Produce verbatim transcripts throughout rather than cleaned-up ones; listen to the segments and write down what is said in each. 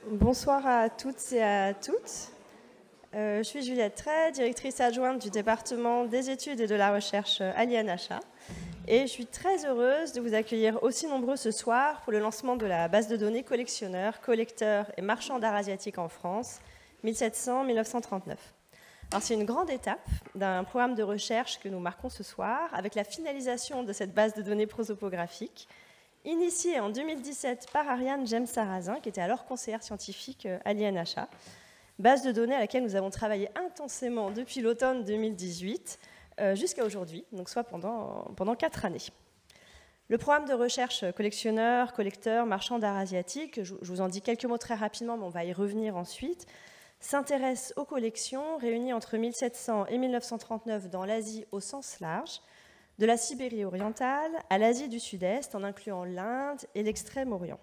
Bonsoir à toutes et à toutes. Euh, je suis Juliette Tray, directrice adjointe du département des études et de la recherche à l'I N H A. Et je suis très heureuse de vous accueillir aussi nombreux ce soir pour le lancement de la base de données collectionneurs, collecteurs et marchands d'art asiatique en France, mille sept cents à mille neuf cent trente-neuf. Alors, c'est une grande étape d'un programme de recherche que nous marquons ce soir avec la finalisation de cette base de données prosopographique, initiée en deux mille dix-sept par Ariane Gem-Sarrazin, qui était alors conseillère scientifique à l'I N H A, base de données à laquelle nous avons travaillé intensément depuis l'automne deux mille dix-huit euh, jusqu'à aujourd'hui, donc soit pendant, pendant quatre années. Le programme de recherche collectionneur, collecteur, marchand d'art asiatique, je, je vous en dis quelques mots très rapidement, mais on va y revenir ensuite, s'intéresse aux collections réunies entre mille sept cents et mille neuf cent trente-neuf dans l'Asie au sens large, de la Sibérie orientale à l'Asie du Sud-Est, en incluant l'Inde et l'Extrême-Orient.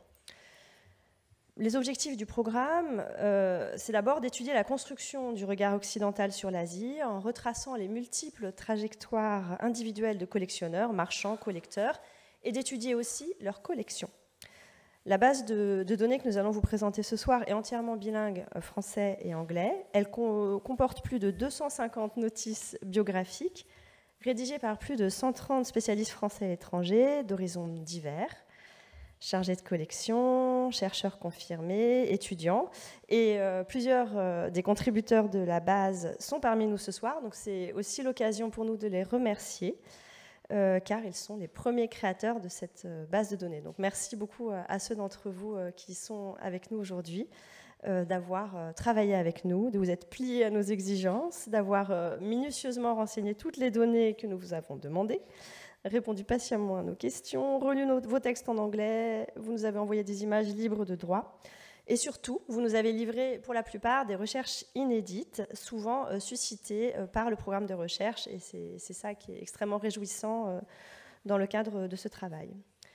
Les objectifs du programme, euh, c'est d'abord d'étudier la construction du regard occidental sur l'Asie en retraçant les multiples trajectoires individuelles de collectionneurs, marchands, collecteurs, et d'étudier aussi leurs collections. La base de, de données que nous allons vous présenter ce soir est entièrement bilingue français et anglais. Elle com- comporte plus de deux cent cinquante notices biographiques rédigées par plus de cent trente spécialistes français et étrangers d'horizons divers, chargés de collection, chercheurs confirmés, étudiants. Et euh, plusieurs euh, des contributeurs de la base sont parmi nous ce soir, donc c'est aussi l'occasion pour nous de les remercier. Euh, car ils sont les premiers créateurs de cette euh, base de données. Donc merci beaucoup euh, à ceux d'entre vous euh, qui sont avec nous aujourd'hui, euh, d'avoir euh, travaillé avec nous, de vous être pliés à nos exigences, d'avoir euh, minutieusement renseigné toutes les données que nous vous avons demandées, répondu patiemment à nos questions, relu nos, vos textes en anglais, vous nous avez envoyé des images libres de droit. Et surtout, vous nous avez livré pour la plupart des recherches inédites, souvent euh, suscitées euh, par le programme de recherche, et c'est, c'est ça qui est extrêmement réjouissant euh, dans le cadre de ce travail.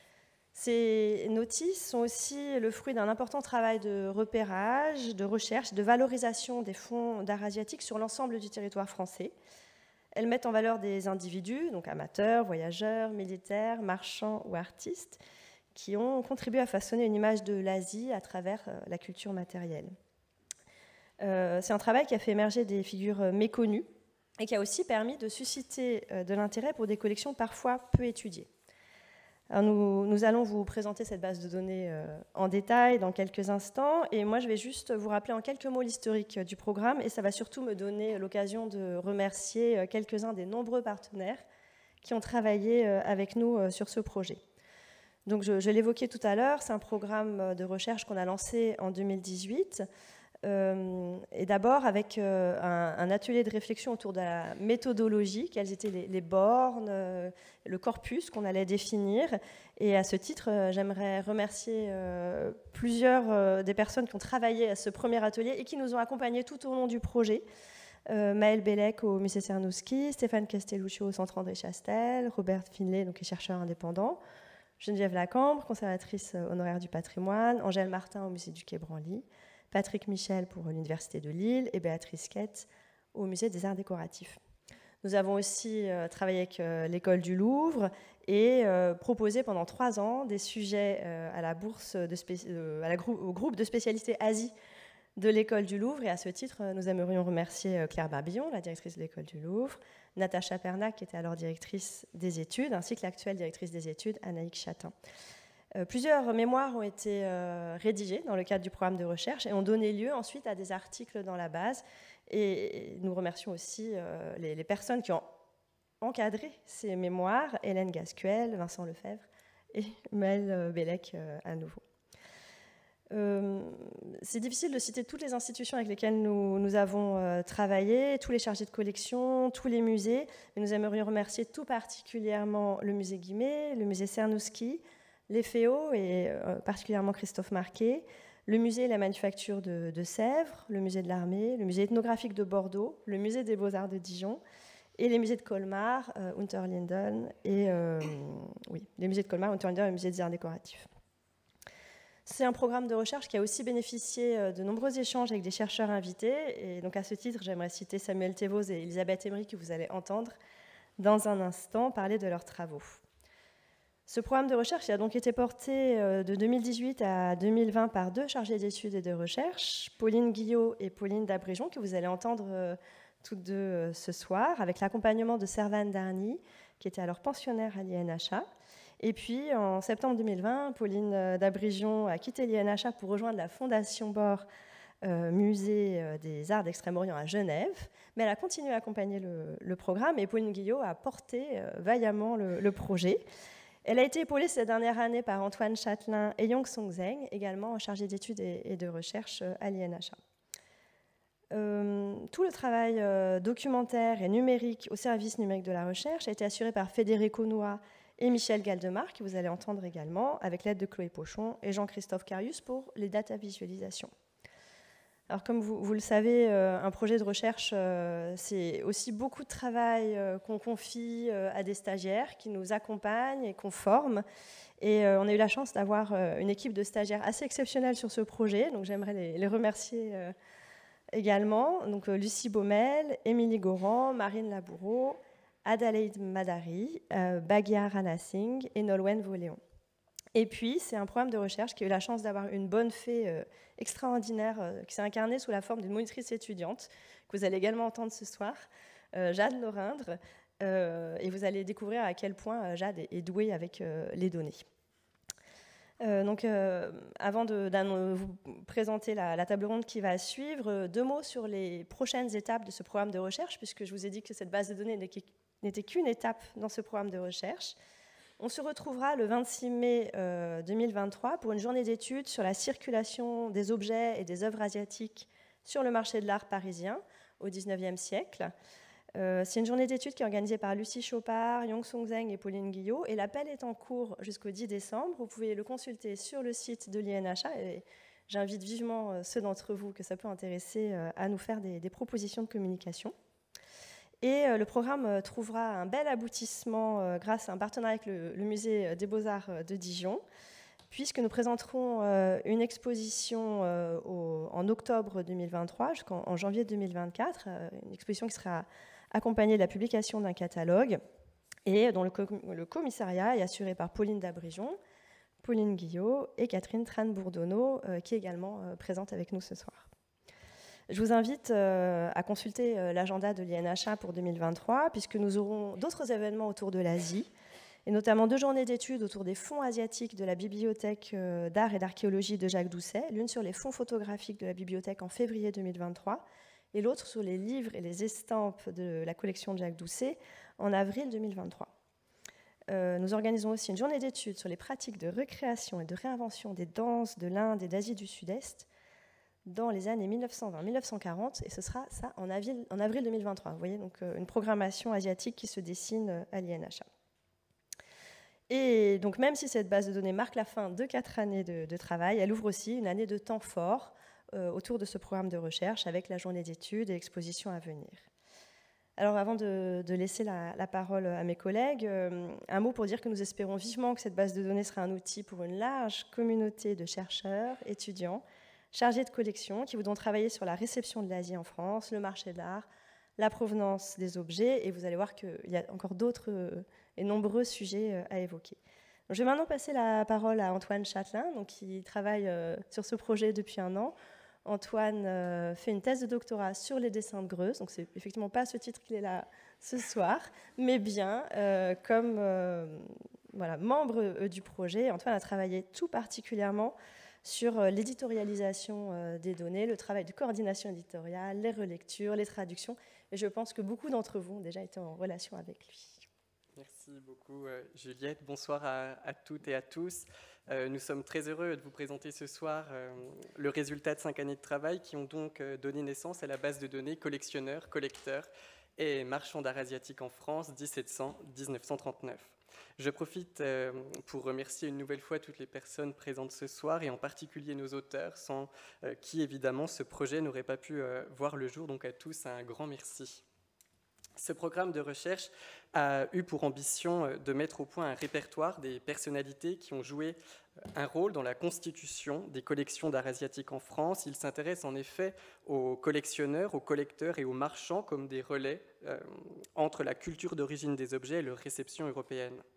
Ces notices sont aussi le fruit d'un important travail de repérage, de recherche, de valorisation des fonds d'art asiatique sur l'ensemble du territoire français. Elles mettent en valeur des individus, donc amateurs, voyageurs, militaires, marchands ou artistes, qui ont contribué à façonner une image de l'Asie à travers euh, la culture matérielle. Euh, c'est un travail qui a fait émerger des figures euh, méconnues et qui a aussi permis de susciter euh, de l'intérêt pour des collections parfois peu étudiées. Alors nous, nous allons vous présenter cette base de données euh, en détail dans quelques instants, et moi je vais juste vous rappeler en quelques mots l'historique euh, du programme, et ça va surtout me donner l'occasion de remercier euh, quelques-uns des nombreux partenaires qui ont travaillé euh, avec nous euh, sur ce projet. Donc je, je l'évoquais tout à l'heure, c'est un programme de recherche qu'on a lancé en deux mille dix-huit, euh, et d'abord avec euh, un, un atelier de réflexion autour de la méthodologie, quelles étaient les, les bornes, euh, le corpus qu'on allait définir. Et à ce titre, euh, j'aimerais remercier euh, plusieurs euh, des personnes qui ont travaillé à ce premier atelier et qui nous ont accompagnés tout au long du projet. Euh, Maël Bellec au musée Cernuschi, Stéphane Castelluccio au Centre André Chastel, Robert Finlay, donc, qui est chercheur indépendant, Geneviève Lacambre, conservatrice honoraire du patrimoine, Angèle Martin au musée du Quai Branly, Patrick Michel pour l'Université de Lille et Béatrice Quette au musée des Arts décoratifs. Nous avons aussi euh, travaillé avec euh, l'école du Louvre et euh, proposé pendant trois ans des sujets euh, à la bourse de spé- euh, à la grou- au groupe de spécialité Asie de l'école du Louvre. Et à ce titre, nous aimerions remercier Claire Barbillon, la directrice de l'école du Louvre, Natacha Pernac, qui était alors directrice des études, ainsi que l'actuelle directrice des études, Anaïque Chatin. Euh, plusieurs mémoires ont été euh, rédigées dans le cadre du programme de recherche et ont donné lieu ensuite à des articles dans la base. Et, et nous remercions aussi euh, les, les personnes qui ont encadré ces mémoires, Hélène Gasquel, Vincent Lefebvre et Maël Bellec euh, à nouveau. Euh, c'est difficile de citer toutes les institutions avec lesquelles nous, nous avons euh, travaillé, tous les chargés de collection, tous les musées, mais nous aimerions remercier tout particulièrement le musée Guimet, le musée Cernuschi, l'E F E O et euh, particulièrement Christophe Marquet, le musée et la manufacture de, de Sèvres, le musée de l'Armée, le musée ethnographique de Bordeaux, le musée des Beaux-Arts de Dijon et les musées de Colmar, euh, Unterlinden et euh, oui, les musées de Colmar, Unterlinden et le musée des Arts décoratifs. C'est un programme de recherche qui a aussi bénéficié de nombreux échanges avec des chercheurs invités. Et donc à ce titre, j'aimerais citer Samuel Thévaux et Elisabeth Emery, que vous allez entendre dans un instant parler de leurs travaux. Ce programme de recherche a donc été porté de deux mille dix-huit à deux mille vingt par deux chargées d'études et de recherche, Pauline Guillot et Pauline Dabrijon, que vous allez entendre toutes deux ce soir, avec l'accompagnement de Servane Darny, qui était alors pensionnaire à l'I N H A. Et puis, en septembre deux mille vingt, Pauline Dabrijon a quitté l'I N H A pour rejoindre la Fondation Bor, euh, musée des arts d'Extrême-Orient à Genève. Mais elle a continué à accompagner le, le programme et Pauline Guillot a porté euh, vaillamment le, le projet. Elle a été épaulée ces dernières années par Antoine Châtelain et Yong Song Zeng, également chargés d'études et, et de recherche à l'I N H A. Euh, tout le travail euh, documentaire et numérique au service numérique de la recherche a été assuré par Federico Noa et Michel Galdemar, que vous allez entendre également, avec l'aide de Chloé Pochon et Jean-Christophe Carius pour les data visualisations. Alors, comme vous, vous le savez, euh, un projet de recherche, euh, c'est aussi beaucoup de travail euh, qu'on confie euh, à des stagiaires qui nous accompagnent et qu'on forme. Et euh, on a eu la chance d'avoir euh, une équipe de stagiaires assez exceptionnelle sur ce projet, donc j'aimerais les, les remercier euh, également. Donc, euh, Lucie Baumel, Émilie Goran, Marine Laboureau, Adelaide Madari, euh, Baghia Rana Singh et Nolwenn Voléon. Et puis, c'est un programme de recherche qui a eu la chance d'avoir une bonne fée euh, extraordinaire euh, qui s'est incarnée sous la forme d'une monitrice étudiante, que vous allez également entendre ce soir, euh, Jade Lorindre, euh, et vous allez découvrir à quel point euh, Jade est, est douée avec euh, les données. Euh, donc, euh, avant de, de vous présenter la, la table ronde qui va suivre, deux mots sur les prochaines étapes de ce programme de recherche, puisque je vous ai dit que cette base de données n'était qu'une étape dans ce programme de recherche. On se retrouvera le vingt-six mai euh, deux mille vingt-trois pour une journée d'études sur la circulation des objets et des œuvres asiatiques sur le marché de l'art parisien au dix-neuvième siècle. Euh, c'est une journée d'études qui est organisée par Lucie Chopard, Yong Song Zeng et Pauline Guillot. Et l'appel est en cours jusqu'au dix décembre. Vous pouvez le consulter sur le site de l'I N H A. Et j'invite vivement ceux d'entre vous que ça peut intéresser à nous faire des, des propositions de communication. Et le programme trouvera un bel aboutissement grâce à un partenariat avec le, le musée des Beaux-Arts de Dijon, puisque nous présenterons une exposition au, en octobre deux mille vingt-trois jusqu'en janvier deux mille vingt-quatre, une exposition qui sera accompagnée de la publication d'un catalogue et dont le, le commissariat est assuré par Pauline Dabrijon, Pauline Guillot et Catherine Tran-Bourdonneau, qui est également présente avec nous ce soir. Je vous invite euh, à consulter euh, l'agenda de l'I N H A pour deux mille vingt-trois, puisque nous aurons d'autres événements autour de l'Asie, et notamment deux journées d'études autour des fonds asiatiques de la Bibliothèque euh, d'art et d'archéologie de Jacques Doucet, l'une sur les fonds photographiques de la bibliothèque en février deux mille vingt-trois, et l'autre sur les livres et les estampes de la collection de Jacques Doucet en avril deux mille vingt-trois. Euh, nous organisons aussi une journée d'études sur les pratiques de recréation et de réinvention des danses de l'Inde et d'Asie du Sud-Est, dans les années mille neuf cent vingt à mille neuf cent quarante, et ce sera ça en avril, en avril deux mille vingt-trois. Vous voyez, donc une programmation asiatique qui se dessine à l'I N H A. Et donc, même si cette base de données marque la fin de quatre années de, de travail, elle ouvre aussi une année de temps fort euh, autour de ce programme de recherche, avec la journée d'études et l'exposition à venir. Alors, avant de, de laisser la, la parole à mes collègues, euh, un mot pour dire que nous espérons vivement que cette base de données sera un outil pour une large communauté de chercheurs, étudiants, chargés de collection qui voudront travailler sur la réception de l'Asie en France, le marché de l'art, la provenance des objets, et vous allez voir qu'il y a encore d'autres et nombreux sujets à évoquer. Donc, je vais maintenant passer la parole à Antoine Châtelain, donc, qui travaille sur ce projet depuis un an. Antoine fait une thèse de doctorat sur les dessins de Greuze, donc c'est effectivement pas à ce titre qu'il est là ce soir, mais bien euh, comme euh, voilà, membre du projet. Antoine a travaillé tout particulièrement sur l'éditorialisation des données, le travail de coordination éditoriale, les relectures, les traductions. Et je pense que beaucoup d'entre vous ont déjà été en relation avec lui. Merci beaucoup, euh, Juliette. Bonsoir à, à toutes et à tous. Euh, nous sommes très heureux de vous présenter ce soir euh, le résultat de cinq années de travail qui ont donc euh, donné naissance à la base de données collectionneurs, collecteurs et marchands d'art asiatique en France dix-sept cents à dix-neuf cent trente-neuf. Je profite euh, pour remercier une nouvelle fois toutes les personnes présentes ce soir et en particulier nos auteurs, sans euh, qui évidemment ce projet n'aurait pas pu euh, voir le jour. Donc à tous, un grand merci. Ce programme de recherche a eu pour ambition de mettre au point un répertoire des personnalités qui ont joué un rôle dans la constitution des collections d'art asiatique en France. Il s'intéresse en effet aux collectionneurs, aux collecteurs et aux marchands comme des relais euh, entre la culture d'origine des objets et leur réception européenne.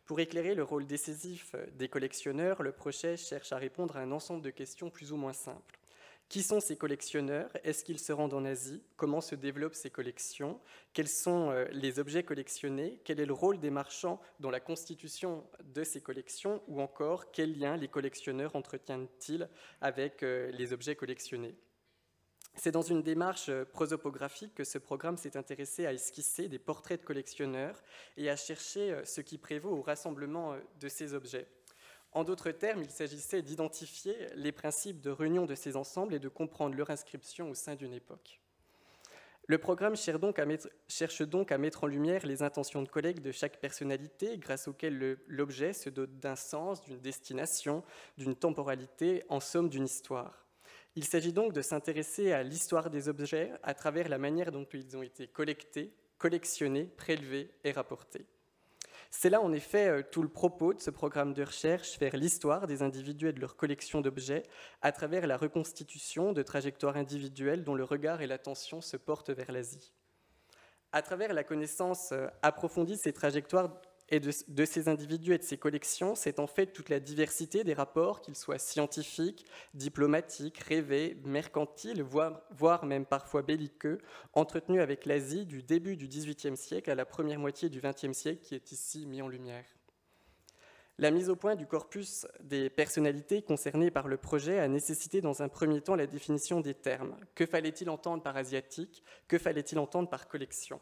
Pour éclairer le rôle décisif des collectionneurs, le projet cherche à répondre à un ensemble de questions plus ou moins simples. Qui sont ces collectionneurs? Est-ce qu'ils se rendent en Asie? Comment se développent ces collections? Quels sont les objets collectionnés? Quel est le rôle des marchands dans la constitution de ces collections? Ou encore, quel lien les collectionneurs entretiennent-ils avec les objets collectionnés? C'est dans une démarche prosopographique que ce programme s'est intéressé à esquisser des portraits de collectionneurs et à chercher ce qui prévaut au rassemblement de ces objets. En d'autres termes, il s'agissait d'identifier les principes de réunion de ces ensembles et de comprendre leur inscription au sein d'une époque. Le programme cherche donc, à mettre, cherche donc à mettre en lumière les intentions de collecte de chaque personnalité, grâce auxquelles l'objet se dote d'un sens, d'une destination, d'une temporalité, en somme d'une histoire. Il s'agit donc de s'intéresser à l'histoire des objets à travers la manière dont ils ont été collectés, collectionnés, prélevés et rapportés. C'est là en effet tout le propos de ce programme de recherche, faire l'histoire des individus et de leur collection d'objets à travers la reconstitution de trajectoires individuelles dont le regard et l'attention se portent vers l'Asie. À travers la connaissance approfondie de ces trajectoires et de, de ces individus et de ces collections, c'est en fait toute la diversité des rapports, qu'ils soient scientifiques, diplomatiques, rêvés, mercantiles, voire, voire même parfois belliqueux, entretenus avec l'Asie du début du dix-huitième siècle à la première moitié du vingtième siècle, qui est ici mis en lumière. La mise au point du corpus des personnalités concernées par le projet a nécessité dans un premier temps la définition des termes. Que fallait-il entendre par asiatique? Que fallait-il entendre par collection?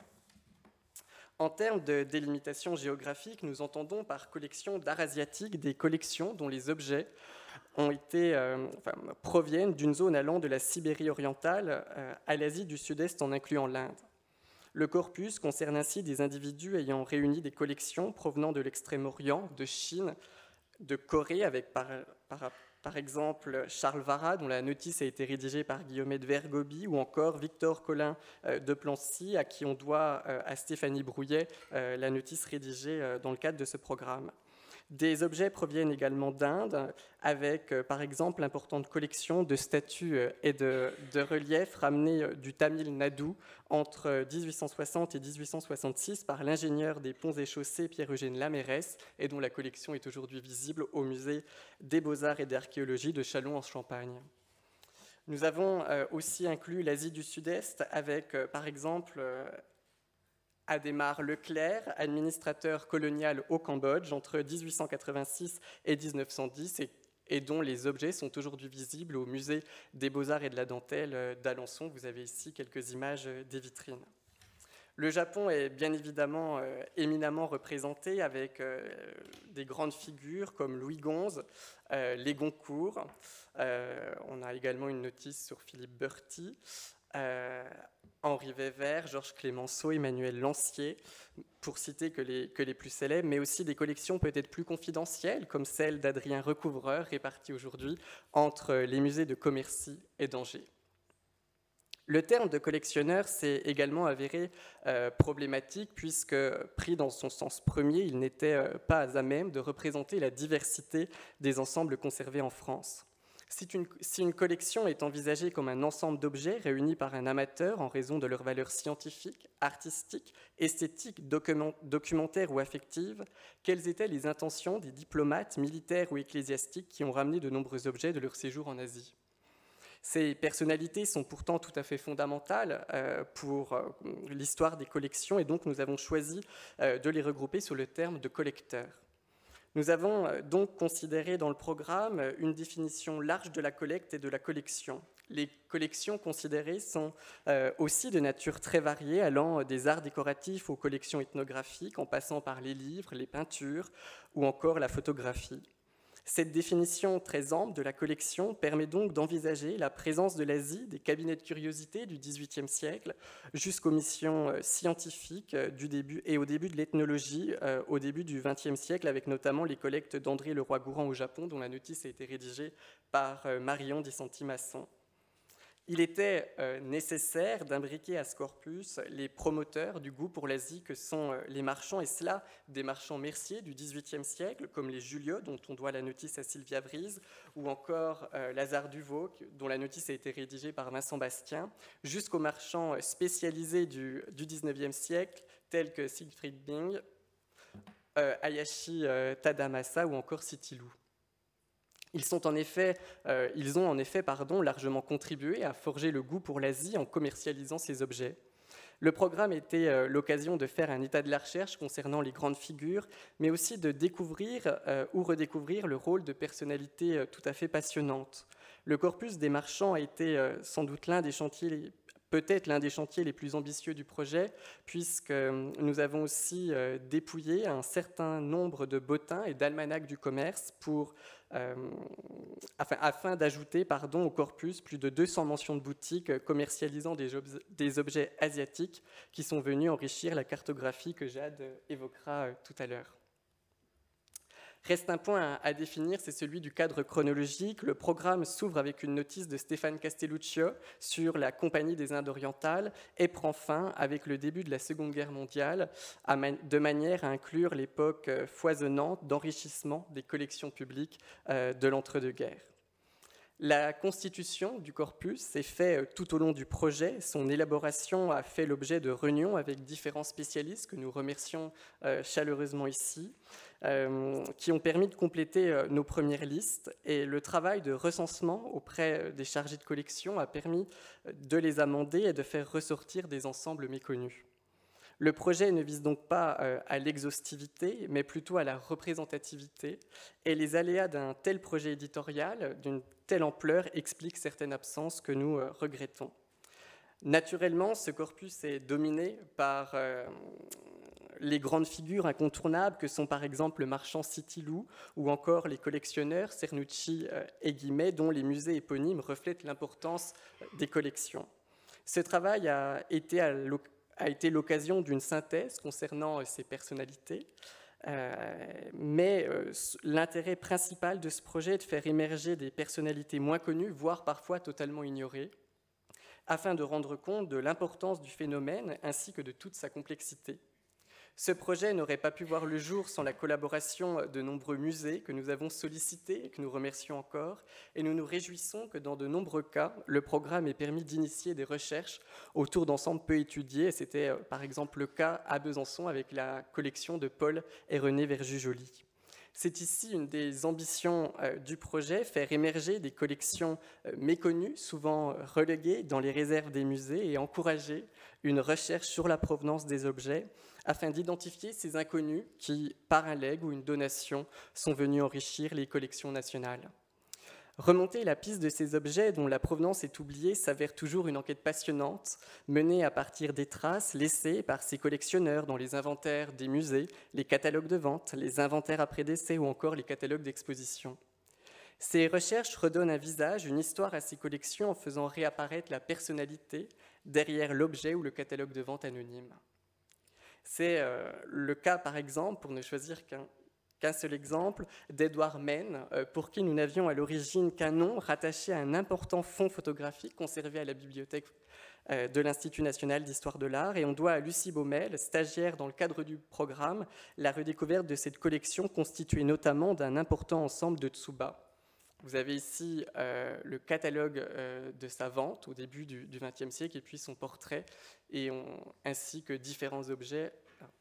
En termes de délimitation géographique, nous entendons par collection d'art asiatique des collections dont les objets ont été, euh, enfin, proviennent d'une zone allant de la Sibérie orientale euh, à l'Asie du Sud-Est en incluant l'Inde. Le corpus concerne ainsi des individus ayant réuni des collections provenant de l'Extrême-Orient, de Chine, de Corée, avec par, par, par exemple Charles Vara, dont la notice a été rédigée par Guillaume de Vergoby, ou encore Victor Collin de Plancy, à qui on doit, à Stéphanie Brouillet, la notice rédigée dans le cadre de ce programme. Des objets proviennent également d'Inde, avec par exemple l'importante collection de statues et de, de reliefs ramenés du Tamil Nadu entre dix-huit cent soixante et dix-huit cent soixante-six par l'ingénieur des ponts et chaussées Pierre-Eugène Lamérès, et dont la collection est aujourd'hui visible au musée des Beaux-Arts et d'Archéologie de Châlons-en-Champagne. Nous avons aussi inclus l'Asie du Sud-Est avec par exemple Adhémar Leclerc, administrateur colonial au Cambodge entre dix-huit cent quatre-vingt-six et mille neuf cent dix, et, et dont les objets sont aujourd'hui visibles au musée des Beaux-Arts et de la Dentelle d'Alençon. Vous avez ici quelques images des vitrines. Le Japon est bien évidemment euh, éminemment représenté avec euh, des grandes figures comme Louis Gonze, euh, les Goncourt. Euh, on a également une notice sur Philippe Berti. Euh, Henri Weber, Georges Clemenceau, Emmanuel Lancier, pour citer que les, que les plus célèbres, mais aussi des collections peut-être plus confidentielles, comme celle d'Adrien Recouvreur, répartie aujourd'hui entre les musées de Commercy et d'Angers. Le terme de collectionneur s'est également avéré euh, problématique, puisque, pris dans son sens premier, il n'était euh, pas à même de représenter la diversité des ensembles conservés en France. Si une, si une collection est envisagée comme un ensemble d'objets réunis par un amateur en raison de leur valeur scientifique, artistique, esthétique, document, documentaire ou affective, quelles étaient les intentions des diplomates, militaires ou ecclésiastiques qui ont ramené de nombreux objets de leur séjour en Asie? Ces personnalités sont pourtant tout à fait fondamentales euh, pour euh, l'histoire des collections, et donc nous avons choisi euh, de les regrouper sous le terme de collecteur. Nous avons donc considéré dans le programme une définition large de la collecte et de la collection. Les collections considérées sont euh, aussi de nature très variée, allant des arts décoratifs aux collections ethnographiques, en passant par les livres, les peintures ou encore la photographie. Cette définition très ample de la collection permet donc d'envisager la présence de l'Asie, des cabinets de curiosité du dix-huitième siècle, jusqu'aux missions scientifiques du début, et au début de l'ethnologie, euh, au début du vingtième siècle, avec notamment les collectes d'André Leroy-Gourand au Japon, dont la notice a été rédigée par euh, Marion Di Santi-Masson. Il était euh, nécessaire d'imbriquer à ce corpus les promoteurs du goût pour l'Asie que sont euh, les marchands, et cela des marchands merciers du dix-huitième siècle, comme les Juliot, dont on doit la notice à Sylvia Brise, ou encore euh, Lazare Duvaux, dont la notice a été rédigée par Vincent Bastien, jusqu'aux marchands spécialisés du, du dix-neuvième siècle, tels que Siegfried Bing, euh, Hayashi euh, Tadamasa ou encore Citilou. Ils, sont en effet, euh, ils ont en effet pardon, largement contribué à forger le goût pour l'Asie en commercialisant ces objets. Le programme était euh, l'occasion de faire un état de la recherche concernant les grandes figures, mais aussi de découvrir euh, ou redécouvrir le rôle de personnalités euh, tout à fait passionnantes. Le corpus des marchands a été euh, sans doute l'un des chantiers, peut-être l'un des chantiers les plus ambitieux du projet, puisque euh, nous avons aussi euh, dépouillé un certain nombre de bottins et d'almanachs du commerce pour Euh, afin, afin d'ajouter pardon, au corpus plus de deux cents mentions de boutiques commercialisant des, ob des objets asiatiques qui sont venus enrichir la cartographie que Jade évoquera euh, tout à l'heure. Reste un point à, à définir, c'est celui du cadre chronologique. Le programme s'ouvre avec une notice de Stéphane Castelluccio sur la Compagnie des Indes orientales et prend fin avec le début de la Seconde Guerre mondiale, à man de manière à inclure l'époque foisonnante d'enrichissement des collections publiques euh, de l'entre-deux-guerres. La constitution du corpus s'est faite tout au long du projet. Son élaboration a fait l'objet de réunions avec différents spécialistes que nous remercions euh, chaleureusement ici, euh, qui ont permis de compléter euh, nos premières listes. Et le travail de recensement auprès des chargés de collection a permis de les amender et de faire ressortir des ensembles méconnus. Le projet ne vise donc pas euh, à l'exhaustivité, mais plutôt à la représentativité. Et les aléas d'un tel projet éditorial, d'une telle ampleur, expliquent certaines absences que nous euh, regrettons. Naturellement, ce corpus est dominé par euh, les grandes figures incontournables que sont par exemple le marchand Citilou ou encore les collectionneurs Cernucci euh, et Guimet, dont les musées éponymes reflètent l'importance des collections. Ce travail a été à l'occasion a été l'occasion d'une synthèse concernant ces personnalités, euh, mais euh, l'intérêt principal de ce projet est de faire émerger des personnalités moins connues, voire parfois totalement ignorées, afin de rendre compte de l'importance du phénomène ainsi que de toute sa complexité. Ce projet n'aurait pas pu voir le jour sans la collaboration de nombreux musées que nous avons sollicités et que nous remercions encore, et nous nous réjouissons que dans de nombreux cas, le programme ait permis d'initier des recherches autour d'ensembles peu étudiés. C'était par exemple le cas à Besançon avec la collection de Paul et René Verjus-Joly. C'est ici une des ambitions euh, du projet, faire émerger des collections euh, méconnues, souvent reléguées dans les réserves des musées, et encourager une recherche sur la provenance des objets, afin d'identifier ces inconnus qui, par un legs ou une donation, sont venus enrichir les collections nationales. Remonter la piste de ces objets dont la provenance est oubliée s'avère toujours une enquête passionnante, menée à partir des traces laissées par ces collectionneurs dans les inventaires des musées, les catalogues de vente, les inventaires après décès ou encore les catalogues d'exposition. Ces recherches redonnent un visage, une histoire à ces collections en faisant réapparaître la personnalité derrière l'objet ou le catalogue de vente anonyme. C'est euh, le cas, par exemple, pour ne choisir qu'un qu'un seul exemple, d'Edouard Maine, euh, pour qui nous n'avions à l'origine qu'un nom rattaché à un important fonds photographique conservé à la bibliothèque euh, de l'Institut national d'histoire de l'art. Et on doit à Lucie Baumel, stagiaire dans le cadre du programme, la redécouverte de cette collection constituée notamment d'un important ensemble de tsuba. Vous avez ici euh, le catalogue euh, de sa vente au début du vingtième siècle et puis son portrait, et on, ainsi que différents objets,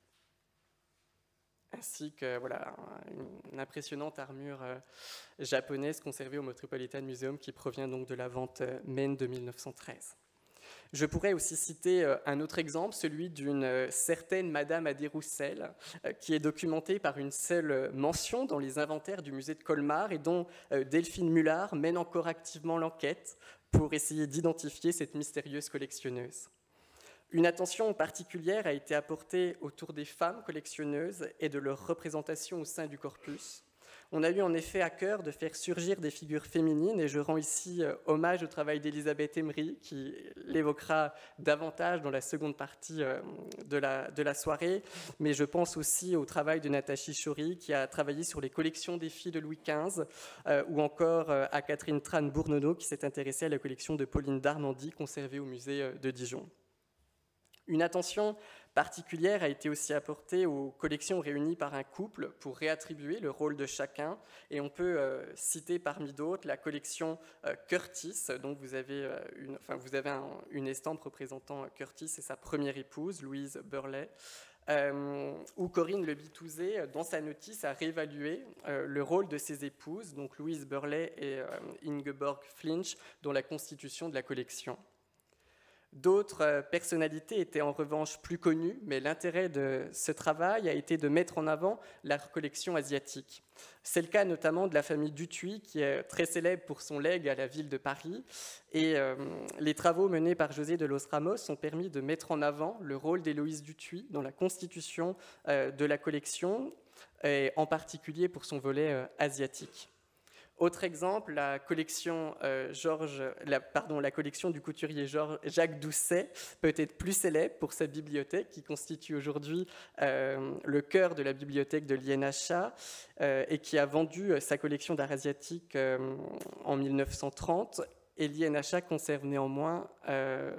ainsi que voilà, une impressionnante armure euh, japonaise conservée au Metropolitan Museum qui provient donc de la vente euh, Maine de mille neuf cent treize. Je pourrais aussi citer un autre exemple, celui d'une certaine Madame Adé-Roussel, qui est documentée par une seule mention dans les inventaires du musée de Colmar et dont Delphine Mullard mène encore activement l'enquête pour essayer d'identifier cette mystérieuse collectionneuse. Une attention particulière a été apportée autour des femmes collectionneuses et de leur représentation au sein du corpus. On a eu en effet à cœur de faire surgir des figures féminines, et je rends ici euh, hommage au travail d'Elisabeth Emery, qui l'évoquera davantage dans la seconde partie euh, de, la, de la soirée, mais je pense aussi au travail de Natacha Chori, qui a travaillé sur les collections des filles de Louis quinze, euh, ou encore euh, à Catherine Tran-Bournono, qui s'est intéressée à la collection de Pauline d'Arnandy, conservée au musée euh, de Dijon. Une attention particulière a été aussi apportée aux collections réunies par un couple pour réattribuer le rôle de chacun. Et on peut euh, citer parmi d'autres la collection euh, Curtis, dont vous avez, euh, une, enfin, vous avez un, une estampe représentant Curtis et sa première épouse, Louise Burley, euh, où Corinne Lebitouzé, dans sa notice, a réévalué euh, le rôle de ses épouses, donc Louise Burley et euh, Ingeborg Flinch, dans la constitution de la collection. D'autres personnalités étaient en revanche plus connues, mais l'intérêt de ce travail a été de mettre en avant la collection asiatique. C'est le cas notamment de la famille Dutuy, qui est très célèbre pour son legs à la ville de Paris. Et euh, les travaux menés par José de los Ramos ont permis de mettre en avant le rôle d'Héloïse Dutuy dans la constitution euh, de la collection, et en particulier pour son volet euh, asiatique. Autre exemple, la collection, euh, Georges, la, pardon, la collection du couturier Georges, Jacques Doucet peut être plus célèbre pour sa bibliothèque, qui constitue aujourd'hui euh, le cœur de la bibliothèque de l'I N H A euh, et qui a vendu sa collection d'art asiatique euh, en mille neuf cent trente. Et l'I N H A conserve néanmoins... Euh,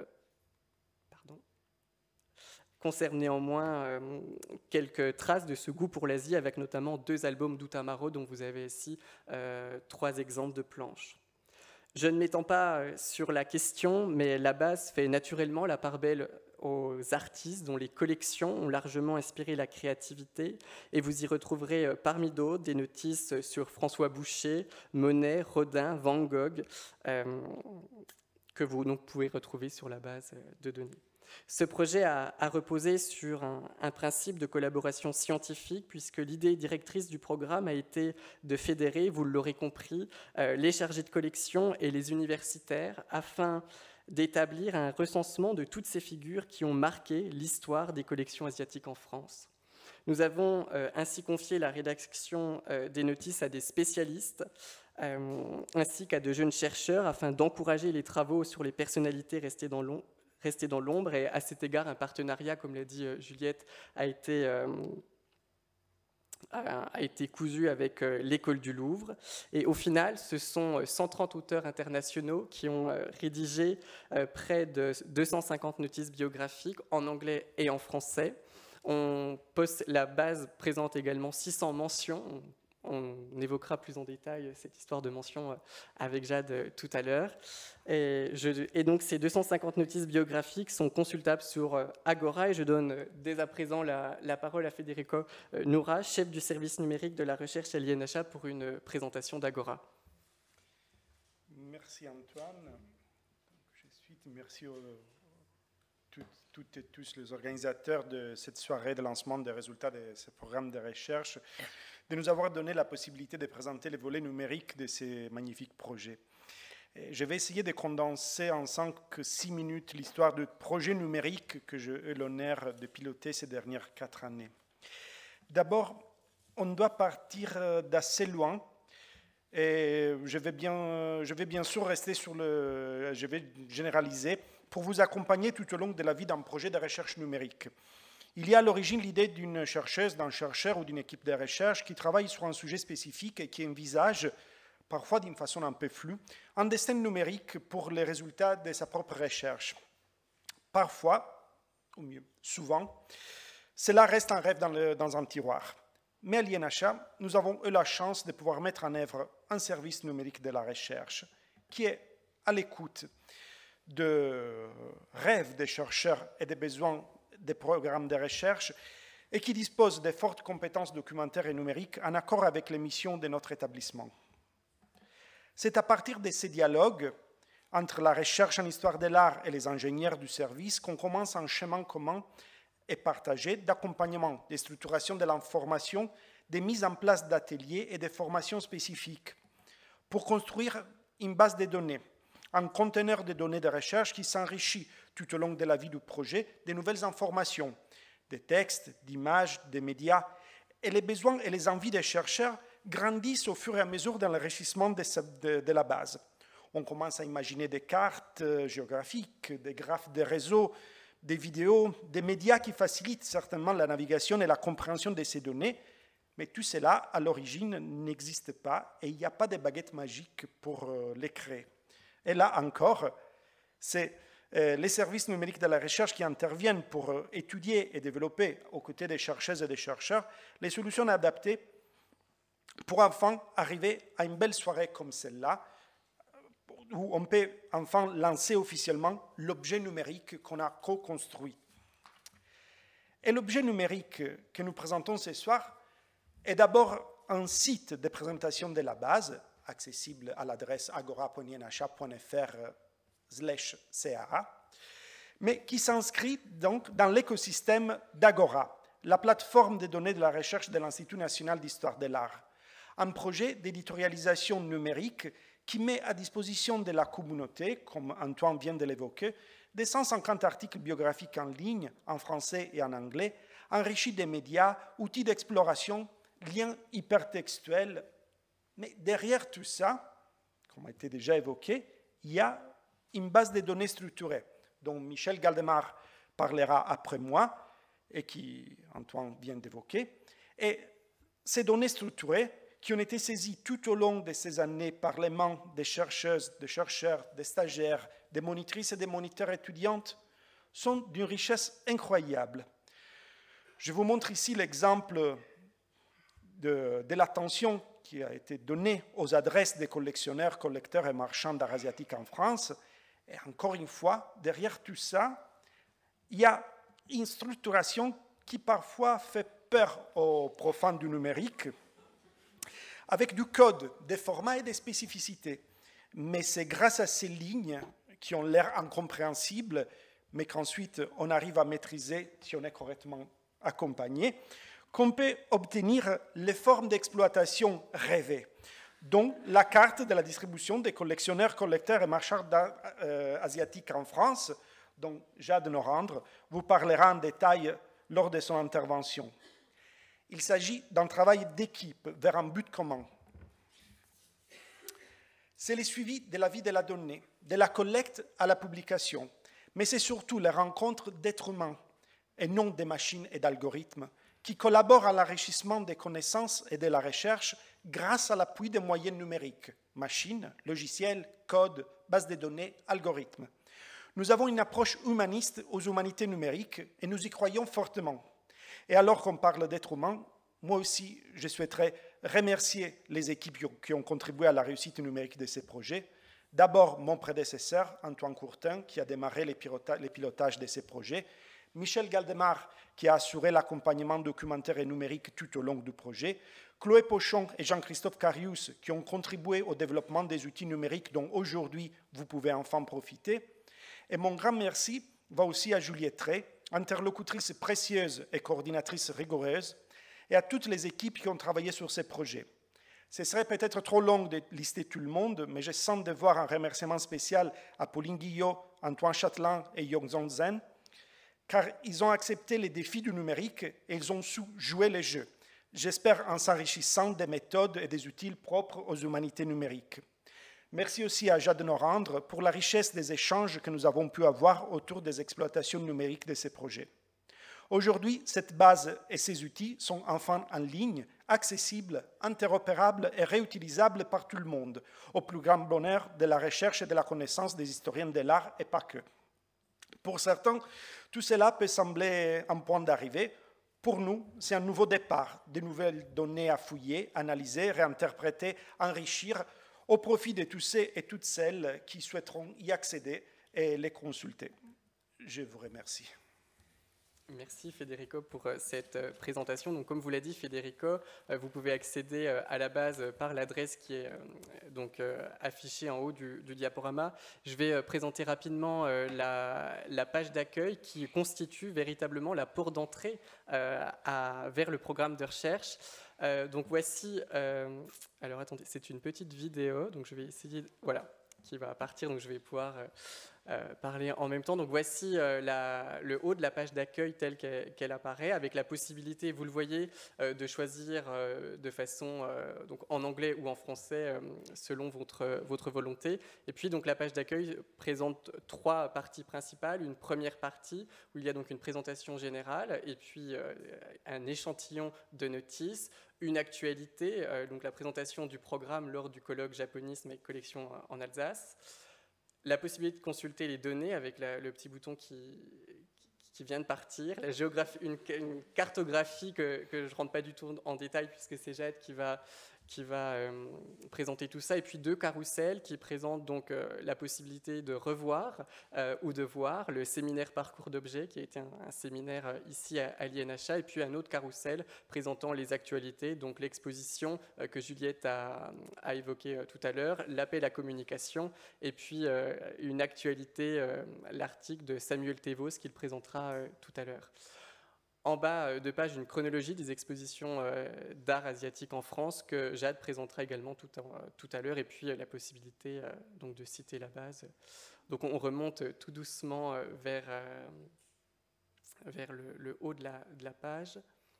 conserve néanmoins euh, quelques traces de ce goût pour l'Asie, avec notamment deux albums d'Utamaro, dont vous avez ici euh, trois exemples de planches. Je ne m'étends pas sur la question, mais la base fait naturellement la part belle aux artistes dont les collections ont largement inspiré la créativité, et vous y retrouverez euh, parmi d'autres des notices sur François Boucher, Monet, Rodin, Van Gogh, euh, que vous donc, pouvez retrouver sur la base de données. Ce projet a, a reposé sur un, un principe de collaboration scientifique, puisque l'idée directrice du programme a été de fédérer, vous l'aurez compris, euh, les chargés de collection et les universitaires afin d'établir un recensement de toutes ces figures qui ont marqué l'histoire des collections asiatiques en France. Nous avons euh, ainsi confié la rédaction euh, des notices à des spécialistes, euh, ainsi qu'à de jeunes chercheurs, afin d'encourager les travaux sur les personnalités restées dans l'ombre, rester dans l'ombre, et à cet égard, un partenariat, comme l'a dit Juliette, a été, euh, a été cousu avec euh, l'École du Louvre. Et au final, ce sont cent trente auteurs internationaux qui ont euh, rédigé euh, près de deux cent cinquante notices biographiques en anglais et en français. On poste, la base présente également six cents mentions. On évoquera plus en détail cette histoire de mention avec Jade tout à l'heure. Et, et donc ces deux cent cinquante notices biographiques sont consultables sur Agora, et je donne dès à présent la, la parole à Federico Noura, chef du service numérique de la recherche à l'I N H A, pour une présentation d'Agora. Merci Antoine. Je suis, merci aux toutes, toutes et tous les organisateurs de cette soirée de lancement des résultats de ce programme de recherche, de nous avoir donné la possibilité de présenter les volets numériques de ces magnifiques projets. Et je vais essayer de condenser en cinq six minutes l'histoire de projets numériques que j'ai eu l'honneur de piloter ces dernières quatre années. D'abord, on doit partir d'assez loin, et je vais bien, je vais bien sûr rester sur le... Je vais généraliser pour vous accompagner tout au long de la vie d'un projet de recherche numérique. Il y a à l'origine l'idée d'une chercheuse, d'un chercheur ou d'une équipe de recherche qui travaille sur un sujet spécifique et qui envisage, parfois d'une façon un peu floue, un destin numérique pour les résultats de sa propre recherche. Parfois, ou mieux, souvent, cela reste un rêve dans, le, dans un tiroir. Mais à l'I N H A, nous avons eu la chance de pouvoir mettre en œuvre un service numérique de la recherche qui est à l'écoute de rêves des chercheurs et des besoins des programmes de recherche et qui dispose de fortes compétences documentaires et numériques en accord avec les missions de notre établissement. C'est à partir de ces dialogues entre la recherche en histoire de l'art et les ingénieurs du service qu'on commence un chemin commun et partagé d'accompagnement, de structuration de l'information, de mise en place d'ateliers et de formations spécifiques pour construire une base de données, un conteneur de données de recherche qui s'enrichit tout au long de la vie du projet de nouvelles informations, des textes, d'images, des médias, et les besoins et les envies des chercheurs grandissent au fur et à mesure dans l'enrichissement de, de, de la base. On commence à imaginer des cartes géographiques, des graphes de réseaux, des vidéos, des médias qui facilitent certainement la navigation et la compréhension de ces données, mais tout cela, à l'origine, n'existe pas et il n'y a pas de baguette magique pour les créer. Et là encore, c'est euh, les services numériques de la recherche qui interviennent pour euh, étudier et développer, aux côtés des chercheuses et des chercheurs, les solutions adaptées pour enfin arriver à une belle soirée comme celle-là, où on peut enfin lancer officiellement l'objet numérique qu'on a co-construit. Et l'objet numérique que nous présentons ce soir est d'abord un site de présentation de la base, accessible à l'adresse agora point i n h a point f r slash c a a, mais qui s'inscrit donc dans l'écosystème d'Agora, la plateforme de données de la recherche de l'Institut national d'histoire de l'art, un projet d'éditorialisation numérique qui met à disposition de la communauté, comme Antoine vient de l'évoquer, des cent cinquante articles biographiques en ligne, en français et en anglais, enrichis des médias, outils d'exploration, liens hypertextuels. Mais derrière tout ça, comme a été déjà évoqué, il y a une base de données structurée, dont Michel Galdemar parlera après moi, et qui Antoine vient d'évoquer. Et ces données structurées, qui ont été saisies tout au long de ces années par les mains des chercheuses, des chercheurs, des stagiaires, des monitrices et des moniteurs étudiantes, sont d'une richesse incroyable. Je vous montre ici l'exemple de, de l'attention qui a été donnée aux adresses des collectionneurs, collecteurs et marchands d'art asiatique en France. Et encore une fois, derrière tout ça, il y a une structuration qui parfois fait peur aux profanes du numérique, avec du code, des formats et des spécificités. Mais c'est grâce à ces lignes qui ont l'air incompréhensibles, mais qu'ensuite on arrive à maîtriser si on est correctement accompagné, qu'on peut obtenir les formes d'exploitation rêvées, dont la carte de la distribution des collectionneurs, collecteurs et marchands d'art euh, asiatiques en France, dont Jade Norandre vous parlera en détail lors de son intervention. Il s'agit d'un travail d'équipe vers un but commun. C'est le suivi de la vie de la donnée, de la collecte à la publication, mais c'est surtout la rencontre d'êtres humains et non des machines et d'algorithmes qui collaborent à l'enrichissement des connaissances et de la recherche grâce à l'appui des moyens numériques, machines, logiciels, codes, bases de données, algorithmes. Nous avons une approche humaniste aux humanités numériques et nous y croyons fortement. Et alors qu'on parle d'êtres humains, moi aussi, je souhaiterais remercier les équipes qui ont contribué à la réussite numérique de ces projets. D'abord, mon prédécesseur, Antoine Courtin, qui a démarré les pilotages de ces projets. Michel Galdemar, qui a assuré l'accompagnement documentaire et numérique tout au long du projet. Chloé Pochon et Jean-Christophe Carius, qui ont contribué au développement des outils numériques dont aujourd'hui vous pouvez enfin profiter. Et mon grand merci va aussi à Juliette Ray, interlocutrice précieuse et coordinatrice rigoureuse, et à toutes les équipes qui ont travaillé sur ces projets. Ce serait peut-être trop long de lister tout le monde, mais je sens devoir un remerciement spécial à Pauline Guillot, Antoine Chatelain et Yongzhong Zhen, car ils ont accepté les défis du numérique et ils ont su jouer les jeux, j'espère en s'enrichissant des méthodes et des outils propres aux humanités numériques. Merci aussi à Jade Norandre pour la richesse des échanges que nous avons pu avoir autour des exploitations numériques de ces projets. Aujourd'hui, cette base et ces outils sont enfin en ligne, accessibles, interopérables et réutilisables par tout le monde, au plus grand bonheur de la recherche et de la connaissance des historiens de l'art et pas que. Pour certains, tout cela peut sembler un point d'arrivée. Pour nous, c'est un nouveau départ, de nouvelles données à fouiller, analyser, réinterpréter, enrichir, au profit de tous ceux et toutes celles qui souhaiteront y accéder et les consulter. Je vous remercie. Merci Federico pour cette présentation. Donc, comme vous l'a dit Federico, vous pouvez accéder à la base par l'adresse qui est donc affichée en haut du, du diaporama. Je vais présenter rapidement la, la page d'accueil qui constitue véritablement la porte d'entrée à, vers le programme de recherche. Euh, donc voici, euh, alors attendez, c'est une petite vidéo, donc je vais essayer, de, voilà, qui va partir, donc je vais pouvoir euh, euh, parler en même temps. Donc voici euh, la, le haut de la page d'accueil telle qu'elle, qu'elle apparaît, avec la possibilité, vous le voyez, euh, de choisir euh, de façon, euh, donc en anglais ou en français, euh, selon votre, votre volonté. Et puis donc la page d'accueil présente trois parties principales. Une première partie où il y a donc une présentation générale et puis euh, un échantillon de notices, une actualité, euh, donc la présentation du programme lors du colloque Japonisme et collection en Alsace, la possibilité de consulter les données avec la, le petit bouton qui, qui vient de partir, la géographie, une, une cartographie que, que je ne rentre pas du tout en détail puisque c'est Jade qui va, qui va euh, présenter tout ça, et puis deux carousels qui présentent donc euh, la possibilité de revoir euh, ou de voir le séminaire Parcours d'objets, qui a été un, un séminaire euh, ici à, à l'I N H A, et puis un autre carrousel présentant les actualités, donc l'exposition euh, que Juliette a, a évoquée euh, tout à l'heure, l'appel à communication, et puis euh, une actualité, euh, l'article de Samuel Thévos qu'il présentera euh, tout à l'heure. En bas de page, une chronologie des expositions euh, d'art asiatique en France que Jade présentera également tout, en, tout à l'heure, et puis euh, la possibilité euh, donc de citer la base. Donc on remonte tout doucement euh, vers, euh, vers le, le haut de la, de la page.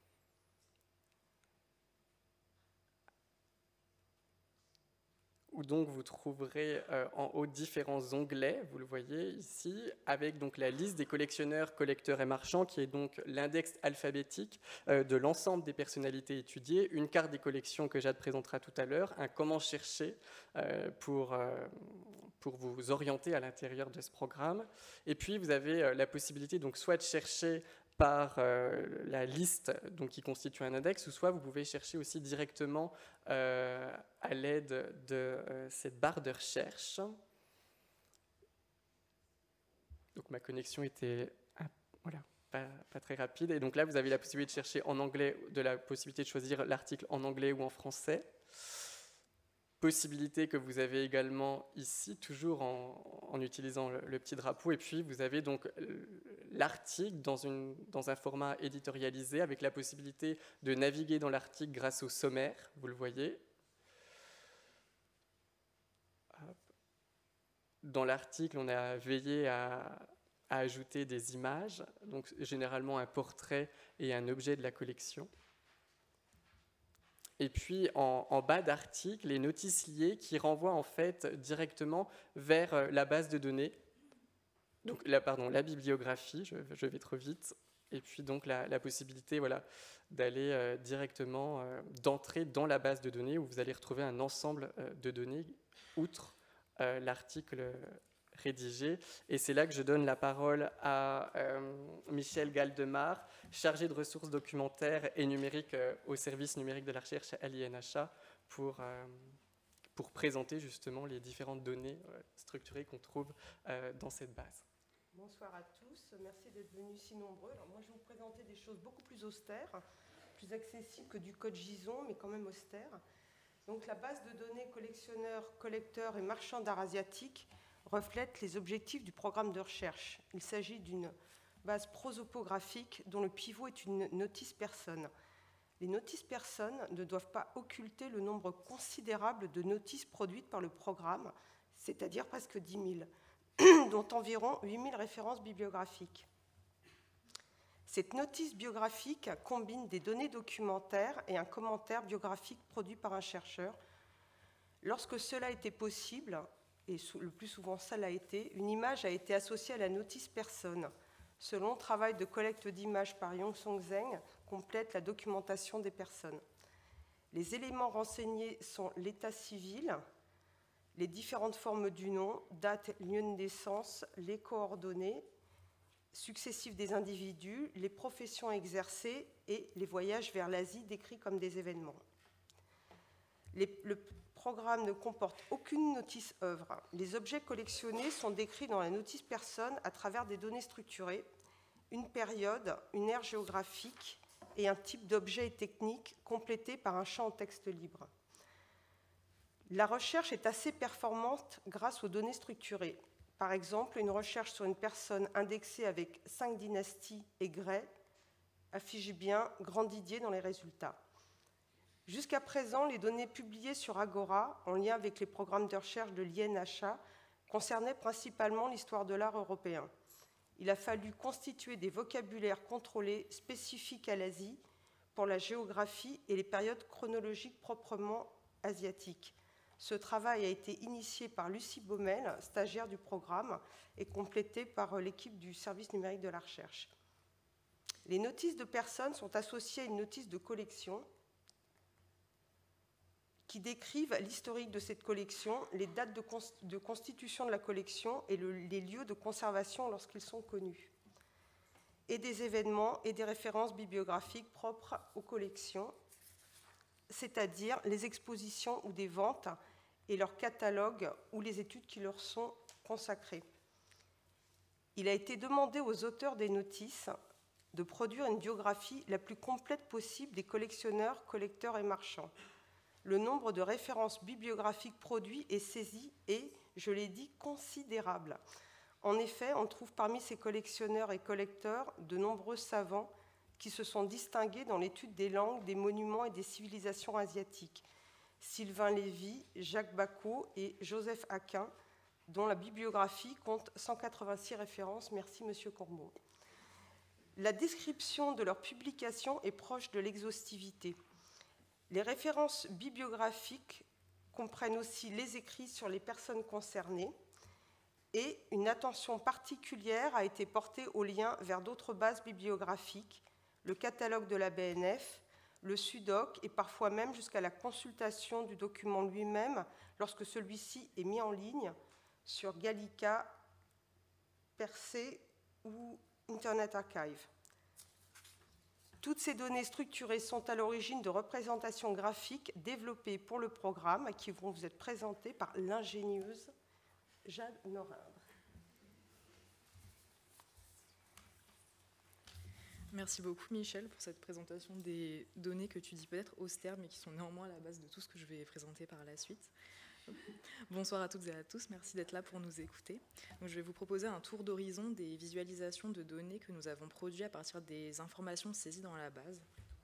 Où donc vous trouverez euh, en haut différents onglets, vous le voyez ici, avec donc la liste des collectionneurs, collecteurs et marchands, qui est donc l'index alphabétique euh, de l'ensemble des personnalités étudiées, une carte des collections que Jade présentera tout à l'heure, un comment chercher euh, pour, euh, pour vous orienter à l'intérieur de ce programme. Et puis vous avez euh, la possibilité donc soit de chercher par euh, la liste donc, qui constitue un index, ou soit vous pouvez chercher aussi directement euh, à l'aide de euh, cette barre de recherche. Donc ma connexion était ah, voilà, pas, pas très rapide, et donc là vous avez la possibilité de chercher en anglais, de la possibilité de choisir l'article en anglais ou en français. Possibilité que vous avez également ici, toujours en, en utilisant le, le petit drapeau, et puis vous avez donc l'article dans, une, dans un format éditorialisé avec la possibilité de naviguer dans l'article grâce au sommaire, vous le voyez. Dans l'article, on a veillé à, à ajouter des images, donc généralement un portrait et un objet de la collection. Et puis en, en bas d'article, les notices liées qui renvoient en fait directement vers la base de données. Donc là, pardon, la bibliographie, je, je vais trop vite, et puis donc la, la possibilité voilà, d'aller euh, directement, euh, d'entrer dans la base de données où vous allez retrouver un ensemble euh, de données, outre euh, l'article rédigé. Et c'est là que je donne la parole à euh, Michel Galdemar, chargé de ressources documentaires et numériques euh, au service numérique de la recherche à l'I N H A, pour... Euh, pour présenter justement les différentes données euh, structurées qu'on trouve euh, dans cette base. Bonsoir à tous, merci d'être venus si nombreux. Alors moi je vais vous présenter des choses beaucoup plus austères, plus accessibles que du code JSON, mais quand même austères. Donc la base de données collectionneurs, collecteurs et marchands d'art asiatique reflète les objectifs du programme de recherche. Il s'agit d'une base prosopographique dont le pivot est une notice personne. Les notices personnes ne doivent pas occulter le nombre considérable de notices produites par le programme, c'est-à-dire presque dix mille, dont environ huit mille références bibliographiques. Cette notice biographique combine des données documentaires et un commentaire biographique produit par un chercheur. Lorsque cela était possible, et le plus souvent ça l'a été, une image a été associée à la notice personne. Ce long travail de collecte d'images par Yong-Song Zheng complète la documentation des personnes. Les éléments renseignés sont l'état civil, les différentes formes du nom, date, lieu de naissance, les coordonnées successives des individus, les professions exercées et les voyages vers l'Asie décrits comme des événements. Les, le programme ne comporte aucune notice œuvre. Les objets collectionnés sont décrits dans la notice personne à travers des données structurées, une période, une aire géographique et un type d'objet et technique complété par un champ en texte libre. La recherche est assez performante grâce aux données structurées. Par exemple, une recherche sur une personne indexée avec cinq dynasties et Gray affiche bien Grandidier dans les résultats. Jusqu'à présent, les données publiées sur Agora, en lien avec les programmes de recherche de l'I N H A, concernaient principalement l'histoire de l'art européen. Il a fallu constituer des vocabulaires contrôlés spécifiques à l'Asie pour la géographie et les périodes chronologiques proprement asiatiques. Ce travail a été initié par Lucie Baumel, stagiaire du programme, et complété par l'équipe du service numérique de la recherche. Les notices de personnes sont associées à une notice de collection qui décrivent l'historique de cette collection, les dates de, const de constitution de la collection et le, les lieux de conservation lorsqu'ils sont connus, et des événements et des références bibliographiques propres aux collections. c'est-à-dire les expositions ou des ventes et leurs catalogues ou les études qui leur sont consacrées. Il a été demandé aux auteurs des notices de produire une biographie la plus complète possible des collectionneurs, collecteurs et marchands. Le nombre de références bibliographiques produits et saisies est, je l'ai dit, considérable. En effet, on trouve parmi ces collectionneurs et collecteurs de nombreux savants qui se sont distingués dans l'étude des langues, des monuments et des civilisations asiatiques. Sylvain Lévy, Jacques Bacot et Joseph Aquin, dont la bibliographie compte cent quatre-vingt-six références. Merci, Monsieur Courbeau. La description de leurs publications est proche de l'exhaustivité. Les références bibliographiques comprennent aussi les écrits sur les personnes concernées et une attention particulière a été portée aux liens vers d'autres bases bibliographiques, le catalogue de la B N F, le SUDOC et parfois même jusqu'à la consultation du document lui-même lorsque celui-ci est mis en ligne sur Gallica, Percé ou Internet Archive. Toutes ces données structurées sont à l'origine de représentations graphiques développées pour le programme qui vont vous être présentées par l'ingénieuse Jade Norindre. Merci beaucoup Michel pour cette présentation des données que tu dis peut-être austères mais qui sont néanmoins à la base de tout ce que je vais présenter par la suite. Bonsoir à toutes et à tous, merci d'être là pour nous écouter. Donc, je vais vous proposer un tour d'horizon des visualisations de données que nous avons produites à partir des informations saisies dans la base.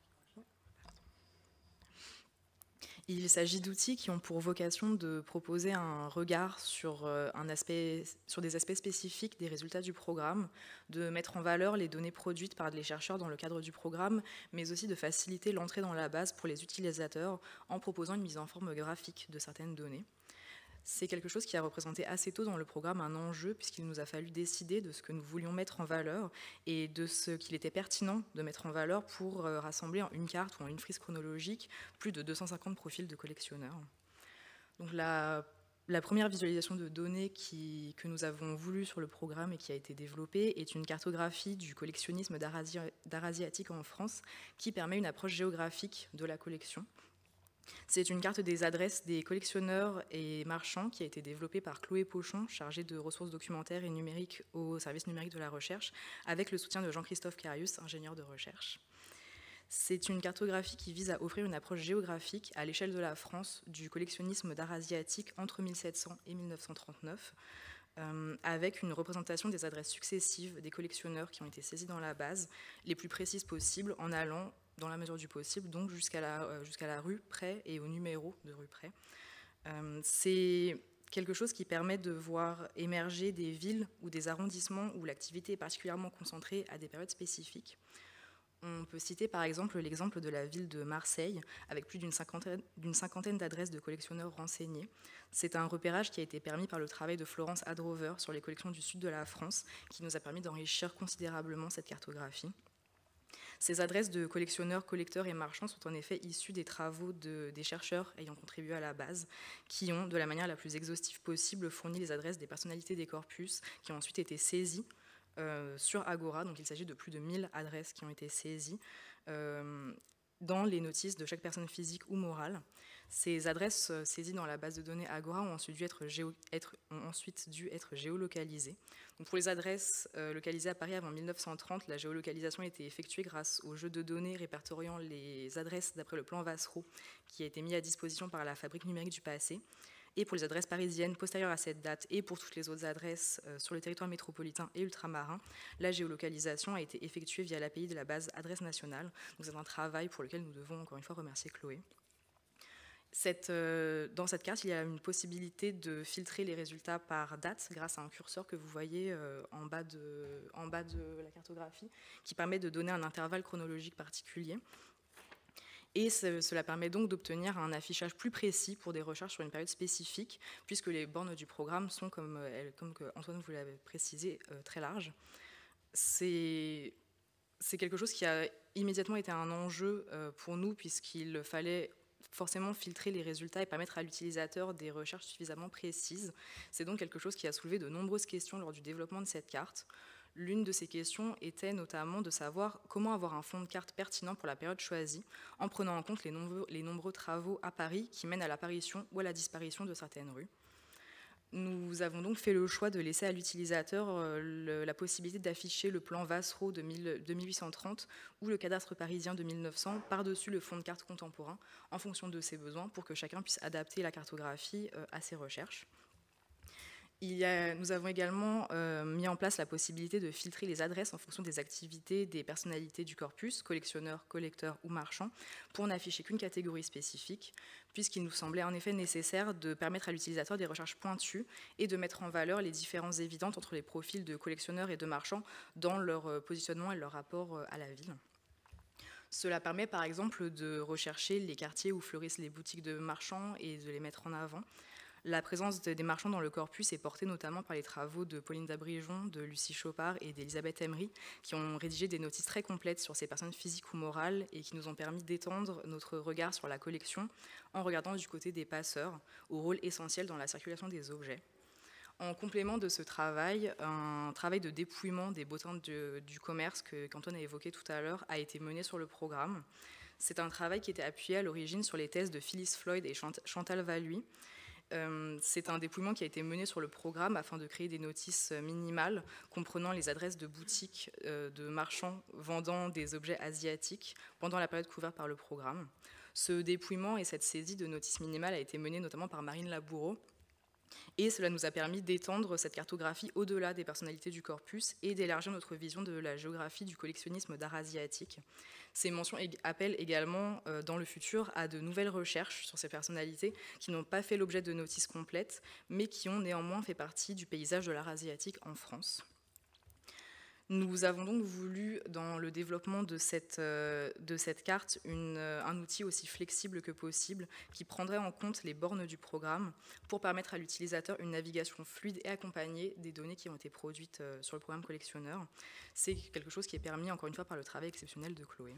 Il s'agit d'outils qui ont pour vocation de proposer un regard sur, un aspect, sur des aspects spécifiques des résultats du programme, de mettre en valeur les données produites par les chercheurs dans le cadre du programme, mais aussi de faciliter l'entrée dans la base pour les utilisateurs en proposant une mise en forme graphique de certaines données. C'est quelque chose qui a représenté assez tôt dans le programme un enjeu puisqu'il nous a fallu décider de ce que nous voulions mettre en valeur et de ce qu'il était pertinent de mettre en valeur pour rassembler en une carte ou en une frise chronologique plus de deux cent cinquante profils de collectionneurs. Donc la, la première visualisation de données qui, que nous avons voulu sur le programme et qui a été développée est une cartographie du collectionnisme d'art asiatique en France qui permet une approche géographique de la collection. C'est une carte des adresses des collectionneurs et marchands qui a été développée par Chloé Pochon, chargée de ressources documentaires et numériques au service numérique de la recherche, avec le soutien de Jean-Christophe Carius, ingénieur de recherche. C'est une cartographie qui vise à offrir une approche géographique à l'échelle de la France du collectionnisme d'art asiatique entre mille sept cents et mille neuf cent trente-neuf, euh, avec une représentation des adresses successives des collectionneurs qui ont été saisis dans la base, les plus précises possibles, en allant dans la mesure du possible, donc jusqu'à la, euh, jusqu'à la rue près et au numéro de rue près. Euh, c'est quelque chose qui permet de voir émerger des villes ou des arrondissements où l'activité est particulièrement concentrée à des périodes spécifiques. On peut citer par exemple l'exemple de la ville de Marseille, avec plus d'une cinquantaine, d'une cinquantaine d'adresses de collectionneurs renseignés. C'est un repérage qui a été permis par le travail de Florence Adrover sur les collections du sud de la France, qui nous a permis d'enrichir considérablement cette cartographie. Ces adresses de collectionneurs, collecteurs et marchands sont en effet issues des travaux de, des chercheurs ayant contribué à la base, qui ont, de la manière la plus exhaustive possible, fourni les adresses des personnalités des corpus, qui ont ensuite été saisies euh, sur Agora. Donc il s'agit de plus de mille adresses qui ont été saisies euh, dans les notices de chaque personne physique ou morale. Ces adresses saisies dans la base de données Agora ont ensuite dû être, géo, être, ont ensuite dû être géolocalisées. Donc pour les adresses euh, localisées à Paris avant mille neuf cent trente, la géolocalisation a été effectuée grâce au jeu de données répertoriant les adresses d'après le plan Vassereau, qui a été mis à disposition par la Fabrique numérique du passé. Et pour les adresses parisiennes postérieures à cette date et pour toutes les autres adresses euh, sur le territoire métropolitain et ultramarin, la géolocalisation a été effectuée via l'A P I de la base adresse nationale. Donc c'est un travail pour lequel nous devons encore une fois remercier Chloé. Cette, euh, dans cette carte, il y a une possibilité de filtrer les résultats par date grâce à un curseur que vous voyez euh, en, bas de, en bas de la cartographie, qui permet de donner un intervalle chronologique particulier. Et ce, cela permet donc d'obtenir un affichage plus précis pour des recherches sur une période spécifique, puisque les bornes du programme sont, comme, euh, comme Antoine vous l'avait précisé, euh, très larges. C'est, c'est quelque chose qui a immédiatement été un enjeu euh, pour nous, puisqu'il fallait forcément filtrer les résultats et permettre à l'utilisateur des recherches suffisamment précises. C'est donc quelque chose qui a soulevé de nombreuses questions lors du développement de cette carte. L'une de ces questions était notamment de savoir comment avoir un fond de carte pertinent pour la période choisie, en prenant en compte les nombreux, les nombreux travaux à Paris qui mènent à l'apparition ou à la disparition de certaines rues. Nous avons donc fait le choix de laisser à l'utilisateur euh, la possibilité d'afficher le plan Vassereau de, de mille huit cent trente ou le cadastre parisien de mille neuf cents par-dessus le fond de carte contemporain en fonction de ses besoins pour que chacun puisse adapter la cartographie euh, à ses recherches. Il y a, nous avons également euh, mis en place la possibilité de filtrer les adresses en fonction des activités des personnalités du corpus, collectionneurs, collecteurs ou marchands, pour n'afficher qu'une catégorie spécifique, puisqu'il nous semblait en effet nécessaire de permettre à l'utilisateur des recherches pointues et de mettre en valeur les différences évidentes entre les profils de collectionneurs et de marchands dans leur positionnement et leur rapport à la ville. Cela permet par exemple de rechercher les quartiers où fleurissent les boutiques de marchands et de les mettre en avant. La présence des marchands dans le corpus est portée notamment par les travaux de Pauline d'Abrigeon, de Lucie Chopard et d'Elisabeth Emery, qui ont rédigé des notices très complètes sur ces personnes physiques ou morales et qui nous ont permis d'étendre notre regard sur la collection en regardant du côté des passeurs, au rôle essentiel dans la circulation des objets. En complément de ce travail, un travail de dépouillement des bottins de, du commerce que, qu'Antoine a évoqué tout à l'heure a été mené sur le programme. C'est un travail qui était appuyé à l'origine sur les thèses de Phyllis Floyd et Chantal Valluy. Euh, c'est un dépouillement qui a été mené sur le programme afin de créer des notices minimales comprenant les adresses de boutiques euh, de marchands vendant des objets asiatiques pendant la période couverte par le programme. Ce dépouillement et cette saisie de notices minimales a été mené notamment par Marine Laboureau, et cela nous a permis d'étendre cette cartographie au-delà des personnalités du corpus et d'élargir notre vision de la géographie du collectionnisme d'art asiatique. Ces mentions appellent également euh, dans le futur à de nouvelles recherches sur ces personnalités qui n'ont pas fait l'objet de notices complètes, mais qui ont néanmoins fait partie du paysage de l'art asiatique en France. Nous avons donc voulu, dans le développement de cette, euh, de cette carte, une, euh, un outil aussi flexible que possible qui prendrait en compte les bornes du programme pour permettre à l'utilisateur une navigation fluide et accompagnée des données qui ont été produites euh, sur le programme collectionneur. C'est quelque chose qui est permis, encore une fois, par le travail exceptionnel de Chloé.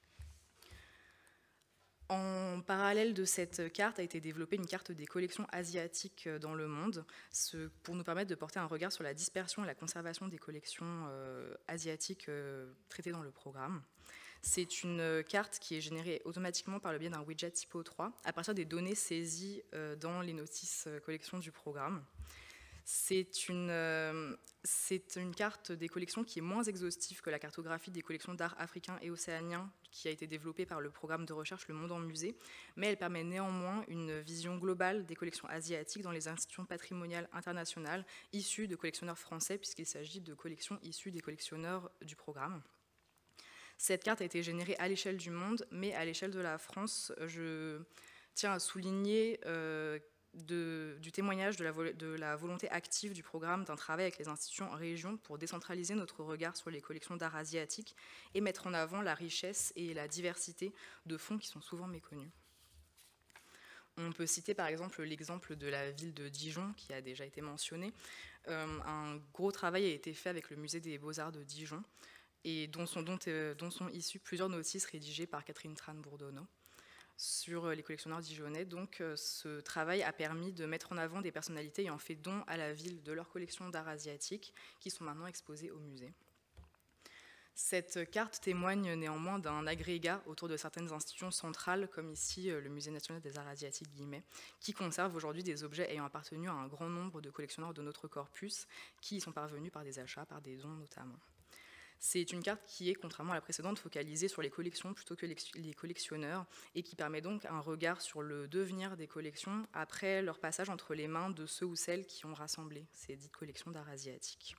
En parallèle de cette carte a été développée une carte des collections asiatiques dans le monde, ce, pour nous permettre de porter un regard sur la dispersion et la conservation des collections euh, asiatiques euh, traitées dans le programme. C'est une carte qui est générée automatiquement par le biais d'un widget typo trois à partir des données saisies euh, dans les notices euh, collections du programme. C'est une, euh, c'est une carte des collections qui est moins exhaustive que la cartographie des collections d'art africain et océanien qui a été développée par le programme de recherche Le Monde en Musée, mais elle permet néanmoins une vision globale des collections asiatiques dans les institutions patrimoniales internationales issues de collectionneurs français, puisqu'il s'agit de collections issues des collectionneurs du programme. Cette carte a été générée à l'échelle du monde, mais à l'échelle de la France, je tiens à souligner euh, De, du témoignage de la, de la volonté active du programme d'un travail avec les institutions en région pour décentraliser notre regard sur les collections d'art asiatique et mettre en avant la richesse et la diversité de fonds qui sont souvent méconnus. On peut citer par exemple l'exemple de la ville de Dijon qui a déjà été mentionné. Euh, un gros travail a été fait avec le musée des Beaux-Arts de Dijon et dont sont, dont, euh, dont sont issues plusieurs notices rédigées par Catherine Tran-Bourdonneau sur les collectionneurs dijonnais. Donc ce travail a permis de mettre en avant des personnalités ayant fait don à la ville de leur collection d'art asiatique qui sont maintenant exposées au musée. Cette carte témoigne néanmoins d'un agrégat autour de certaines institutions centrales, comme ici le Musée national des arts asiatiques, Guillemets, qui conserve aujourd'hui des objets ayant appartenu à un grand nombre de collectionneurs de notre corpus, qui y sont parvenus par des achats, par des dons notamment. C'est une carte qui est, contrairement à la précédente, focalisée sur les collections plutôt que les collectionneurs et qui permet donc un regard sur le devenir des collections après leur passage entre les mains de ceux ou celles qui ont rassemblé ces dites collections d'art asiatique.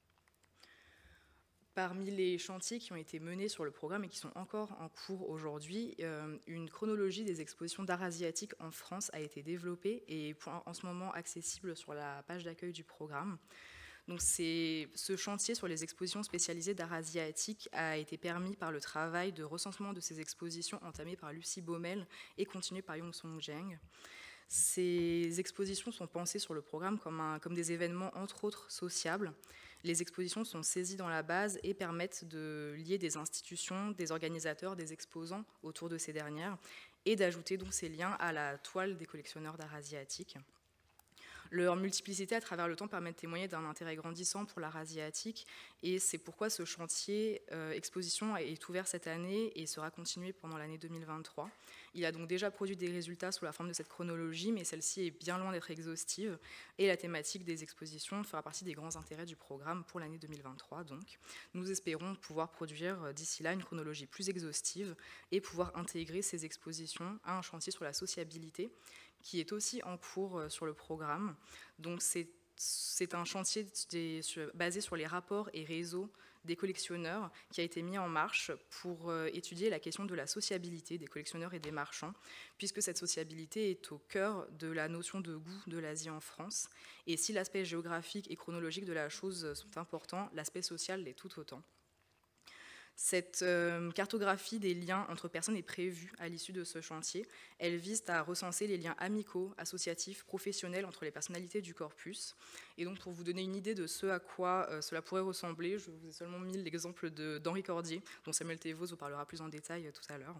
Parmi les chantiers qui ont été menés sur le programme et qui sont encore en cours aujourd'hui, euh, une chronologie des expositions d'art asiatique en France a été développée et est en ce moment accessible sur la page d'accueil du programme. Donc ce chantier sur les expositions spécialisées d'art asiatique a été permis par le travail de recensement de ces expositions entamé par Lucie Baumel et continué par Yong-Song Jeng. Ces expositions sont pensées sur le programme comme, un, comme des événements entre autres sociables. Les expositions sont saisies dans la base et permettent de lier des institutions, des organisateurs, des exposants autour de ces dernières et d'ajouter donc ces liens à la toile des collectionneurs d'art asiatique. Leur multiplicité à travers le temps permet de témoigner d'un intérêt grandissant pour l'art asiatique, et c'est pourquoi ce chantier euh, exposition est ouvert cette année et sera continué pendant l'année deux mille vingt-trois. Il a donc déjà produit des résultats sous la forme de cette chronologie, mais celle-ci est bien loin d'être exhaustive, et la thématique des expositions fera partie des grands intérêts du programme pour l'année deux mille vingt-trois. Donc, nous espérons pouvoir produire d'ici là une chronologie plus exhaustive et pouvoir intégrer ces expositions à un chantier sur la sociabilité qui est aussi en cours sur le programme. Donc, c'est C'est un chantier des, basé sur les rapports et réseaux des collectionneurs qui a été mis en marche pour euh, étudier la question de la sociabilité des collectionneurs et des marchands, puisque cette sociabilité est au cœur de la notion de goût de l'Asie en France. Et si l'aspect géographique et chronologique de la chose sont importants, l'aspect social l'est tout autant. Cette euh, cartographie des liens entre personnes est prévue à l'issue de ce chantier. Elle vise à recenser les liens amicaux, associatifs, professionnels entre les personnalités du corpus. Et donc, pour vous donner une idée de ce à quoi euh, cela pourrait ressembler, je vous ai seulement mis l'exemple d'Henri Cordier, dont Samuel Thévaux vous parlera plus en détail euh, tout à l'heure.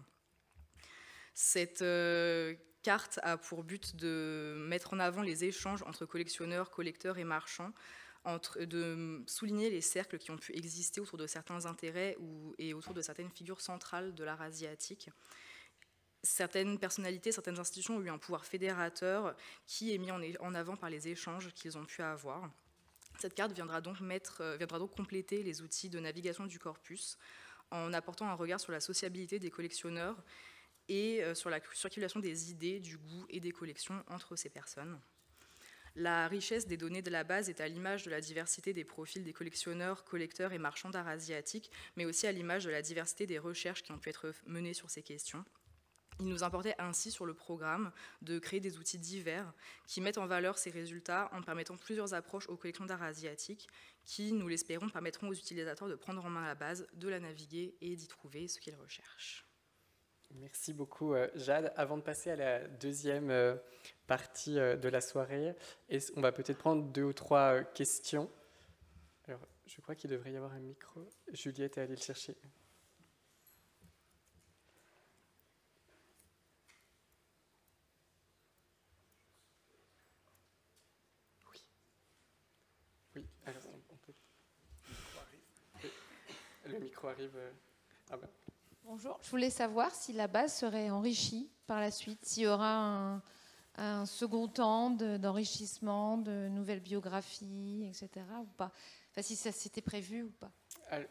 Cette euh, carte a pour but de mettre en avant les échanges entre collectionneurs, collecteurs et marchands, Entre, de souligner les cercles qui ont pu exister autour de certains intérêts ou, et autour de certaines figures centrales de l'art asiatique. Certaines personnalités, certaines institutions ont eu un pouvoir fédérateur qui est mis en, en avant par les échanges qu'ils ont pu avoir. Cette carte viendra donc, mettre, viendra donc compléter les outils de navigation du corpus en apportant un regard sur la sociabilité des collectionneurs et sur la circulation des idées, du goût et des collections entre ces personnes. La richesse des données de la base est à l'image de la diversité des profils des collectionneurs, collecteurs et marchands d'art asiatique, mais aussi à l'image de la diversité des recherches qui ont pu être menées sur ces questions. Il nous importait ainsi sur le programme de créer des outils divers qui mettent en valeur ces résultats en permettant plusieurs approches aux collections d'art asiatique qui, nous l'espérons, permettront aux utilisateurs de prendre en main la base, de la naviguer et d'y trouver ce qu'ils recherchent. Merci beaucoup, Jade. Avant de passer à la deuxième partie de la soirée, on va peut-être prendre deux ou trois questions. Alors, je crois qu'il devrait y avoir un micro. Juliette est allée le chercher. Oui. Oui, alors on peut... Le micro arrive. Ah ben. Bonjour, je voulais savoir si la base serait enrichie par la suite, s'il y aura un, un second temps d'enrichissement, de, de nouvelles biographies, et cetera, ou pas. Enfin, si ça s'était prévu ou pas. Alors,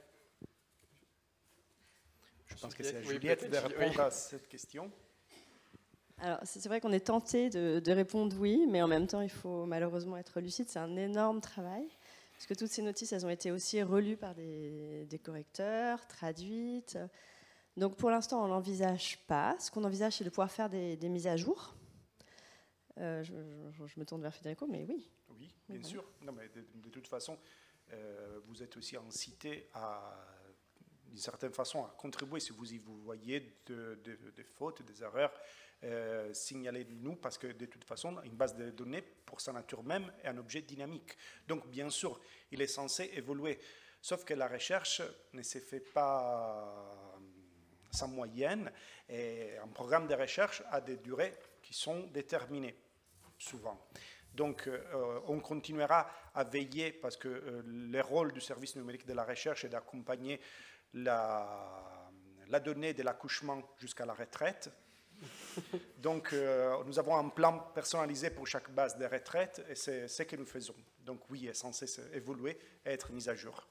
je pense que c'est à Juliette oui, de répondre oui. à cette question. Alors, c'est vrai qu'on est tenté de, de répondre oui, mais en même temps, il faut malheureusement être lucide. C'est un énorme travail, parce que toutes ces notices, elles ont été aussi relues par des, des correcteurs, traduites. Donc pour l'instant, on ne l'envisage pas. Ce qu'on envisage, c'est de pouvoir faire des, des mises à jour. Euh, je, je, je me tourne vers Federico, mais oui. Oui, bien oui, sûr. Non, mais de, de toute façon, euh, vous êtes aussi incité à, d'une certaine façon, à contribuer. Si vous y vous voyez de, de, de fautes, des erreurs, euh, signalez-nous, parce que de toute façon, une base de données, pour sa nature même, est un objet dynamique. Donc bien sûr, il est censé évoluer. Sauf que la recherche ne se fait pas sans moyenne, et un programme de recherche a des durées qui sont déterminées, souvent. Donc, euh, on continuera à veiller, parce que euh, le rôle du service numérique de la recherche est d'accompagner la, la donnée de l'accouchement jusqu'à la retraite. Donc, euh, nous avons un plan personnalisé pour chaque base de retraite, et c'est ce que nous faisons. Donc, oui, il est censé évoluer et être mis à jour.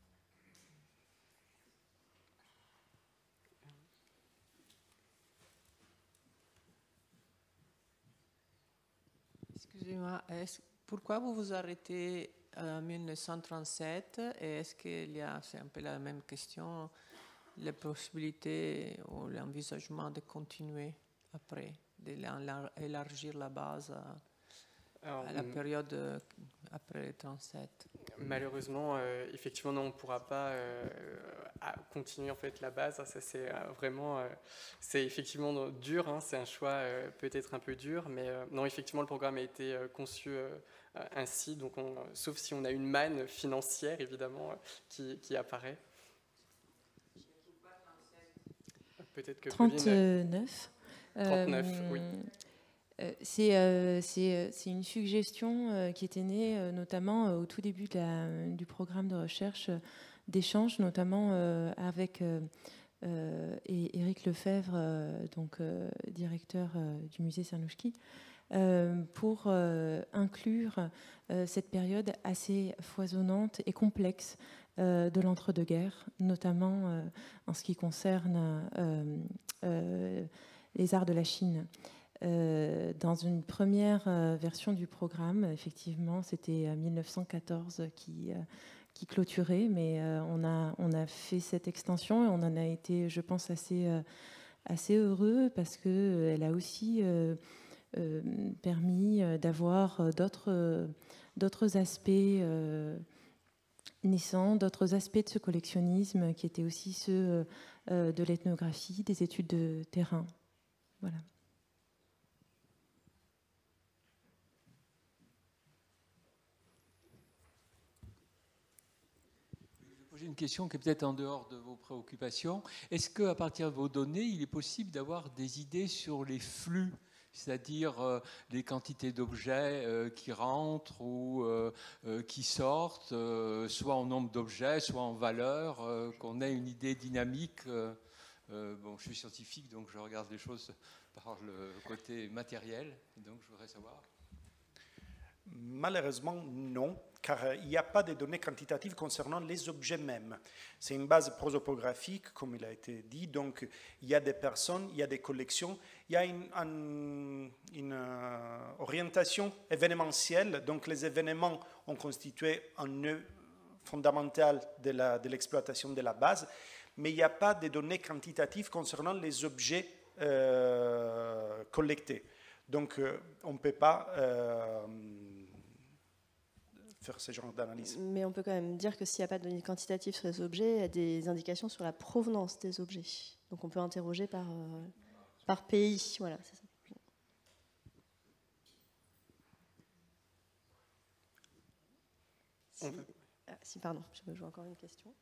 Excusez-moi, pourquoi vous vous arrêtez en mille neuf cent trente-sept et est-ce qu'il y a, c'est un peu la même question, la possibilité ou l'envisagement de continuer après, d'élargir la base à, Alors, à la période après trente-sept? Malheureusement, euh, effectivement, non, on ne pourra pas euh, continuer en fait la base. Ça, c'est euh, vraiment, euh, c'est effectivement dur. Hein, c'est un choix euh, peut-être un peu dur, mais euh, non, effectivement, le programme a été euh, conçu euh, ainsi. Donc, on, sauf si on a une manne financière, évidemment, euh, qui, qui apparaît. Peut-être que trente-neuf. trente-neuf, euh, oui. Euh, c'est euh, une suggestion euh, qui était née euh, notamment euh, au tout début de la, du programme de recherche euh, d'échange, notamment euh, avec euh, euh, et Éric Lefebvre, euh, donc euh, directeur euh, du musée Cernouchki, euh, pour euh, inclure euh, cette période assez foisonnante et complexe euh, de l'entre-deux-guerres, notamment euh, en ce qui concerne euh, euh, les arts de la Chine. Euh, dans une première euh, version du programme, effectivement, c'était mille neuf cent quatorze qui, euh, qui clôturait, mais euh, on, a, on a fait cette extension et on en a été, je pense, assez, euh, assez heureux parce qu'elle a aussi euh, euh, permis d'avoir d'autres euh, d'autres aspects euh, naissants, d'autres aspects de ce collectionnisme qui étaient aussi ceux euh, de l'ethnographie, des études de terrain. Voilà. Une question qui est peut-être en dehors de vos préoccupations. Est-ce qu'à partir de vos données, il est possible d'avoir des idées sur les flux, c'est-à-dire euh, les quantités d'objets euh, qui rentrent ou euh, euh, qui sortent, euh, soit en nombre d'objets, soit en valeur, euh, qu'on ait une idée dynamique euh, euh, bon, je suis scientifique, donc je regarde les choses par le côté matériel, donc je voudrais savoir. Malheureusement, non, car il n'y a pas de données quantitatives concernant les objets mêmes. C'est une base prosopographique, comme il a été dit, donc il y a des personnes, il y a des collections, il y a une, une, une euh, orientation événementielle, donc les événements ont constitué un nœud fondamental de l'exploitation de, de la base, mais il n'y a pas de données quantitatives concernant les objets euh, collectés. Donc, euh, on ne peut pas euh, faire ce genre d'analyse. Mais on peut quand même dire que s'il n'y a pas de données quantitatives sur les objets, il y a des indications sur la provenance des objets. Donc, on peut interroger par, euh, par pays. Voilà, c'est ça. Si, ah, si, pardon, je me joue encore une question.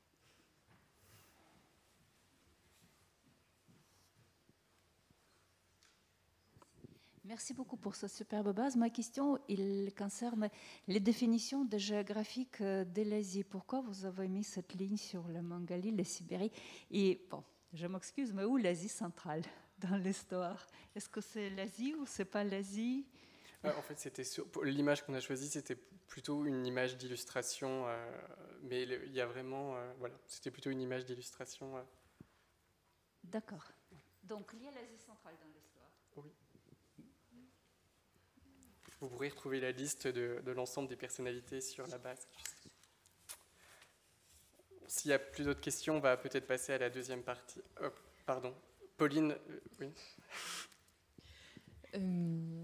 Merci beaucoup pour cette superbe base. Ma question il concerne les définitions de géographique de l'Asie. Pourquoi vous avez mis cette ligne sur le Mongolie, la Sibérie? Et bon, je m'excuse, mais où l'Asie centrale dans l'histoire? Est-ce que c'est l'Asie ou c'est pas l'Asie? euh, En fait, c'était l'image qu'on a choisie, c'était plutôt une image d'illustration, euh, mais le, il y a vraiment, euh, voilà, c'était plutôt une image d'illustration. Euh. D'accord. Donc il y a l'Asie centrale dans l'histoire. Oui. Vous pourrez retrouver la liste de, de l'ensemble des personnalités sur la base. S'il n'y a plus d'autres questions, on va peut-être passer à la deuxième partie. Oh, pardon. Pauline, euh, oui. Euh,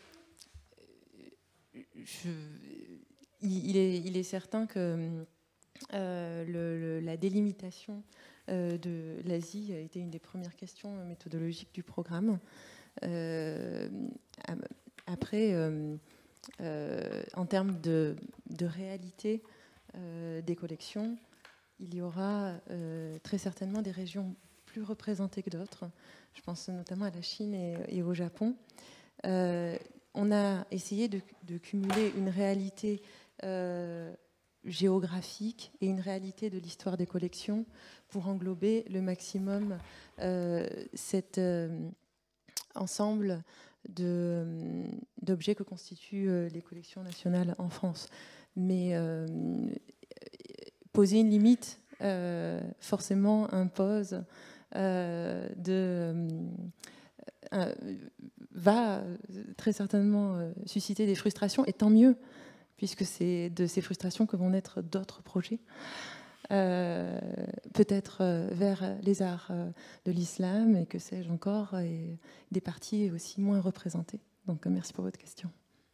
je, il, est, il est certain que euh, le, le, la délimitation euh, de l'Asie a été une des premières questions méthodologiques du programme. Euh, Après, euh, euh, en termes de, de réalité euh, des collections, il y aura euh, très certainement des régions plus représentées que d'autres. Je pense notamment à la Chine et, et au Japon. Euh, on a essayé de, de cumuler une réalité euh, géographique et une réalité de l'histoire des collections pour englober le maximum euh, cet euh, ensemble d'objets que constituent euh, les collections nationales en France. Mais euh, poser une limite, euh, forcément, impose euh, de... Euh, va très certainement euh, susciter des frustrations, et tant mieux, puisque c'est de ces frustrations que vont naître d'autres projets. Euh, peut-être euh, vers les arts euh, de l'islam et que sais-je encore, et des parties aussi moins représentées. Donc euh, merci pour votre question.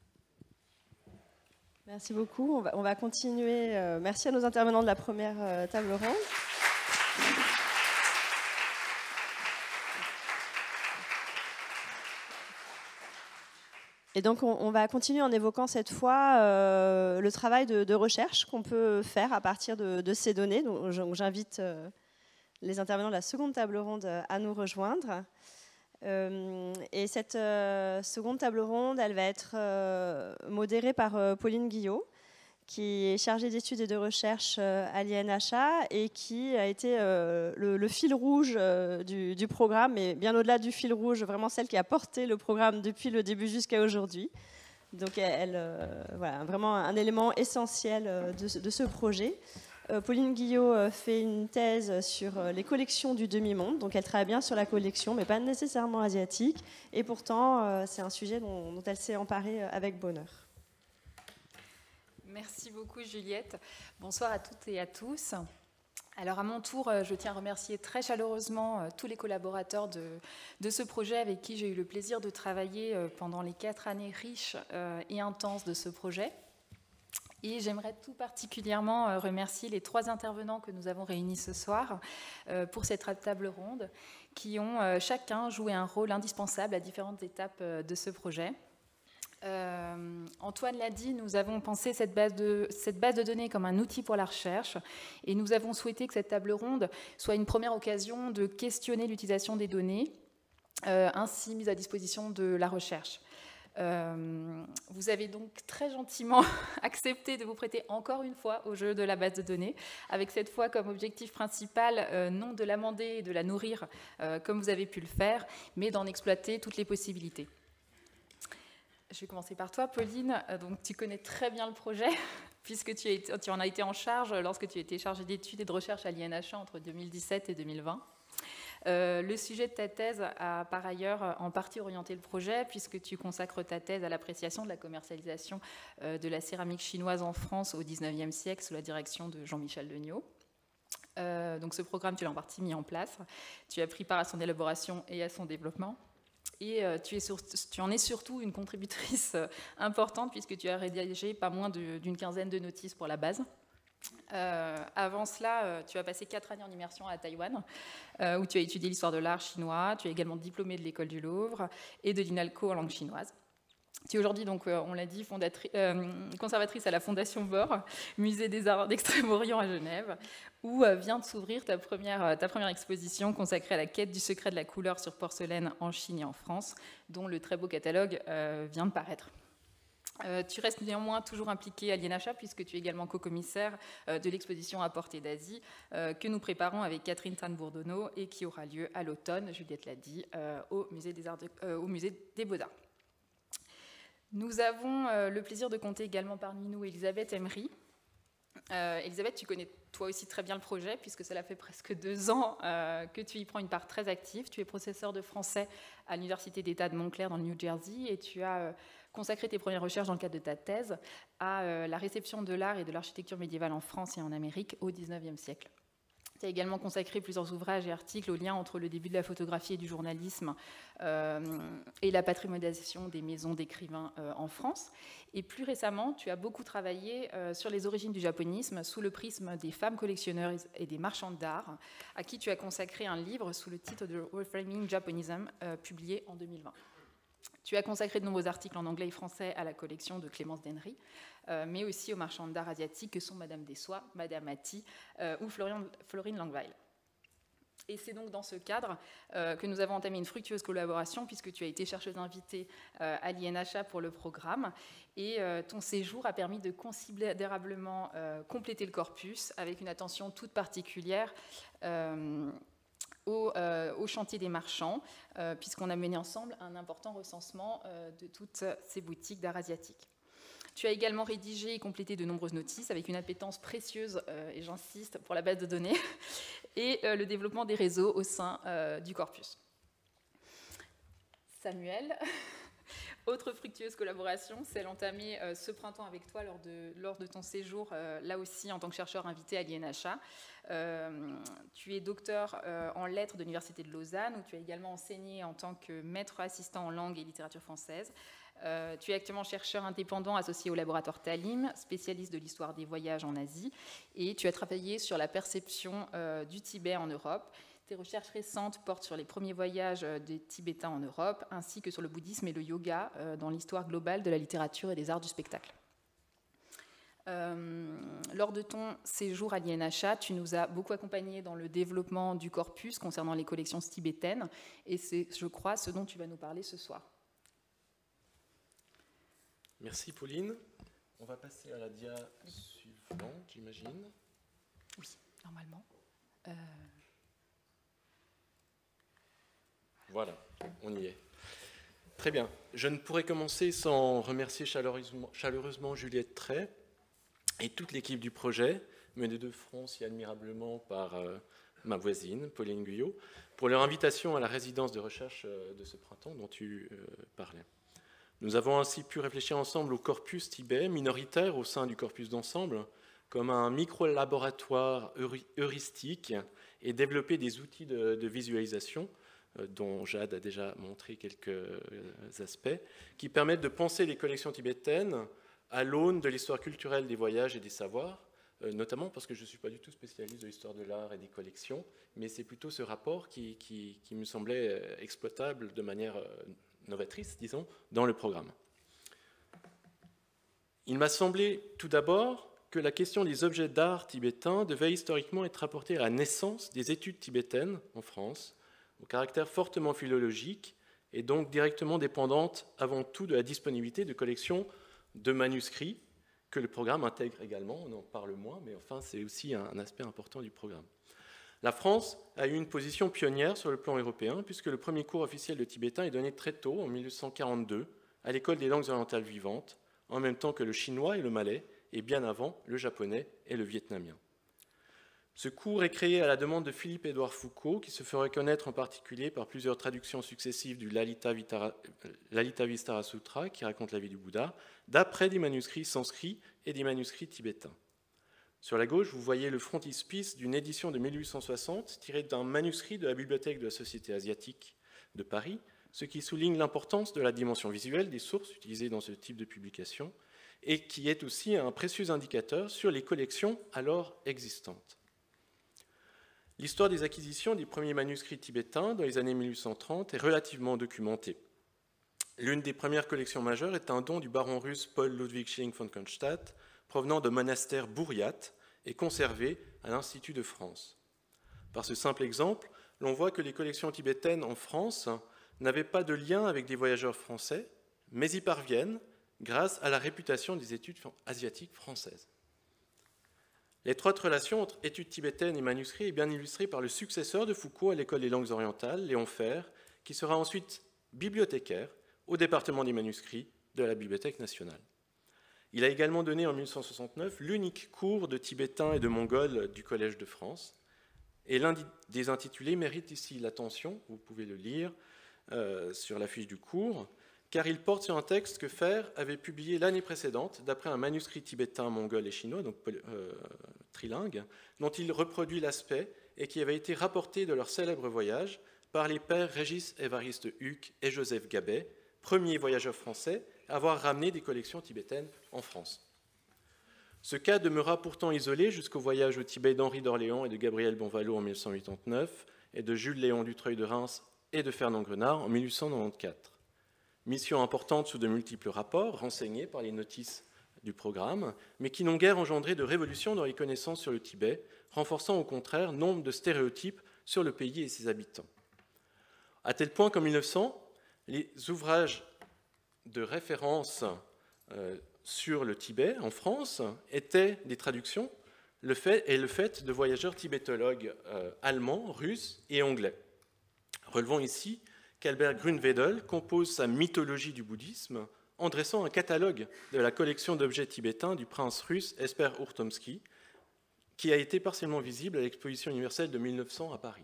Merci beaucoup. On va, on va continuer. Euh, merci à nos intervenants de la première euh, table ronde. Et donc, on, on va continuer en évoquant cette fois euh, le travail de, de recherche qu'on peut faire à partir de, de ces données. Donc, j'invite euh, les intervenants de la seconde table ronde à nous rejoindre. Euh, et cette euh, seconde table ronde, elle va être euh, modérée par euh, Pauline Guillot, qui est chargée d'études et de recherche euh, à l'I N H A et qui a été euh, le, le fil rouge euh, du, du programme, et bien au-delà du fil rouge, vraiment celle qui a porté le programme depuis le début jusqu'à aujourd'hui. Donc elle, euh, voilà, vraiment un élément essentiel euh, de, de ce projet. Euh, Pauline Guillot euh, fait une thèse sur euh, les collections du demi-monde, donc elle travaille bien sur la collection, mais pas nécessairement asiatique, et pourtant euh, c'est un sujet dont, dont elle s'est emparée euh, avec bonheur. Merci beaucoup Juliette. Bonsoir à toutes et à tous. Alors à mon tour, je tiens à remercier très chaleureusement tous les collaborateurs de, de ce projet avec qui j'ai eu le plaisir de travailler pendant les quatre années riches et intenses de ce projet. Et j'aimerais tout particulièrement remercier les trois intervenants que nous avons réunis ce soir pour cette table ronde, qui ont chacun joué un rôle indispensable à différentes étapes de ce projet. Euh, Antoine l'a dit, nous avons pensé cette base, de, cette base de données comme un outil pour la recherche et nous avons souhaité que cette table ronde soit une première occasion de questionner l'utilisation des données euh, ainsi mise à disposition de la recherche. Euh, vous avez donc très gentiment accepté de vous prêter encore une fois au jeu de la base de données, avec cette fois comme objectif principal euh, non de l'amender et de la nourrir euh, comme vous avez pu le faire, mais d'en exploiter toutes les possibilités. Je vais commencer par toi, Pauline. Donc, tu connais très bien le projet, puisque tu, es, tu en as été en charge lorsque tu étais chargée d'études et de recherche à l'I N H A entre deux mille dix-sept et deux mille vingt. Euh, le sujet de ta thèse a par ailleurs en partie orienté le projet, puisque tu consacres ta thèse à l'appréciation de la commercialisation euh, de la céramique chinoise en France au dix-neuvième siècle sous la direction de Jean-Michel Legnaud. Euh, donc, ce programme, tu l'as en partie mis en place. Tu as pris part à son élaboration et à son développement. Et tu, es sur, tu en es surtout une contributrice importante puisque tu as rédigé pas moins d'une quinzaine de notices pour la base. Euh, avant cela, tu as passé quatre années en immersion à Taïwan, euh, où tu as étudié l'histoire de l'art chinois. Tu es également diplômée de l'école du Louvre et de l'INALCO en langue chinoise. Tu es aujourd'hui, donc, on l'a dit, euh, conservatrice à la Fondation Bor, musée des arts d'Extrême-Orient à Genève, où euh, vient de s'ouvrir ta première, ta première exposition consacrée à la quête du secret de la couleur sur porcelaine en Chine et en France, dont le très beau catalogue euh, vient de paraître. Euh, tu restes néanmoins toujours impliquée à l'I N H A puisque tu es également co-commissaire euh, de l'exposition à portée d'Asie euh, que nous préparons avec Catherine Tan-Bourdonneau et qui aura lieu à l'automne, Juliette l'a dit, euh, au musée des Arts de, euh, au musée des Beaux-Arts. Nous avons euh, le plaisir de compter également parmi nous Elisabeth Emery. Euh, Elisabeth, tu connais toi aussi très bien le projet, puisque cela fait presque deux ans euh, que tu y prends une part très active. Tu es professeure de français à l'Université d'État de Montclair dans le New Jersey et tu as euh, consacré tes premières recherches dans le cadre de ta thèse à euh, la réception de l'art et de l'architecture médiévale en France et en Amérique au dix-neuvième siècle. Tu as également consacré plusieurs ouvrages et articles au lien entre le début de la photographie et du journalisme euh, et la patrimonialisation des maisons d'écrivains euh, en France. Et plus récemment, tu as beaucoup travaillé euh, sur les origines du japonisme sous le prisme des femmes collectionneurs et des marchandes d'art, à qui tu as consacré un livre sous le titre de Reframing Japonism, euh, publié en deux mille vingt. Tu as consacré de nombreux articles en anglais et français à la collection de Clémence Dennery, euh, mais aussi aux marchandes d'art asiatiques que sont Madame Dessois, Madame Atty euh, ou Florian, Florine Langweil. Et c'est donc dans ce cadre euh, que nous avons entamé une fructueuse collaboration puisque tu as été chercheuse invitée euh, à l'I N H A pour le programme et euh, ton séjour a permis de considérablement euh, compléter le corpus avec une attention toute particulière euh, Au, euh, au chantier des marchands, euh, puisqu'on a mené ensemble un important recensement euh, de toutes ces boutiques d'art asiatique. Tu as également rédigé et complété de nombreuses notices avec une appétence précieuse, euh, et j'insiste, pour la base de données, et euh, le développement des réseaux au sein euh, du corpus. Samuel, autre fructueuse collaboration, celle entamée euh, ce printemps avec toi lors de, lors de ton séjour, euh, là aussi en tant que chercheur invité à l'I N H A. Euh, tu es docteur euh, en lettres de l'Université de Lausanne, où tu as également enseigné en tant que maître assistant en langue et littérature française. Euh, tu es actuellement chercheur indépendant associé au laboratoire Talim, spécialiste de l'histoire des voyages en Asie, et tu as travaillé sur la perception euh, du Tibet en Europe. Tes recherches récentes portent sur les premiers voyages des Tibétains en Europe, ainsi que sur le bouddhisme et le yoga euh, dans l'histoire globale de la littérature et des arts du spectacle. Euh, lors de ton séjour à l'I N H A, tu nous as beaucoup accompagnés dans le développement du corpus concernant les collections tibétaines, et c'est, je crois, ce dont tu vas nous parler ce soir. Merci Pauline. On va passer à la dia suivante, j'imagine. Oui, normalement. Euh... Voilà, on y est. Très bien. Je ne pourrais commencer sans remercier chaleureusement, chaleureusement Juliette Tray et toute l'équipe du projet, menée de front si admirablement par euh, ma voisine, Pauline Guyot, pour leur invitation à la résidence de recherche euh, de ce printemps dont tu euh, parlais. Nous avons ainsi pu réfléchir ensemble au corpus Tibet, minoritaire au sein du corpus d'ensemble, comme un micro-laboratoire heuristique et développer des outils de, de visualisation, euh, dont Jade a déjà montré quelques aspects, qui permettent de penser les collections tibétaines à l'aune de l'histoire culturelle des voyages et des savoirs, euh, notamment parce que je ne suis pas du tout spécialiste de l'histoire de l'art et des collections, mais c'est plutôt ce rapport qui, qui, qui me semblait exploitable de manière euh, novatrice, disons, dans le programme. Il m'a semblé tout d'abord que la question des objets d'art tibétains devait historiquement être rapportée à la naissance des études tibétaines en France, au caractère fortement philologique et donc directement dépendante avant tout de la disponibilité de collections de manuscrits que le programme intègre également, on en parle moins, mais enfin c'est aussi un aspect important du programme. La France a eu une position pionnière sur le plan européen, puisque le premier cours officiel de tibétain est donné très tôt, en mille neuf cent quarante-deux, à l'École des langues orientales vivantes, en même temps que le chinois et le malais, et bien avant le japonais et le vietnamien. Ce cours est créé à la demande de Philippe-Édouard Foucault, qui se ferait connaître en particulier par plusieurs traductions successives du Lalita, Vitara, Lalita Vistara Sutra, qui raconte la vie du Bouddha, d'après des manuscrits sanscrits et des manuscrits tibétains. Sur la gauche, vous voyez le frontispice d'une édition de mille huit cent soixante tirée d'un manuscrit de la Bibliothèque de la Société asiatique de Paris, ce qui souligne l'importance de la dimension visuelle des sources utilisées dans ce type de publication et qui est aussi un précieux indicateur sur les collections alors existantes. L'histoire des acquisitions des premiers manuscrits tibétains dans les années mille huit cent trente est relativement documentée. L'une des premières collections majeures est un don du baron russe Paul Ludwig Schilling von Kronstadt, provenant de monastère Bouriat et conservé à l'Institut de France. Par ce simple exemple, l'on voit que les collections tibétaines en France n'avaient pas de lien avec des voyageurs français, mais y parviennent grâce à la réputation des études asiatiques françaises. L'étroite relation entre études tibétaines et manuscrits est bien illustrée par le successeur de Foucault à l'École des langues orientales, Léon Fer, qui sera ensuite bibliothécaire au département des manuscrits de la Bibliothèque nationale. Il a également donné en mille neuf cent soixante-neuf l'unique cours de tibétain et de mongol du Collège de France. Et l'un des intitulés mérite ici l'attention, vous pouvez le lire euh, sur la fiche du cours, car il porte sur un texte que Fer avait publié l'année précédente, d'après un manuscrit tibétain, mongol et chinois, donc euh, trilingue, dont il reproduit l'aspect et qui avait été rapporté de leur célèbre voyage par les pères Régis Évariste Huc et Joseph Gabet, premiers voyageurs français à avoir ramené des collections tibétaines en France. Ce cas demeura pourtant isolé jusqu'au voyage au Tibet d'Henri d'Orléans et de Gabriel Bonvalot en mille huit cent quatre-vingt-neuf et de Jules Léon Dutreuil de Reims et de Fernand Grenard en mille huit cent quatre-vingt-quatorze. Mission importante sous de multiples rapports, renseignés par les notices du programme, mais qui n'ont guère engendré de révolution dans les connaissances sur le Tibet, renforçant au contraire nombre de stéréotypes sur le pays et ses habitants. À tel point qu'en mille neuf cents, les ouvrages de référence euh, sur le Tibet en France étaient des traductions le fait, et le fait de voyageurs tibétologues euh, allemands, russes et anglais. Relevons ici qu'Albert Grunewedel compose sa mythologie du bouddhisme en dressant un catalogue de la collection d'objets tibétains du prince russe Esper Urtomsky, qui a été partiellement visible à l'exposition universelle de mille neuf cents à Paris.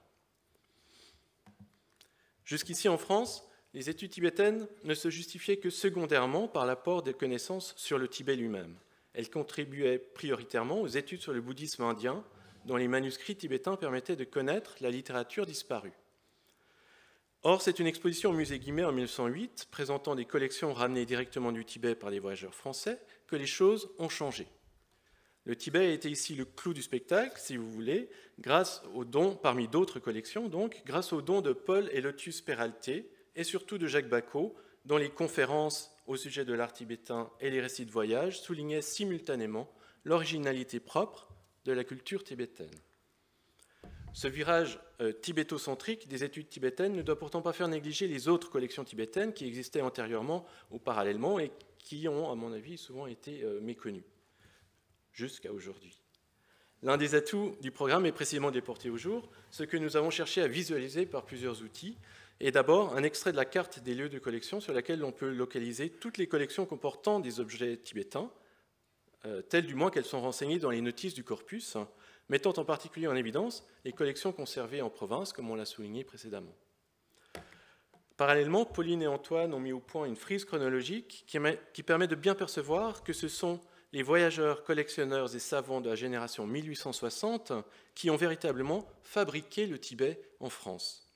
Jusqu'ici en France, les études tibétaines ne se justifiaient que secondairement par l'apport des connaissances sur le Tibet lui-même. Elles contribuaient prioritairement aux études sur le bouddhisme indien, dont les manuscrits tibétains permettaient de connaître la littérature disparue. Or, c'est une exposition au musée Guimet en mille neuf cent huit, présentant des collections ramenées directement du Tibet par des voyageurs français, que les choses ont changé. Le Tibet a été ici le clou du spectacle, si vous voulez, grâce aux dons, parmi d'autres collections, donc, grâce aux dons de Paul et Lotus Peralté, et surtout de Jacques Bacot, dont les conférences au sujet de l'art tibétain et les récits de voyage soulignaient simultanément l'originalité propre de la culture tibétaine. Ce virage euh, tibétocentrique des études tibétaines ne doit pourtant pas faire négliger les autres collections tibétaines qui existaient antérieurement ou parallèlement et qui ont, à mon avis, souvent été euh, méconnues, jusqu'à aujourd'hui. L'un des atouts du programme est précisément de les porter au jour, ce que nous avons cherché à visualiser par plusieurs outils, et d'abord un extrait de la carte des lieux de collection sur laquelle on peut localiser toutes les collections comportant des objets tibétains, euh, telles du moins qu'elles sont renseignées dans les notices du corpus, mettant en particulier en évidence les collections conservées en province, comme on l'a souligné précédemment. Parallèlement, Pauline et Antoine ont mis au point une frise chronologique qui, qui permet de bien percevoir que ce sont les voyageurs, collectionneurs et savants de la génération mille huit cent soixante qui ont véritablement fabriqué le Tibet en France.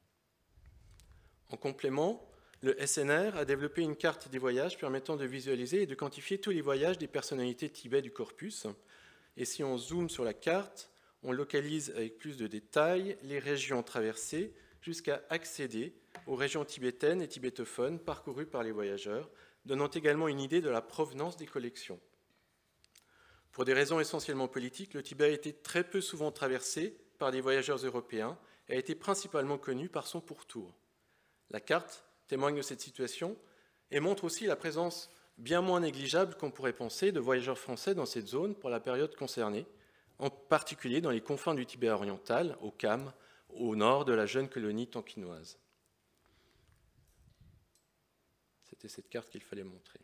En complément, le S N R a développé une carte des voyages permettant de visualiser et de quantifier tous les voyages des personnalités Tibet du corpus. Et si on zoome sur la carte, on localise avec plus de détails les régions traversées jusqu'à accéder aux régions tibétaines et tibétophones parcourues par les voyageurs, donnant également une idée de la provenance des collections. Pour des raisons essentiellement politiques, le Tibet a été très peu souvent traversé par des voyageurs européens et a été principalement connu par son pourtour. La carte témoigne de cette situation et montre aussi la présence bien moins négligeable qu'on pourrait penser de voyageurs français dans cette zone pour la période concernée, en particulier dans les confins du Tibet oriental, au Kham, au nord de la jeune colonie tonkinoise. C'était cette carte qu'il fallait montrer.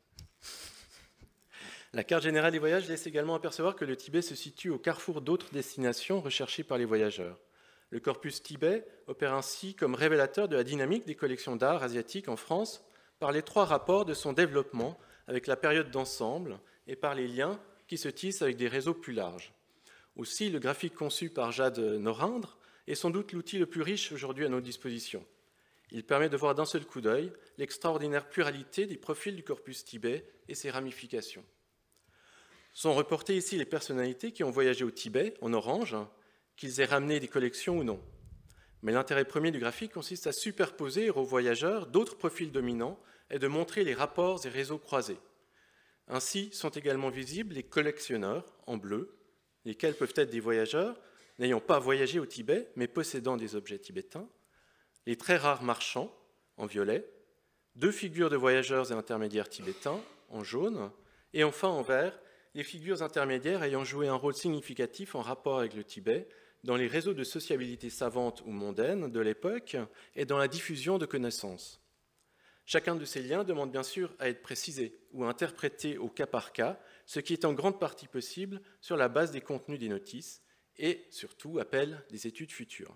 La carte générale des voyages laisse également apercevoir que le Tibet se situe au carrefour d'autres destinations recherchées par les voyageurs. Le corpus Tibet opère ainsi comme révélateur de la dynamique des collections d'art asiatiques en France par les trois rapports de son développement avec la période d'ensemble et par les liens qui se tissent avec des réseaux plus larges. Aussi, le graphique conçu par Jade Norindre est sans doute l'outil le plus riche aujourd'hui à nos dispositions. Il permet de voir d'un seul coup d'œil l'extraordinaire pluralité des profils du corpus Tibet et ses ramifications. Sont reportées ici les personnalités qui ont voyagé au Tibet, en orange, qu'ils aient ramené des collections ou non. Mais l'intérêt premier du graphique consiste à superposer aux voyageurs d'autres profils dominants et de montrer les rapports et réseaux croisés. Ainsi sont également visibles les collectionneurs, en bleu, lesquels peuvent être des voyageurs n'ayant pas voyagé au Tibet, mais possédant des objets tibétains, les très rares marchands, en violet, deux figures de voyageurs et intermédiaires tibétains, en jaune, et enfin en vert, les figures intermédiaires ayant joué un rôle significatif en rapport avec le Tibet dans les réseaux de sociabilité savante ou mondaine de l'époque et dans la diffusion de connaissances. Chacun de ces liens demande bien sûr à être précisé ou interprété au cas par cas, ce qui est en grande partie possible sur la base des contenus des notices et surtout appelle des études futures.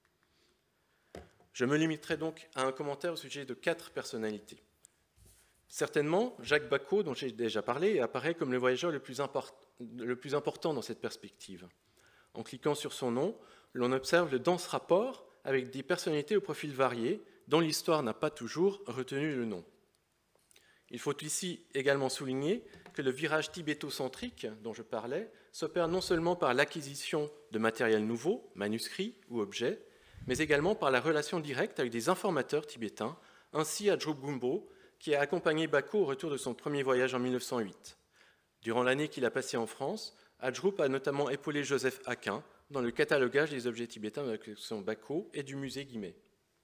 Je me limiterai donc à un commentaire au sujet de quatre personnalités. Certainement, Jacques Bacot, dont j'ai déjà parlé, apparaît comme le voyageur le plus, import, le plus important dans cette perspective. En cliquant sur son nom, l'on observe le dense rapport avec des personnalités au profil varié, dont l'histoire n'a pas toujours retenu le nom. Il faut ici également souligner que le virage tibétocentrique dont je parlais s'opère non seulement par l'acquisition de matériel nouveau, manuscrits ou objets, mais également par la relation directe avec des informateurs tibétains, ainsi à Drub Gumbo, qui a accompagné Bacot au retour de son premier voyage en mille neuf cent huit. Durant l'année qu'il a passée en France, Adjroup a notamment épaulé Joseph Aquin dans le catalogage des objets tibétains de la collection Bacot et du musée Guimet.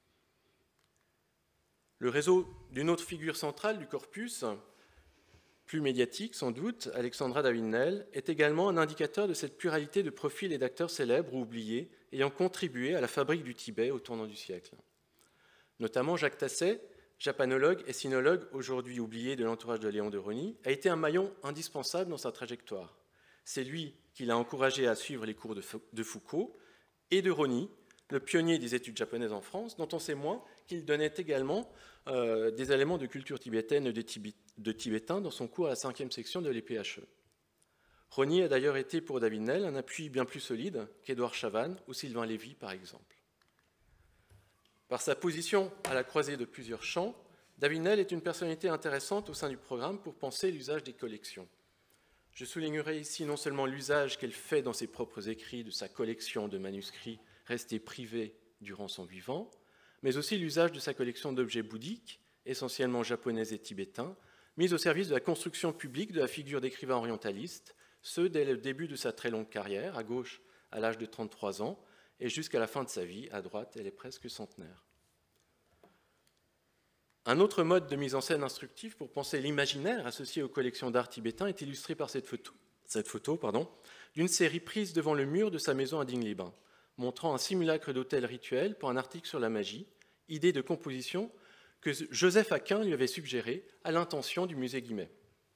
Le réseau d'une autre figure centrale du corpus, plus médiatique sans doute, Alexandra David-Néel, est également un indicateur de cette pluralité de profils et d'acteurs célèbres ou oubliés ayant contribué à la fabrique du Tibet au tournant du siècle. Notamment Jacques Tasset, japanologue et sinologue aujourd'hui oublié de l'entourage de Léon de Rosny, a été un maillon indispensable dans sa trajectoire. C'est lui qui l'a encouragé à suivre les cours de Foucault et de Rosny, le pionnier des études japonaises en France, dont on sait moins qu'il donnait également euh, des éléments de culture tibétaine et de, Tibet, de tibétain dans son cours à la cinquième section de l'E P H E. Rosny a d'ailleurs été pour David-Néel un appui bien plus solide qu'Édouard Chavannes ou Sylvain Lévy, par exemple. Par sa position à la croisée de plusieurs champs, David-Néel est une personnalité intéressante au sein du programme pour penser l'usage des collections. Je soulignerai ici non seulement l'usage qu'elle fait dans ses propres écrits de sa collection de manuscrits restés privés durant son vivant, mais aussi l'usage de sa collection d'objets bouddhiques, essentiellement japonais et tibétains, mis au service de la construction publique de la figure d'écrivain orientaliste, ce dès le début de sa très longue carrière, à gauche à l'âge de trente-trois ans, et jusqu'à la fin de sa vie, à droite, elle est presque centenaire. Un autre mode de mise en scène instructif pour penser l'imaginaire associé aux collections d'art tibétain est illustré par cette photo, cette photo pardon, d'une série prise devant le mur de sa maison à Digne-les-Bains, montrant un simulacre d'hôtel rituel pour un article sur la magie, idée de composition que Joseph Aquin lui avait suggérée à l'intention du musée Guimet.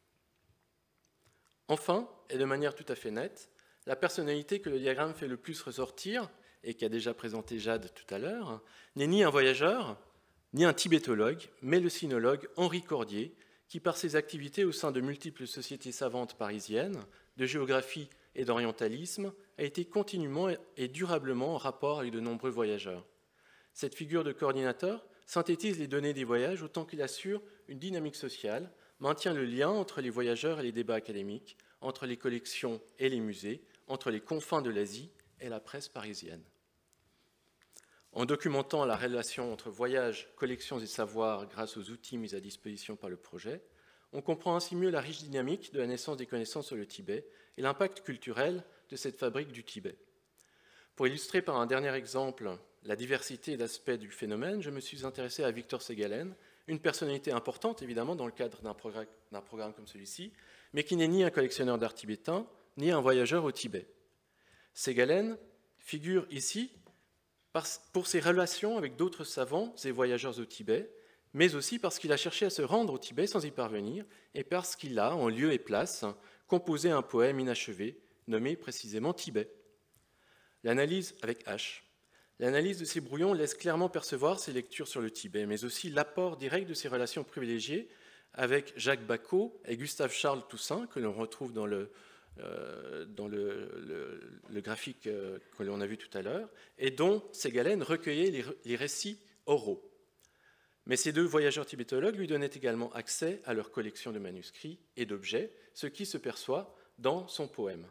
Enfin, et de manière tout à fait nette, la personnalité que le diagramme fait le plus ressortir, et qu'a déjà présenté Jade tout à l'heure, n'est ni un voyageur, ni un tibétologue, mais le sinologue Henri Cordier, qui par ses activités au sein de multiples sociétés savantes parisiennes, de géographie et d'orientalisme, a été continuellement et durablement en rapport avec de nombreux voyageurs. Cette figure de coordinateur synthétise les données des voyages autant qu'il assure une dynamique sociale, maintient le lien entre les voyageurs et les débats académiques, entre les collections et les musées, entre les confins de l'Asie et la presse parisienne. En documentant la relation entre voyages, collections et savoirs grâce aux outils mis à disposition par le projet, on comprend ainsi mieux la riche dynamique de la naissance des connaissances sur le Tibet et l'impact culturel de cette fabrique du Tibet. Pour illustrer par un dernier exemple la diversité d'aspects du phénomène, je me suis intéressé à Victor Segalen, une personnalité importante évidemment dans le cadre d'un programme, d'un programme comme celui-ci, mais qui n'est ni un collectionneur d'art tibétain, ni un voyageur au Tibet. Segalen figure ici pour ses relations avec d'autres savants et voyageurs au Tibet, mais aussi parce qu'il a cherché à se rendre au Tibet sans y parvenir, et parce qu'il a, en lieu et place, composé un poème inachevé, nommé précisément Tibet. L'analyse avec H. L'analyse de ces brouillons laisse clairement percevoir ses lectures sur le Tibet, mais aussi l'apport direct de ses relations privilégiées avec Jacques Bacot et Gustave-Charles Toussaint, que l'on retrouve dans le Euh, dans le, le, le graphique euh, que l'on a vu tout à l'heure, et dont Segalen recueillait les, les récits oraux. Mais ces deux voyageurs tibétologues lui donnaient également accès à leur collection de manuscrits et d'objets, ce qui se perçoit dans son poème.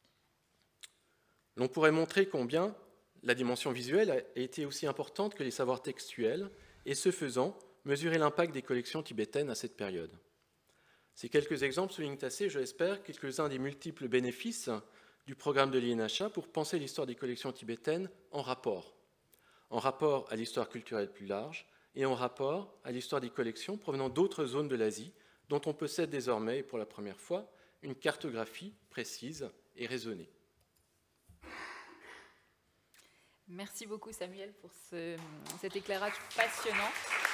L'on pourrait montrer combien la dimension visuelle a été aussi importante que les savoirs textuels, et ce faisant, mesurer l'impact des collections tibétaines à cette période. Ces quelques exemples soulignent assez, je l'espère, quelques-uns des multiples bénéfices du programme de l'I N H A pour penser l'histoire des collections tibétaines en rapport, en rapport à l'histoire culturelle plus large et en rapport à l'histoire des collections provenant d'autres zones de l'Asie dont on possède désormais, et pour la première fois, une cartographie précise et raisonnée. Merci beaucoup Samuel pour ce, cet éclairage passionnant.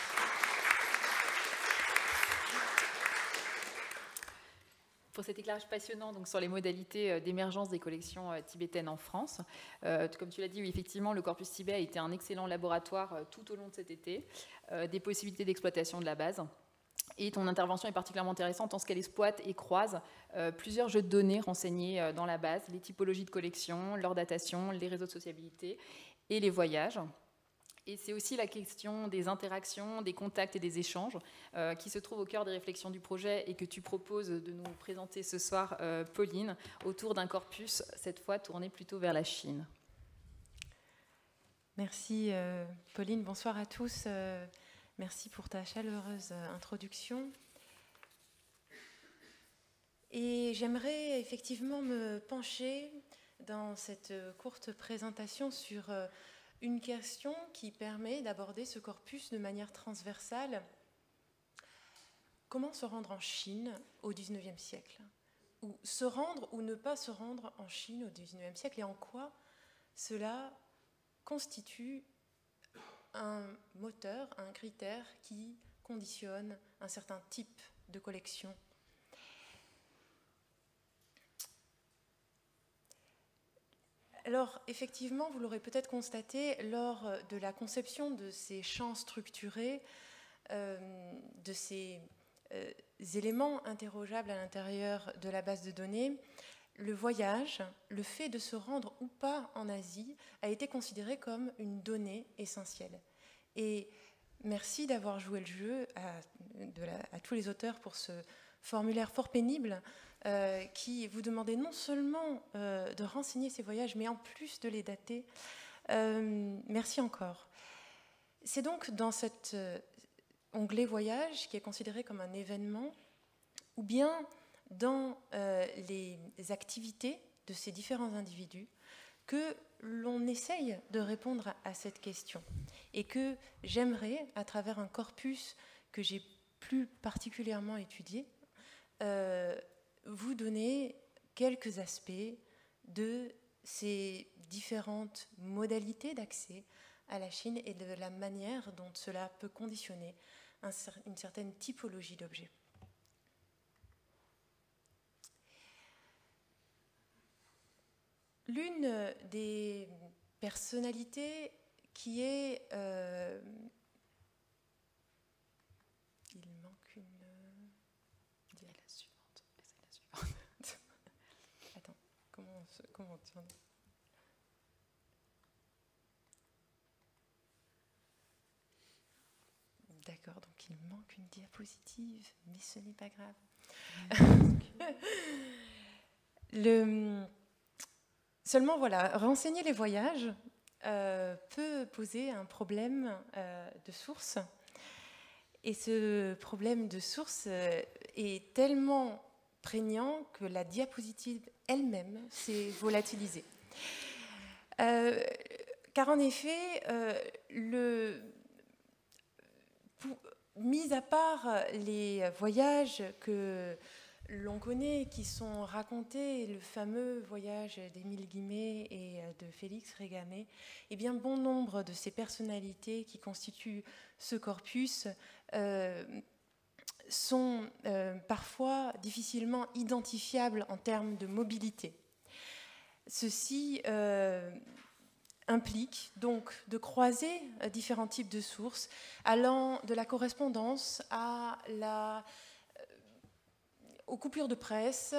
Pour cet éclairage passionnant donc, sur les modalités d'émergence des collections tibétaines en France. Euh, comme tu l'as dit, oui, effectivement, le Corpus Tibet a été un excellent laboratoire euh, tout au long de cet été, euh, des possibilités d'exploitation de la base. Et ton intervention est particulièrement intéressante en ce qu'elle exploite et croise euh, plusieurs jeux de données renseignés euh, dans la base, les typologies de collection, leur datation, les réseaux de sociabilité et les voyages. Et c'est aussi la question des interactions, des contacts et des échanges euh, qui se trouvent au cœur des réflexions du projet et que tu proposes de nous présenter ce soir, euh, Pauline, autour d'un corpus, cette fois tourné plutôt vers la Chine. Merci euh, Pauline, bonsoir à tous. Euh, merci pour ta chaleureuse introduction. Et j'aimerais effectivement me pencher dans cette courte présentation sur euh, une question qui permet d'aborder ce corpus de manière transversale. Comment se rendre en Chine au dix-neuvième siècle? Ou se rendre ou ne pas se rendre en Chine au dix-neuvième siècle, et en quoi cela constitue un moteur, un critère qui conditionne un certain type de collection. Alors, effectivement, vous l'aurez peut-être constaté, lors de la conception de ces champs structurés, euh, de ces euh, éléments interrogeables à l'intérieur de la base de données, le voyage, le fait de se rendre ou pas en Asie, a été considéré comme une donnée essentielle. Et merci d'avoir joué le jeu à, de la, à tous les auteurs pour ce formulaire fort pénible, Euh, qui vous demandait non seulement euh, de renseigner ces voyages, mais en plus de les dater. Euh, merci encore. C'est donc dans cet euh, onglet voyage, qui est considéré comme un événement, ou bien dans euh, les, les activités de ces différents individus que l'on essaye de répondre à, à cette question et que j'aimerais, à travers un corpus que j'ai plus particulièrement étudié, euh, vous donner quelques aspects de ces différentes modalités d'accès à la Chine et de la manière dont cela peut conditionner un, une certaine typologie d'objets. L'une des personnalités qui est... Euh, il manque une... C'est la suivante. C'est la suivante. Attends, comment on, se, comment on tient? D'accord, donc il manque une diapositive, mais ce n'est pas grave. Le... Seulement, voilà, renseigner les voyages euh, peut poser un problème euh, de source. Et ce problème de source euh, est tellement prégnant que la diapositive elle-même s'est volatilisée. Euh, car en effet, euh, le, pour, mis à part les voyages que l'on connaît, qui sont racontés, le fameux voyage d'Émile Guimet et de Félix Régamey, eh bien, bon nombre de ces personnalités qui constituent ce corpus euh, sont euh, parfois difficilement identifiables en termes de mobilité. Ceci euh, implique donc de croiser différents types de sources, allant de la correspondance à la aux coupures de presse,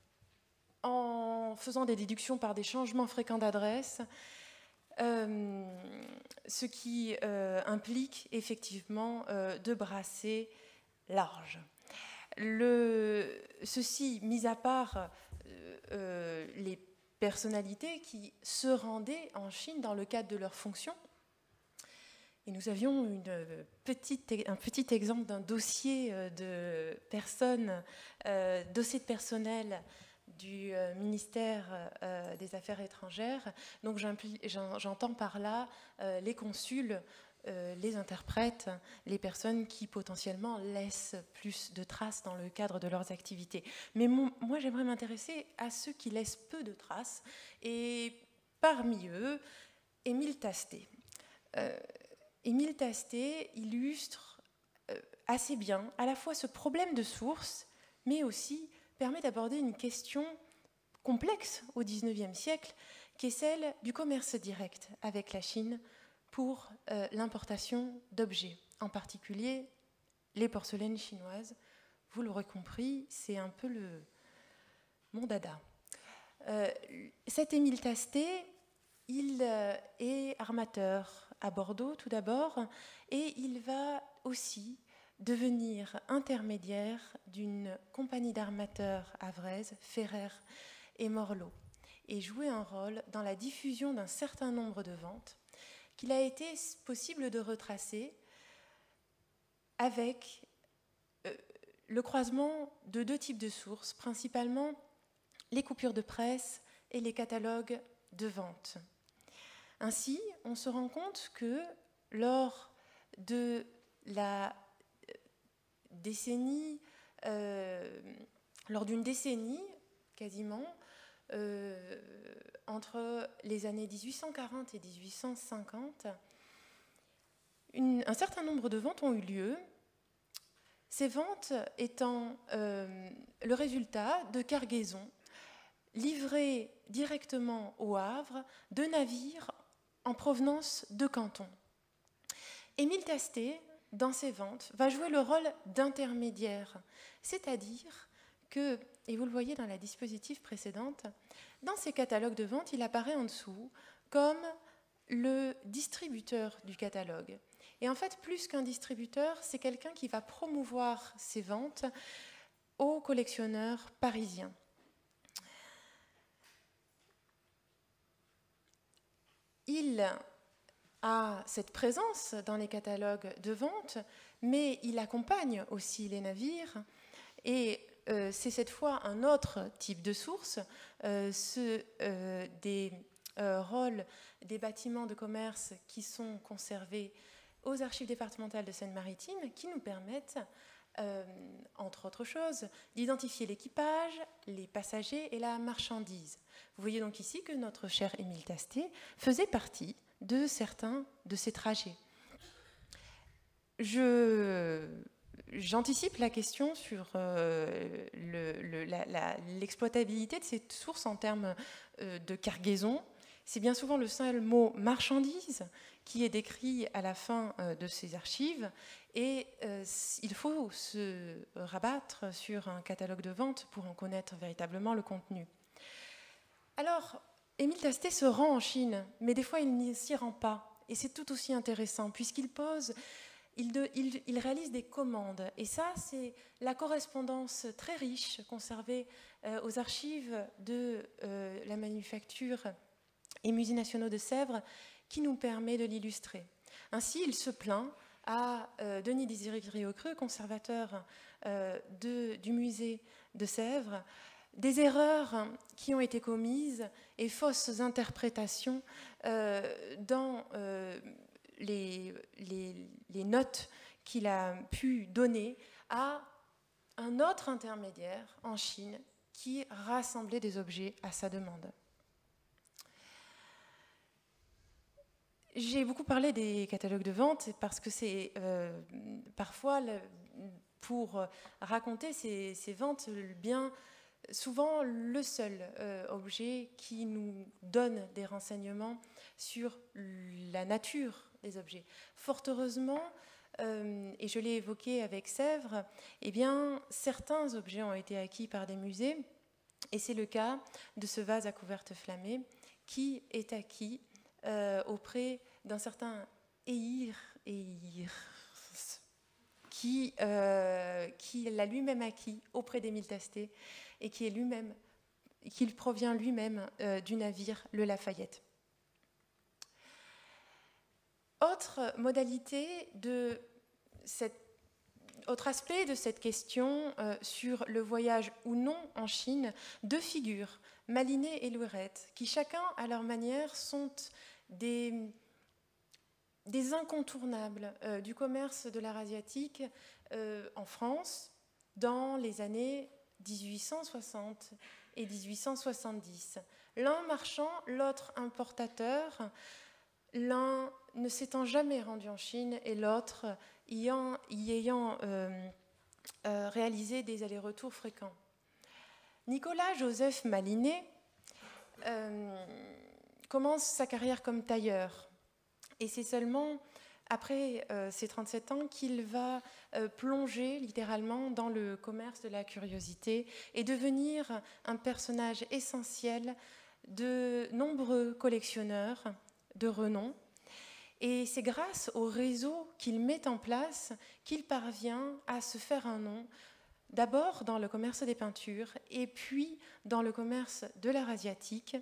en faisant des déductions par des changements fréquents d'adresse, euh, ce qui euh, implique effectivement euh, de brasser large. Le, ceci, mis à part euh, euh, les personnalités qui se rendaient en Chine dans le cadre de leurs fonctions. Et nous avions une petite, un petit exemple d'un dossier de personnes, euh, dossier de personnel du euh, ministère euh, des Affaires étrangères. Donc j'entends par là euh, les consuls, euh, les interprètes, les personnes qui potentiellement laissent plus de traces dans le cadre de leurs activités. Mais mon, moi j'aimerais m'intéresser à ceux qui laissent peu de traces. Et parmi eux, Émile Tastet. Euh, Émile Tastet illustre euh, assez bien à la fois ce problème de source, mais aussi permet d'aborder une question complexe au dix-neuvième siècle, qui est celle du commerce direct avec la Chine pour euh, l'importation d'objets, en particulier les porcelaines chinoises. Vous l'aurez compris, c'est un peu le, mon dada. Euh, cet Émile Tastet, il euh, est armateur à Bordeaux tout d'abord, et il va aussi devenir intermédiaire d'une compagnie d'armateurs havraise, Ferrer et Morlot, et jouer un rôle dans la diffusion d'un certain nombre de ventes qu'il a été possible de retracer avec euh, le croisement de deux types de sources, principalement les coupures de presse et les catalogues de vente. Ainsi, on se rend compte que lors de la décennie, euh, lors d'une décennie quasiment, euh, entre les années dix-huit cent quarante et dix-huit cent cinquante, une, un certain nombre de ventes ont eu lieu, ces ventes étant euh, le résultat de cargaisons livrées directement au Havre de navires en provenance de Canton. Émile Tastet, dans ses ventes, va jouer le rôle d'intermédiaire, c'est-à-dire que, et vous le voyez dans la dispositive précédente, dans ses catalogues de vente, il apparaît en dessous comme le distributeur du catalogue. Et en fait, plus qu'un distributeur, c'est quelqu'un qui va promouvoir ses ventes aux collectionneurs parisiens. Il a cette présence dans les catalogues de vente, mais il accompagne aussi les navires. Et euh, c'est cette fois un autre type de source, euh, ce, euh, des euh, rôles des bâtiments de commerce qui sont conservés aux archives départementales de Seine-Maritime, qui nous permettent, euh, entre autres choses, d'identifier l'équipage, les passagers et la marchandise. Vous voyez donc ici que notre cher Émile Tastet faisait partie de certains de ces trajets. Je... J'anticipe la question sur euh, l'exploitabilité le, le, de ces sources en termes euh, de cargaison. C'est bien souvent le seul mot marchandise qui est décrit à la fin euh, de ces archives, et euh, il faut se rabattre sur un catalogue de vente pour en connaître véritablement le contenu. Alors, Émile Tastet se rend en Chine, mais des fois il n'y s'y rend pas, et c'est tout aussi intéressant puisqu'il pose Il, de, il, il réalise des commandes. Et ça, c'est la correspondance très riche conservée euh, aux archives de euh, la manufacture et musées nationaux de Sèvres qui nous permet de l'illustrer. Ainsi, il se plaint à euh, Denis Désiré-Griocreux, conservateur euh, de, du musée de Sèvres, des erreurs qui ont été commises et fausses interprétations euh, dans... Euh, Les, les, les notes qu'il a pu donner à un autre intermédiaire en Chine qui rassemblait des objets à sa demande. J'ai beaucoup parlé des catalogues de vente parce que c'est euh, parfois, le, pour raconter ces, ces ventes, bien souvent le seul euh, objet qui nous donne des renseignements sur la nature des objets. Fort heureusement, euh, et je l'ai évoqué avec Sèvres, eh bien, certains objets ont été acquis par des musées, et c'est le cas de ce vase à couverte flammée qui est acquis euh, auprès d'un certain Eir, Eir qui, euh, qui l'a lui-même acquis auprès d'Émile Tastet et qui est lui-même, qu'il provient lui-même euh, du navire le Lafayette. Autre modalité de cette, autre aspect de cette question euh, sur le voyage ou non en Chine, deux figures, Malinet et Louirette, qui chacun à leur manière sont des, des incontournables euh, du commerce de l'art asiatique euh, en France dans les années dix-huit cent soixante et dix-huit cent soixante-dix. L'un marchand, l'autre importateur, l'un ne s'étant jamais rendu en Chine et l'autre y, y ayant euh, euh, réalisé des allers-retours fréquents. Nicolas-Joseph Malinet euh, commence sa carrière comme tailleur et c'est seulement après euh, ses trente-sept ans qu'il va euh, plonger littéralement dans le commerce de la curiosité et devenir un personnage essentiel de nombreux collectionneurs de renom. Et c'est grâce au réseau qu'il met en place qu'il parvient à se faire un nom, d'abord dans le commerce des peintures et puis dans le commerce de l'art asiatique,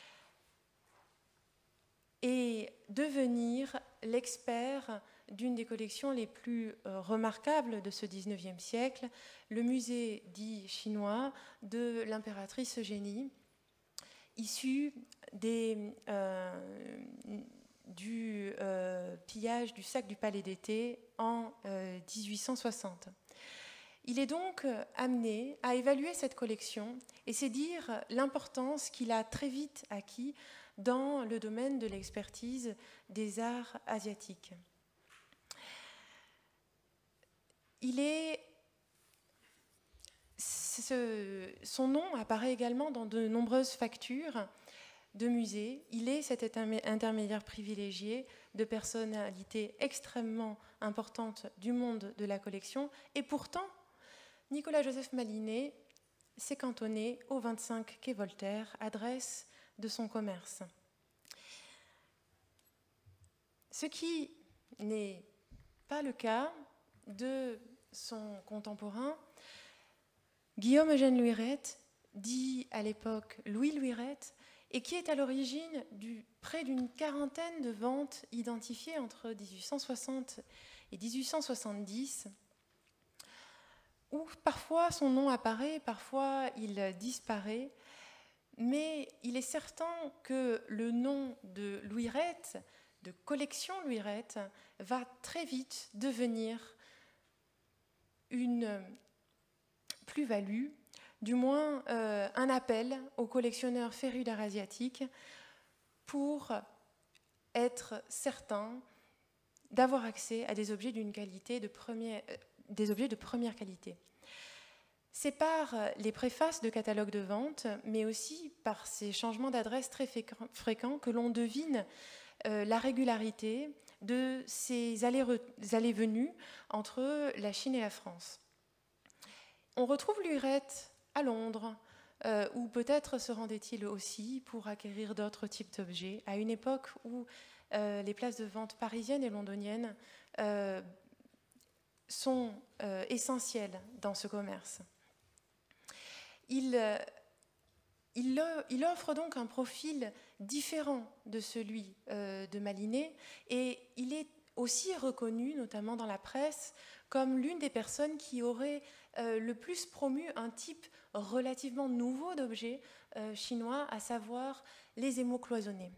et devenir l'expert d'une des collections les plus remarquables de ce dix-neuvième siècle, le musée dit chinois de l'impératrice Eugénie, issu des, euh, du euh, pillage du sac du Palais d'été en euh, dix-huit cent soixante. Il est donc amené à évaluer cette collection et c'est dire l'importance qu'il a très vite acquis dans le domaine de l'expertise des arts asiatiques. Il est, ce, son nom apparaît également dans de nombreuses factures de musées. Il est cet intermédiaire privilégié de personnalités extrêmement importantes du monde de la collection. Et pourtant, Nicolas-Joseph Malinet s'est cantonné au vingt-cinq quai Voltaire, adresse de son commerce. Ce qui n'est pas le cas de son contemporain, Guillaume-Eugène Louirette, dit à l'époque Louis Louirette, et qui est à l'origine de près d'une quarantaine de ventes identifiées entre dix-huit cent soixante et dix-huit cent soixante-dix, où parfois son nom apparaît, parfois il disparaît, mais il est certain que le nom de Louis Rette, de collection Louis Rette, va très vite devenir une plus-value, du moins euh, un appel aux collectionneurs férus d'art asiatique pour être certains d'avoir accès à des objets d'une qualité de première, des objets de première qualité. C'est par les préfaces de catalogues de vente, mais aussi par ces changements d'adresse très fréquents que l'on devine euh, la régularité de ces allées-venues entre la Chine et la France. On retrouve Louis Rette à Londres, euh, où peut-être se rendait-il aussi pour acquérir d'autres types d'objets, à une époque où euh, les places de vente parisiennes et londoniennes euh, sont euh, essentielles dans ce commerce. Il, euh, il, il offre donc un profil différent de celui euh, de Mallinet, et il est aussi reconnu, notamment dans la presse, comme l'une des personnes qui aurait euh, le plus promu un type relativement nouveau d'objet euh, chinois, à savoir les émaux cloisonnés.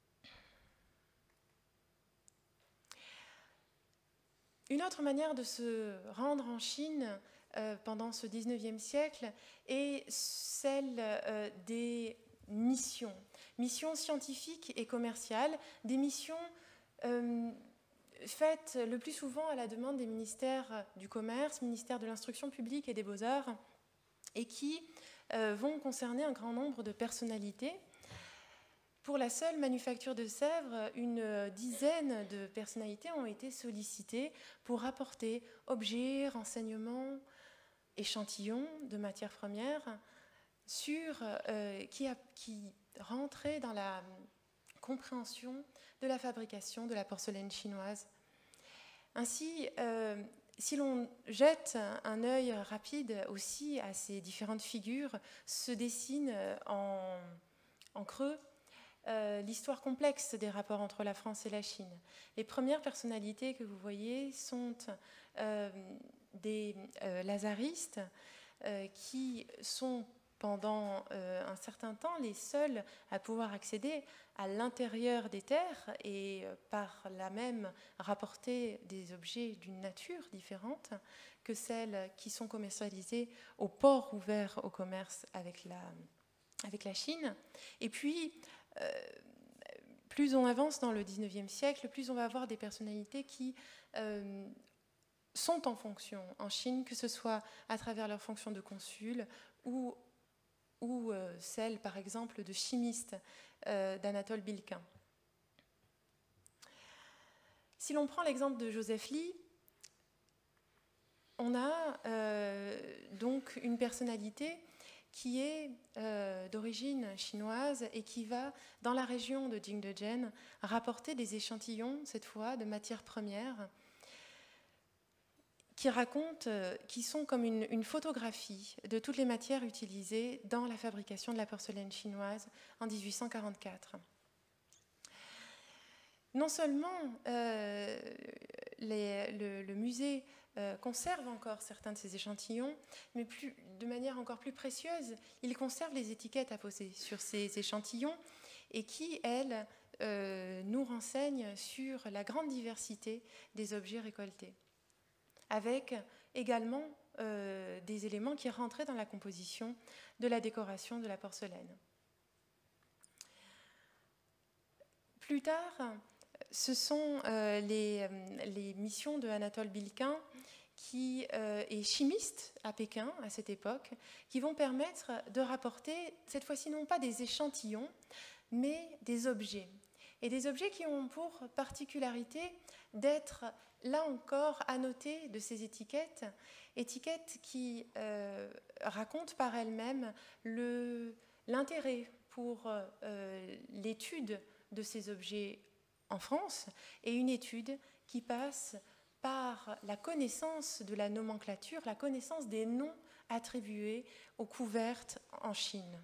Une autre manière de se rendre en Chine euh, pendant ce dix-neuvième siècle est celle euh, des missions, missions scientifiques et commerciales, des missions euh, faites le plus souvent à la demande des ministères du Commerce, ministère de l'Instruction publique et des Beaux-Arts, et qui euh, vont concerner un grand nombre de personnalités. Pour la seule manufacture de Sèvres, une dizaine de personnalités ont été sollicitées pour apporter objets, renseignements, échantillons de matières premières sur, euh, qui, a, qui rentraient dans la compréhension de la fabrication de la porcelaine chinoise. Ainsi, euh, si l'on jette un œil rapide aussi à ces différentes figures, se dessine en, en creux Euh, l'histoire complexe des rapports entre la France et la Chine. Les premières personnalités que vous voyez sont euh, des euh, lazaristes euh, qui sont pendant euh, un certain temps les seuls à pouvoir accéder à l'intérieur des terres et euh, par là même rapporter des objets d'une nature différente que celles qui sont commercialisées au port ouvert au commerce avec la, avec la Chine. Et puis, Euh, plus on avance dans le dix-neuvième siècle, plus on va avoir des personnalités qui euh, sont en fonction en Chine, que ce soit à travers leur fonction de consul ou, ou euh, celle, par exemple, de chimiste euh, d'Anatole Bilquin. Si l'on prend l'exemple de Joseph Lee, on a euh, donc une personnalité qui est euh, d'origine chinoise et qui va, dans la région de Jingdezhen, rapporter des échantillons, cette fois, de matières premières, qui racontent, euh, qui sont comme une, une photographie de toutes les matières utilisées dans la fabrication de la porcelaine chinoise en dix-huit cent quarante-quatre. Non seulement euh, les, le, le musée Euh, conserve encore certains de ces échantillons, mais plus, de manière encore plus précieuse, il conserve les étiquettes apposées sur ces échantillons et qui, elles, euh, nous renseignent sur la grande diversité des objets récoltés, avec également euh, des éléments qui rentraient dans la composition de la décoration de la porcelaine. Plus tard, ce sont euh, les, les missions de Anatole Bilquin, qui euh, est chimiste à Pékin à cette époque, qui vont permettre de rapporter, cette fois-ci non pas des échantillons, mais des objets. Et des objets qui ont pour particularité d'être, là encore, annotés de ces étiquettes, étiquettes qui euh, racontent par elles-mêmes le, l'intérêt pour euh, l'étude de ces objets en France, et une étude qui passe par la connaissance de la nomenclature, la connaissance des noms attribués aux couvertes en Chine.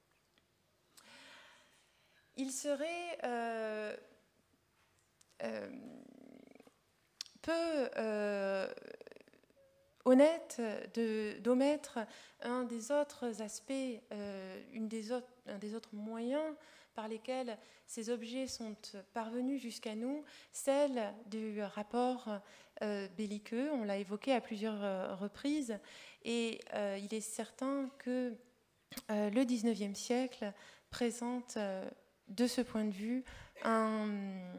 Il serait euh, euh, peu euh, honnête d'omettre un des autres aspects, euh, une des autres, un des autres moyens par lesquels ces objets sont parvenus jusqu'à nous, celle du rapport euh, belliqueux. On l'a évoqué à plusieurs euh, reprises, et euh, il est certain que euh, le dix-neuvième siècle présente, euh, de ce point de vue, un,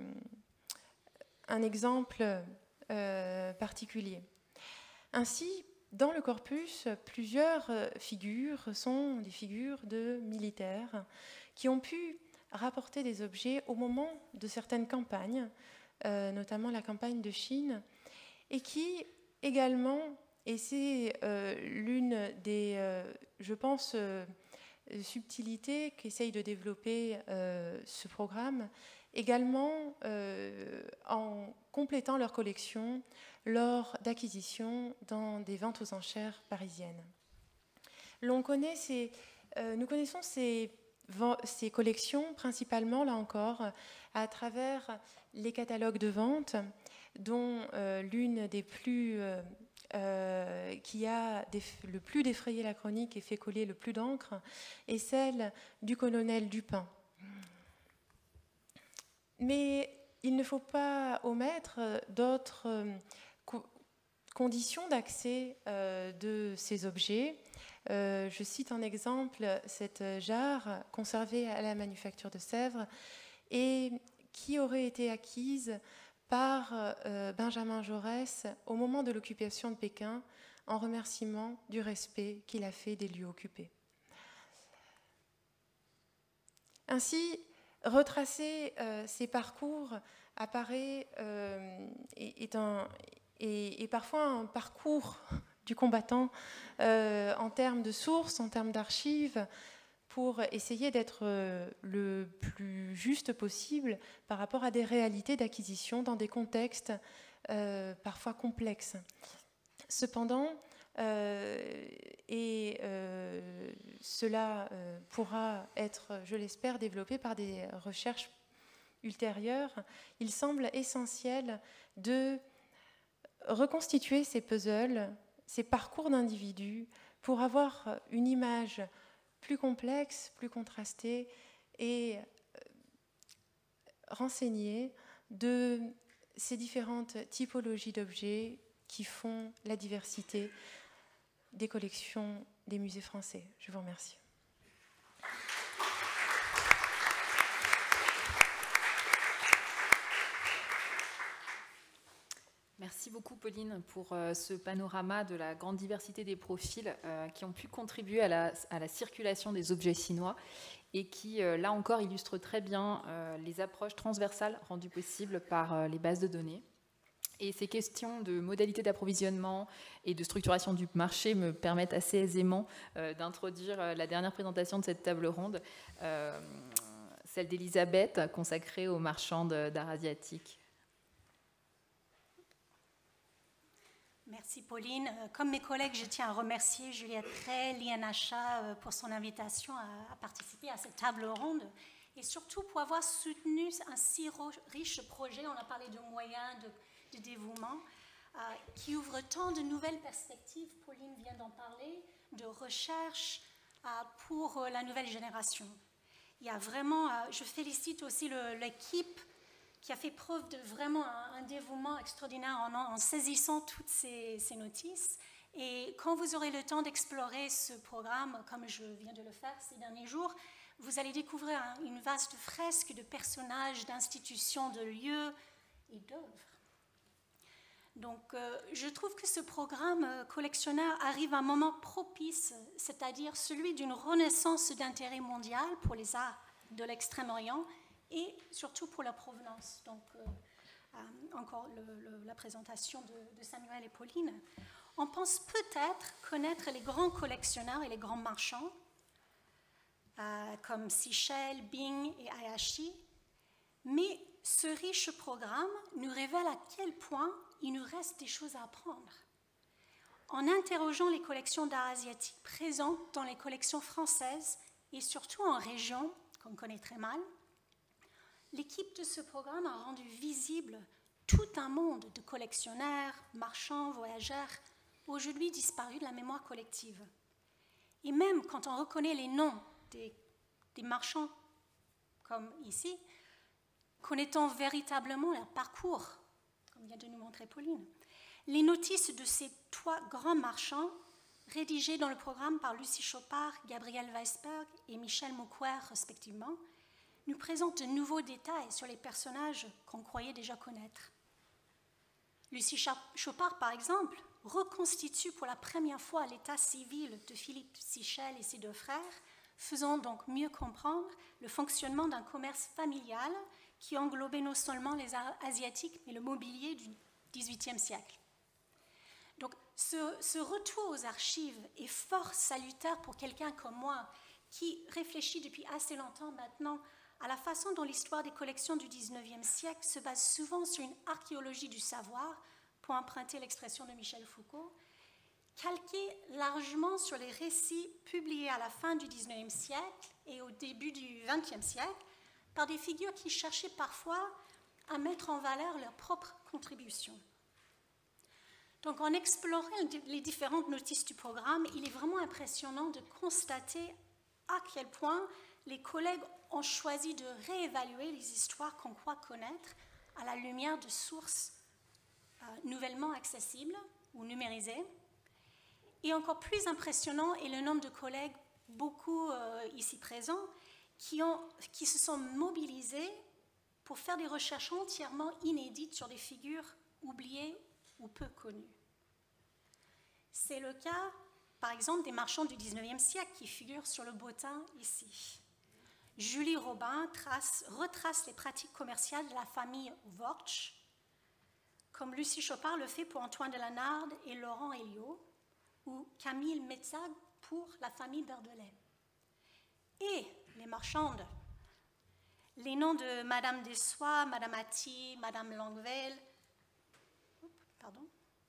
un exemple euh, particulier. Ainsi, dans le corpus, plusieurs figures sont des figures de militaires qui ont pu rapporter des objets au moment de certaines campagnes, euh, notamment la campagne de Chine, et qui également, et c'est euh, l'une des, euh, je pense, euh, subtilités qu'essaye de développer euh, ce programme, également euh, en complétant leur collection lors d'acquisitions dans des ventes aux enchères parisiennes. L'on connaît ces, euh, nous connaissons ces ces collections, principalement, là encore, à travers les catalogues de vente, dont euh, l'une des plus, euh, euh, qui a le plus défrayé la chronique et fait coller le plus d'encre, est celle du colonel Dupin. Mais il ne faut pas omettre d'autres euh, co conditions d'accès euh, de ces objets. Euh, je cite en exemple cette jarre conservée à la Manufacture de Sèvres et qui aurait été acquise par euh, Benjamin Jaurès au moment de l'occupation de Pékin en remerciement du respect qu'il a fait des lieux occupés. Ainsi, retracer euh, ces parcours apparaît euh, est, est, un, est, est parfois un parcours du combattant euh, en termes de sources, en termes d'archives, pour essayer d'être euh, le plus juste possible par rapport à des réalités d'acquisition dans des contextes euh, parfois complexes. Cependant, euh, et euh, cela euh, pourra être, je l'espère, développé par des recherches ultérieures, il semble essentiel de reconstituer ces puzzles, ces parcours d'individus, pour avoir une image plus complexe, plus contrastée et renseignée de ces différentes typologies d'objets qui font la diversité des collections des musées français. Je vous remercie. Merci beaucoup Pauline pour euh, ce panorama de la grande diversité des profils euh, qui ont pu contribuer à la, à la circulation des objets chinois et qui, euh, là encore, illustrent très bien euh, les approches transversales rendues possibles par euh, les bases de données. Et ces questions de modalités d'approvisionnement et de structuration du marché me permettent assez aisément euh, d'introduire euh, la dernière présentation de cette table ronde, euh, celle d'Elisabeth, consacrée aux marchands d'art asiatique. Merci Pauline. Comme mes collègues, je tiens à remercier Juliette Tray, l'I N H A pour son invitation à participer à cette table ronde et surtout pour avoir soutenu un si riche projet. On a parlé de moyens, de, de dévouement, euh, qui ouvre tant de nouvelles perspectives, Pauline vient d'en parler, de recherche euh, pour la nouvelle génération. Il y a vraiment, euh, je félicite aussi l'équipe qui a fait preuve de vraiment un, un dévouement extraordinaire en, en saisissant toutes ces, ces notices. Et quand vous aurez le temps d'explorer ce programme, comme je viens de le faire ces derniers jours, vous allez découvrir un, une vaste fresque de personnages, d'institutions, de lieux et d'œuvres. Donc, euh, je trouve que ce programme euh, collectionneur arrive à un moment propice, c'est-à-dire celui d'une renaissance d'intérêt mondial pour les arts de l'Extrême-Orient, et surtout pour la provenance. Donc, euh, euh, encore le, le, la présentation de, de Samuel et Pauline. On pense peut-être connaître les grands collectionneurs et les grands marchands, euh, comme Sichel, Bing et Hayashi, mais ce riche programme nous révèle à quel point il nous reste des choses à apprendre. En interrogeant les collections d'art asiatique présentes dans les collections françaises et surtout en région, qu'on connaît très mal, l'équipe de ce programme a rendu visible tout un monde de collectionneurs, marchands, voyageurs aujourd'hui disparues de la mémoire collective. Et même quand on reconnaît les noms des, des marchands, comme ici, connaît-on véritablement leur parcours, comme vient de nous montrer Pauline. Les notices de ces trois grands marchands, rédigées dans le programme par Lucie Chopard, Gabriel Weisberg et Michel Mouquer respectivement, nous présentent de nouveaux détails sur les personnages qu'on croyait déjà connaître. Lucie Chopard, par exemple, reconstitue pour la première fois l'état civil de Philippe Sichel et ses deux frères, faisant donc mieux comprendre le fonctionnement d'un commerce familial qui englobait non seulement les Asiatiques, mais le mobilier du dix-huitième siècle. Donc, ce, ce retour aux archives est fort salutaire pour quelqu'un comme moi, qui réfléchit depuis assez longtemps maintenant à la façon dont l'histoire des collections du dix-neuvième siècle se base souvent sur une archéologie du savoir, pour emprunter l'expression de Michel Foucault, calquée largement sur les récits publiés à la fin du dix-neuvième siècle et au début du vingtième siècle, par des figures qui cherchaient parfois à mettre en valeur leur propre contribution. Donc, en explorant les différentes notices du programme, il est vraiment impressionnant de constater à quel point les collègues ont choisi de réévaluer les histoires qu'on croit connaître à la lumière de sources euh, nouvellement accessibles ou numérisées. Et encore plus impressionnant est le nombre de collègues, beaucoup euh, ici présents, qui, ont, qui se sont mobilisés pour faire des recherches entièrement inédites sur des figures oubliées ou peu connues. C'est le cas, par exemple, des marchands du dix-neuvième siècle qui figurent sur le bottin ici. Julie Robin trace, retrace les pratiques commerciales de la famille Wortsch, comme Lucie Chopard le fait pour Antoine de la Narde et Laurent Héliot, ou Camille Metzag pour la famille Berdelet. Et les marchandes, les noms de Madame Dessois, Madame Atty, Madame Langvel, pardon,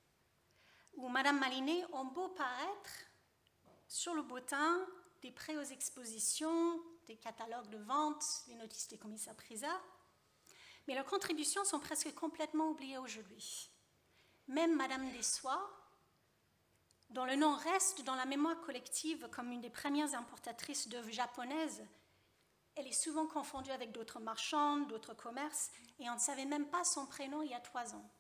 ou Madame Malinet ont beau paraître sur le bottin des prêts aux expositions, des catalogues de vente, les notices des commissaires-priseurs, mais leurs contributions sont presque complètement oubliées aujourd'hui. Même Madame Dessois, dont le nom reste dans la mémoire collective comme une des premières importatrices d'œuvres japonaises, elle est souvent confondue avec d'autres marchands, d'autres commerces, et on ne savait même pas son prénom il y a trois ans.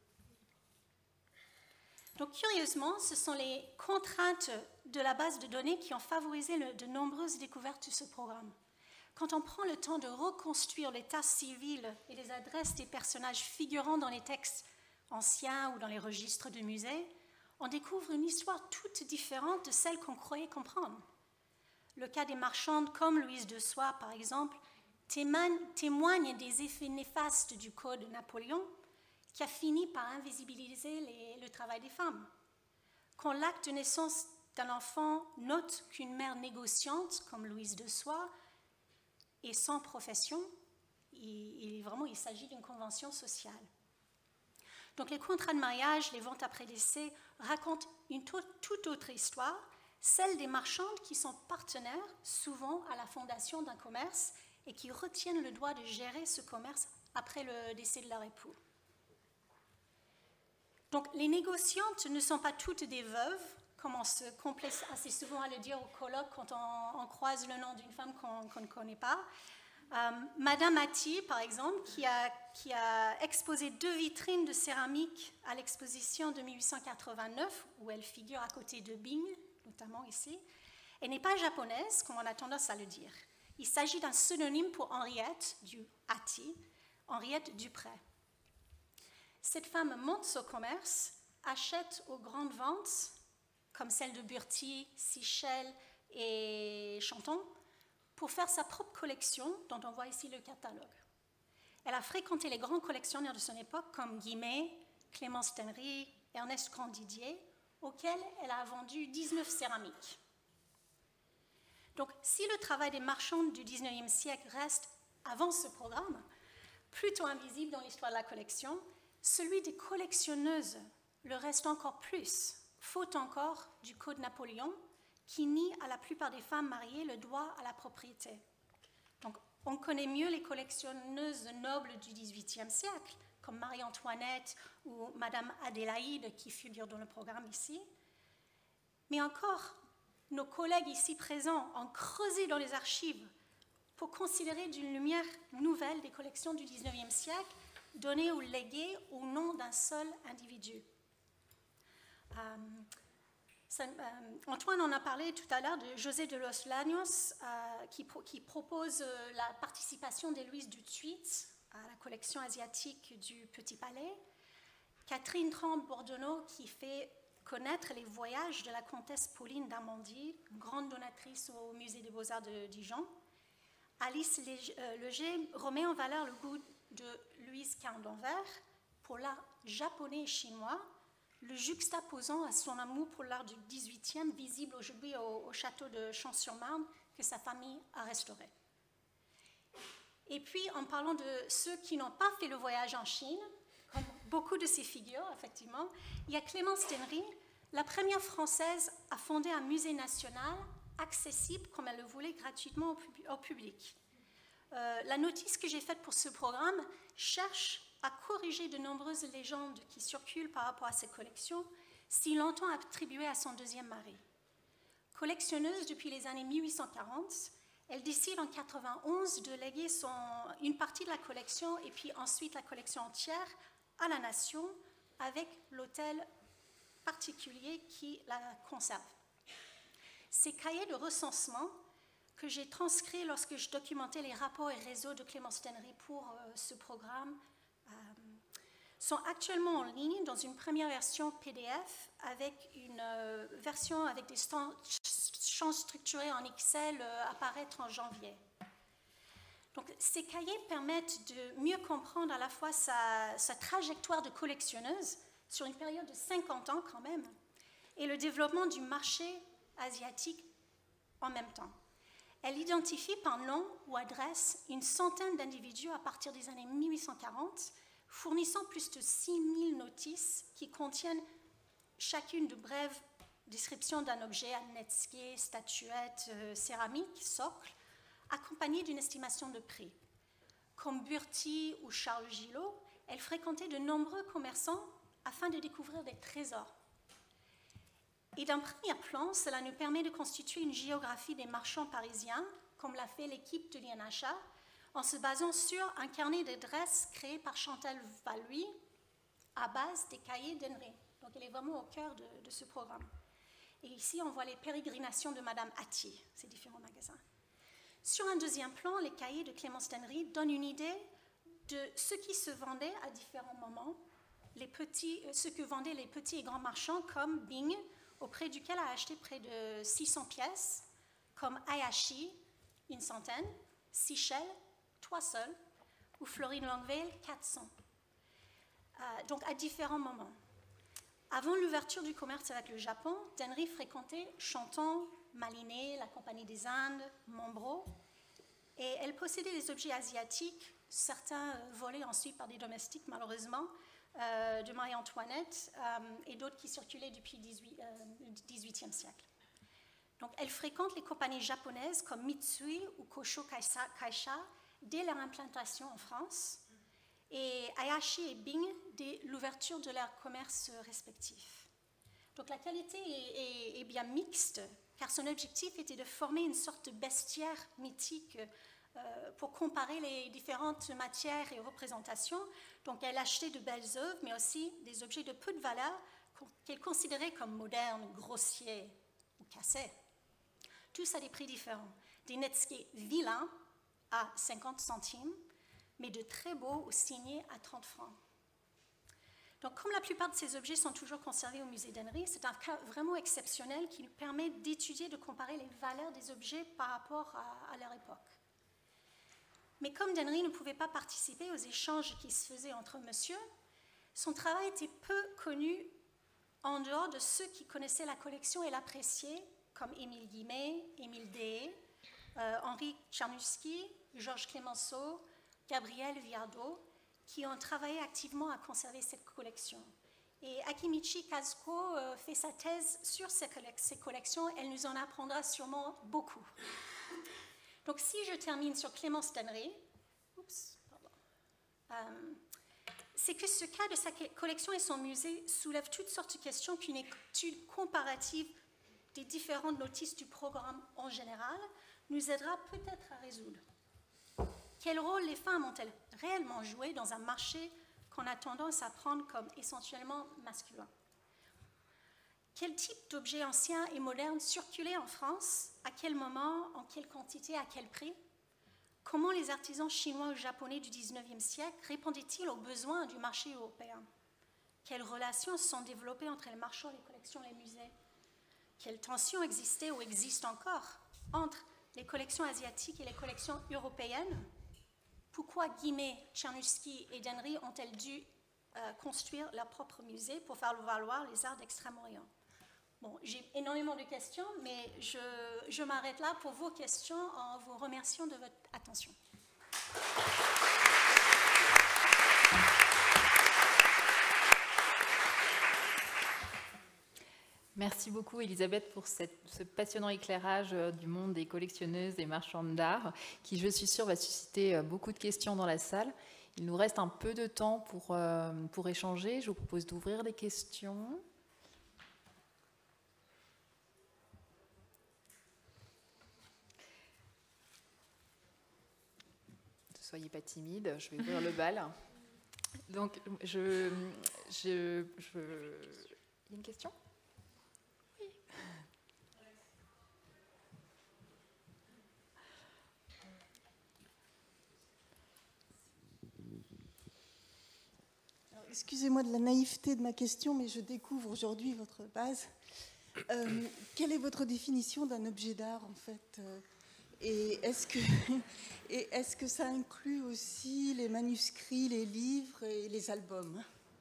Donc, curieusement, ce sont les contraintes de la base de données qui ont favorisé le, de nombreuses découvertes de ce programme. Quand on prend le temps de reconstruire l'état civil et les adresses des personnages figurant dans les textes anciens ou dans les registres de musées, on découvre une histoire toute différente de celle qu'on croyait comprendre. Le cas des marchandes comme Louise de Soie, par exemple, témoigne des effets néfastes du Code Napoléon, qui a fini par invisibiliser les, le travail des femmes. Quand l'acte de naissance d'un enfant note qu'une mère négociante, comme Louise de Soie, est sans profession, il, il, vraiment, il s'agit d'une convention sociale. Donc les contrats de mariage, les ventes après décès racontent une tout, toute autre histoire, celle des marchandes qui sont partenaires, souvent à la fondation d'un commerce, et qui retiennent le droit de gérer ce commerce après le décès de leur époux. Donc, les négociantes ne sont pas toutes des veuves, comme on se complaît assez souvent à le dire au colloque quand on, on croise le nom d'une femme qu'on qu'on ne connaît pas. Euh, Madame Atty, par exemple, qui a, qui a exposé deux vitrines de céramique à l'exposition de mille huit cent quatre-vingt-neuf, où elle figure à côté de Bing, notamment ici, elle n'est pas japonaise, comme on a tendance à le dire. Il s'agit d'un pseudonyme pour Henriette, du Atty, Henriette Dupré. Cette femme monte son commerce, achète aux grandes ventes, comme celles de Burti, Sichel et Chanton, pour faire sa propre collection, dont on voit ici le catalogue. Elle a fréquenté les grands collectionneurs de son époque, comme Guimet, Clémence Tennery, Ernest Grandidier, auxquels elle a vendu dix-neuf céramiques. Donc, si le travail des marchandes du dix-neuvième siècle reste, avant ce programme, plutôt invisible dans l'histoire de la collection, celui des collectionneuses le reste encore plus, faute encore du Code Napoléon, qui nie à la plupart des femmes mariées le droit à la propriété. Donc, on connaît mieux les collectionneuses nobles du dix-huitième siècle, comme Marie-Antoinette ou Madame Adélaïde, qui figurent dans le programme ici, Mais encore, nos collègues ici présents ont creusé dans les archives pour considérer d'une lumière nouvelle des collections du dix-neuvième siècle, données ou léguées au nom d'un seul individu. Euh, ça, euh, Antoine en a parlé tout à l'heure de José de los Llanos, euh, qui, pro, qui propose euh, la participation d'Héloïse Dutuit à la collection asiatique du Petit Palais. Catherine Trempe-Bourdonneau, qui fait connaître les voyages de la comtesse Pauline d'Armandie, grande donatrice au Musée des Beaux-Arts de Dijon. Alice Leger remet en valeur le goût de Louise Kahn d'Anvers pour l'art japonais et chinois, le juxtaposant à son amour pour l'art du dix-huitième, visible aujourd'hui au, au château de Champs-sur-Marne, que sa famille a restauré. Et puis, en parlant de ceux qui n'ont pas fait le voyage en Chine, comme beaucoup de ces figures, effectivement, il y a Clémence Dennery, la première Française à fonder un musée national accessible, comme elle le voulait, gratuitement au, pub au public. Euh, la notice que j'ai faite pour ce programme cherche à corriger de nombreuses légendes qui circulent par rapport à cette collection, si longtemps attribuée à son deuxième mari. Collectionneuse depuis les années mille huit cent quarante, elle décide en mille neuf cent quatre-vingt-onze de léguer son, une partie de la collection et puis ensuite la collection entière à la nation avec l'hôtel particulier qui la conserve. Ces cahiers de recensement que j'ai transcrits lorsque je documentais les rapports et réseaux de Clémence Dennery pour euh, ce programme euh, sont actuellement en ligne dans une première version P D F avec une euh, version avec des champs structurés en X L euh, apparaître en janvier. Donc, ces cahiers permettent de mieux comprendre à la fois sa, sa trajectoire de collectionneuse sur une période de cinquante ans quand même et le développement du marché asiatique en même temps. Elle identifie par nom ou adresse une centaine d'individus à partir des années mille huit cent quarante, fournissant plus de six mille notices qui contiennent chacune de brèves descriptions d'un objet, annetské, statuette, euh, céramique, socle, accompagnée d'une estimation de prix. Comme Burti ou Charles Gillot, elle fréquentait de nombreux commerçants afin de découvrir des trésors. Et d'un premier plan, cela nous permet de constituer une géographie des marchands parisiens, comme l'a fait l'équipe de l'I N H A, en se basant sur un carnet d'adresses créé par Chantal Valluy à base des cahiers Dennery. Donc elle est vraiment au cœur de, de ce programme. Et ici, on voit les pérégrinations de Madame Attier, ces différents magasins. Sur un deuxième plan, les cahiers de Clémence Dennery donnent une idée de ce qui se vendait à différents moments, les petits, ce que vendaient les petits et grands marchands comme Bing, auprès duquel a acheté près de six cents pièces, comme Ayashi, une centaine, Sichel, trois seuls, ou Florine Longueville, quatre cents. Euh, donc à différents moments. Avant l'ouverture du commerce avec le Japon, Dennery fréquentait Chanton, Malinet, la Compagnie des Indes, Montbreau, et elle possédait des objets asiatiques, certains volés ensuite par des domestiques malheureusement, euh, de Marie-Antoinette, euh, et d'autres qui circulaient depuis le dix-huitième siècle. Donc elle fréquente les compagnies japonaises comme Mitsui ou Kosho Kaisha dès leur implantation en France, et Ayashi et Bing dès l'ouverture de leurs commerces respectifs. Donc la qualité est, est, est bien mixte, car son objectif était de former une sorte de bestiaire mythique euh, pour comparer les différentes matières et représentations. Donc elle achetait de belles œuvres, mais aussi des objets de peu de valeur qu'elle considérait comme modernes, grossiers ou cassés. Tous à des prix différents. Des netsuke vilains à cinquante centimes, mais de très beaux ou signés à trente francs. Donc, comme la plupart de ces objets sont toujours conservés au musée Dennery, c'est un cas vraiment exceptionnel qui nous permet d'étudier, de comparer les valeurs des objets par rapport à, à leur époque. Mais comme Dennery ne pouvait pas participer aux échanges qui se faisaient entre monsieur, son travail était peu connu en dehors de ceux qui connaissaient la collection et l'appréciaient, comme Émile Guimet, Émile Deshaies, euh, Henri Czarnusky, Georges Clemenceau, Gabriel Viardot, qui ont travaillé activement à conserver cette collection. Et Akimichi Kazuko euh, fait sa thèse sur ces, ces collections. Elle nous en apprendra sûrement beaucoup. Donc, si je termine sur Clémence Dennery, oups, pardon, euh, c'est que ce cas de sa collection et son musée soulève toutes sortes de questions qu'une étude comparative des différentes notices du programme en général nous aidera peut-être à résoudre. Quel rôle les femmes ont-elles réellement joué dans un marché qu'on a tendance à prendre comme essentiellement masculin? Quel type d'objets anciens et modernes circulaient en France? À quel moment? En quelle quantité? À quel prix? Comment les artisans chinois ou japonais du dix-neuvième siècle répondaient-ils aux besoins du marché européen? Quelles relations se sont développées entre les marchands, les collections et les musées? Quelles tensions existaient ou existent encore entre les collections asiatiques et les collections européennes? Pourquoi Guimet, Czernuski et Dennery ont-elles dû euh, construire leur propre musée pour faire valoir les arts d'Extrême-Orient? Bon, j'ai énormément de questions, mais je, je m'arrête là pour vos questions en vous remerciant de votre attention. Merci beaucoup Elisabeth pour cette, ce passionnant éclairage du monde des collectionneuses, des marchandes d'art, qui je suis sûre va susciter beaucoup de questions dans la salle. Il nous reste un peu de temps pour, euh, pour échanger. Je vous propose d'ouvrir les questions. Ne soyez pas timide, je vais ouvrir le bal. Donc, je, je, je... Il y a une question ? Excusez-moi de la naïveté de ma question, mais je découvre aujourd'hui votre base. Euh, quelle est votre définition d'un objet d'art, en fait? Et est-ce que, et est-ce que ça inclut aussi les manuscrits, les livres et les albums?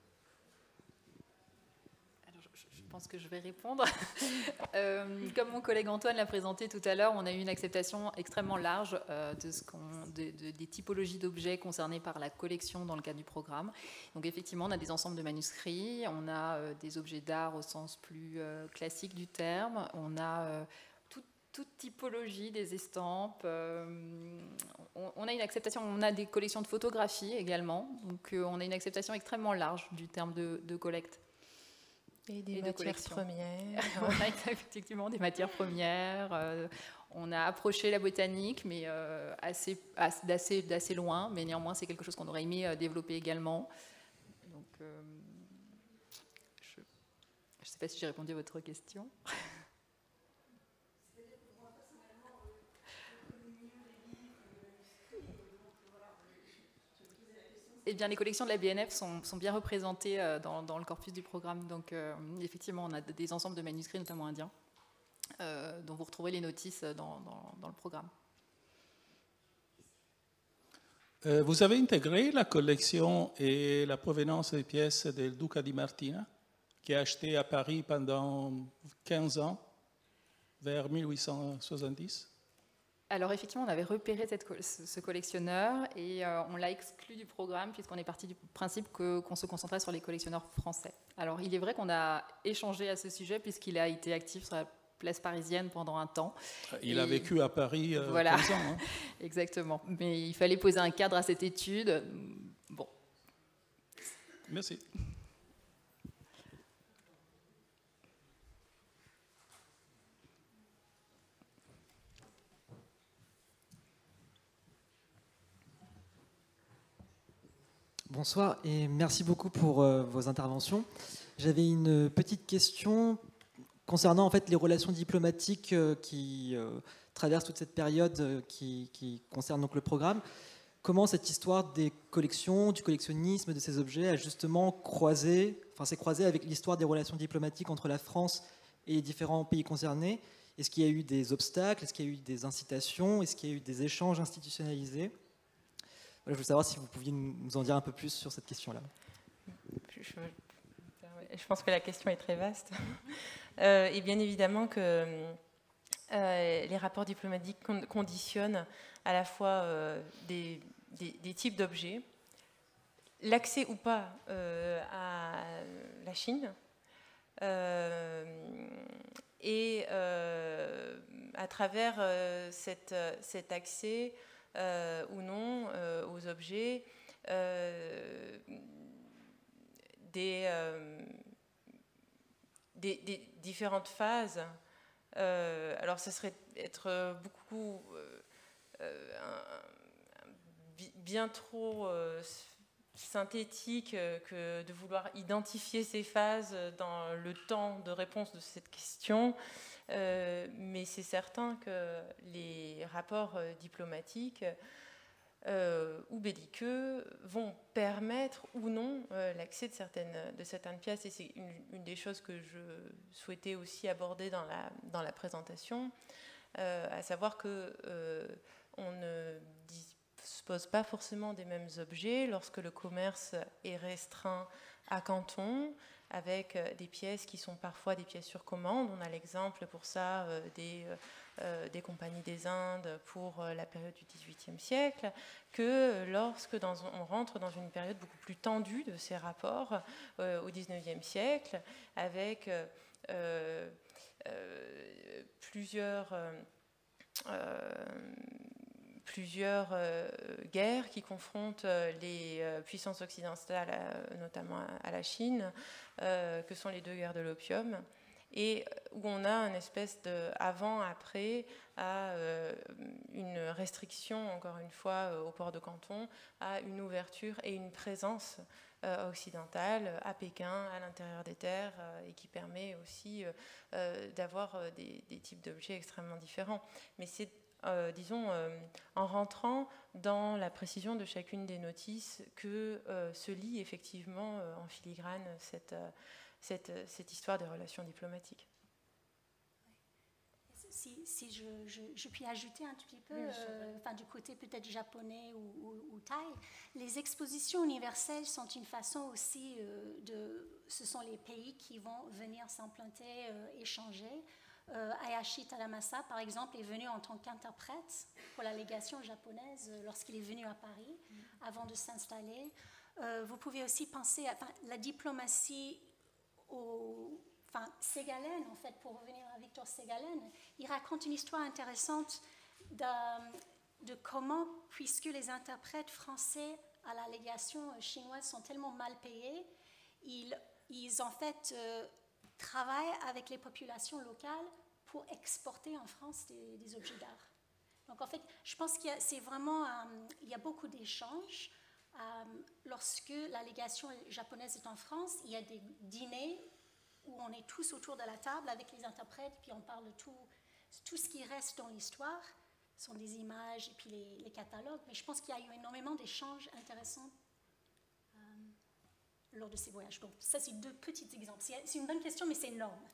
Je pense que je vais répondre. euh, comme mon collègue Antoine l'a présenté tout à l'heure, on a eu une acceptation extrêmement large euh, de ce qu'on, de, de, des typologies d'objets concernés par la collection dans le cadre du programme. Donc effectivement, on a des ensembles de manuscrits, on a euh, des objets d'art au sens plus euh, classique du terme, on a euh, tout, toute typologie, des estampes, euh, on, on a une acceptation, on a des collections de photographies également, donc euh, on a une acceptation extrêmement large du terme de, de collecte. Et des et matières de premières. On a effectivement des matières premières. Euh, on a approché la botanique, mais euh, assez, assez, d'assez, d'assez loin. Mais néanmoins, c'est quelque chose qu'on aurait aimé euh, développer également. Donc, euh, je ne sais pas si j'ai répondu à votre question. Eh bien, les collections de la B N F sont, sont bien représentées euh, dans, dans le corpus du programme. Donc, euh, effectivement, on a des ensembles de manuscrits, notamment indiens, euh, dont vous retrouverez les notices dans, dans, dans le programme. Euh, vous avez intégré la collection et la provenance des pièces del Duca di Martina, qui a acheté à Paris pendant quinze ans, vers mille huit cent soixante-dix. Alors effectivement, on avait repéré cette, ce collectionneur et euh, on l'a exclu du programme puisqu'on est parti du principe que, qu'on se concentrait sur les collectionneurs français. Alors il est vrai qu'on a échangé à ce sujet puisqu'il a été actif sur la place parisienne pendant un temps. Il et a vécu à Paris euh, voilà. quinze ans. Hein. Exactement. Mais il fallait poser un cadre à cette étude. Bon. Merci. Bonsoir et merci beaucoup pour euh, vos interventions. J'avais une petite question concernant en fait les relations diplomatiques euh, qui euh, traversent toute cette période euh, qui, qui concerne donc le programme. Comment cette histoire des collections, du collectionnisme de ces objets a justement croisé, enfin s'est croisée avec l'histoire des relations diplomatiques entre la France et les différents pays concernés? Est-ce qu'il y a eu des obstacles? Est-ce qu'il y a eu des incitations? Est-ce qu'il y a eu des échanges institutionnalisés? Voilà, je veux savoir si vous pouviez nous en dire un peu plus sur cette question-là. Je, je pense que la question est très vaste. Euh, et bien évidemment que euh, les rapports diplomatiques conditionnent à la fois euh, des, des, des types d'objets, l'accès ou pas euh, à la Chine, euh, et euh, à travers euh, cette, cet accès Euh, ou non euh, aux objets, euh, des, euh, des, des différentes phases Euh, alors, ce serait être beaucoup euh, euh, un, un, bien trop euh, synthétique que de vouloir identifier ces phases dans le temps de réponse de cette question. Euh, mais c'est certain que les rapports euh, diplomatiques euh, ou belliqueux vont permettre ou non euh, l'accès de certaines, de certaines pièces. Et c'est une, une des choses que je souhaitais aussi aborder dans la, dans la présentation, euh, à savoir que euh, on ne dispose pas forcément des mêmes objets lorsque le commerce est restreint à Canton, avec des pièces qui sont parfois des pièces sur commande. On a l'exemple pour ça euh, des, euh, des compagnies des Indes pour euh, la période du dix-huitième siècle, que lorsque dans, on rentre dans une période beaucoup plus tendue de ces rapports euh, au dix-neuvième siècle, avec euh, euh, plusieurs... Euh, euh, plusieurs euh, guerres qui confrontent euh, les euh, puissances occidentales, euh, notamment à, à la Chine, euh, que sont les deux guerres de l'opium, et où on a une espèce de avant-après à euh, une restriction, encore une fois, euh, au port de Canton, à une ouverture et une présence euh, occidentale à Pékin, à l'intérieur des terres, euh, et qui permet aussi euh, euh, d'avoir euh, des, des types d'objets extrêmement différents. Mais c'est Euh, disons, euh, en rentrant dans la précision de chacune des notices que euh, se lie effectivement euh, en filigrane cette, euh, cette, cette histoire des relations diplomatiques. Si, si je, je, je puis ajouter un tout petit peu, euh, enfin, du côté peut-être japonais ou, ou, ou thaï, les expositions universelles sont une façon aussi euh, de... Ce sont les pays qui vont venir s'implanter, euh, échanger. Euh, Hayashi Tadamasa, par exemple, est venu en tant qu'interprète pour la légation japonaise euh, lorsqu'il est venu à Paris, mmh. avant de s'installer. Euh, vous pouvez aussi penser à la diplomatie au, enfin, Ségalen, en fait, pour revenir à Victor Ségalen. Il raconte une histoire intéressante de, de comment, puisque les interprètes français à la légation chinoise sont tellement mal payés, ils, ils en fait... Euh, travaillent avec les populations locales pour exporter en France des, des objets d'art. Donc en fait, je pense qu'il y a, c'est vraiment, euh, il y a beaucoup d'échanges. Euh, lorsque la légation japonaise est en France, il y a des dîners où on est tous autour de la table avec les interprètes, puis on parle de tout, tout ce qui reste dans l'histoire, sont des images et puis les, les catalogues. Mais je pense qu'il y a eu énormément d'échanges intéressants lors de ces voyages. Donc ça, c'est deux petits exemples. C'est une bonne question, mais c'est énorme.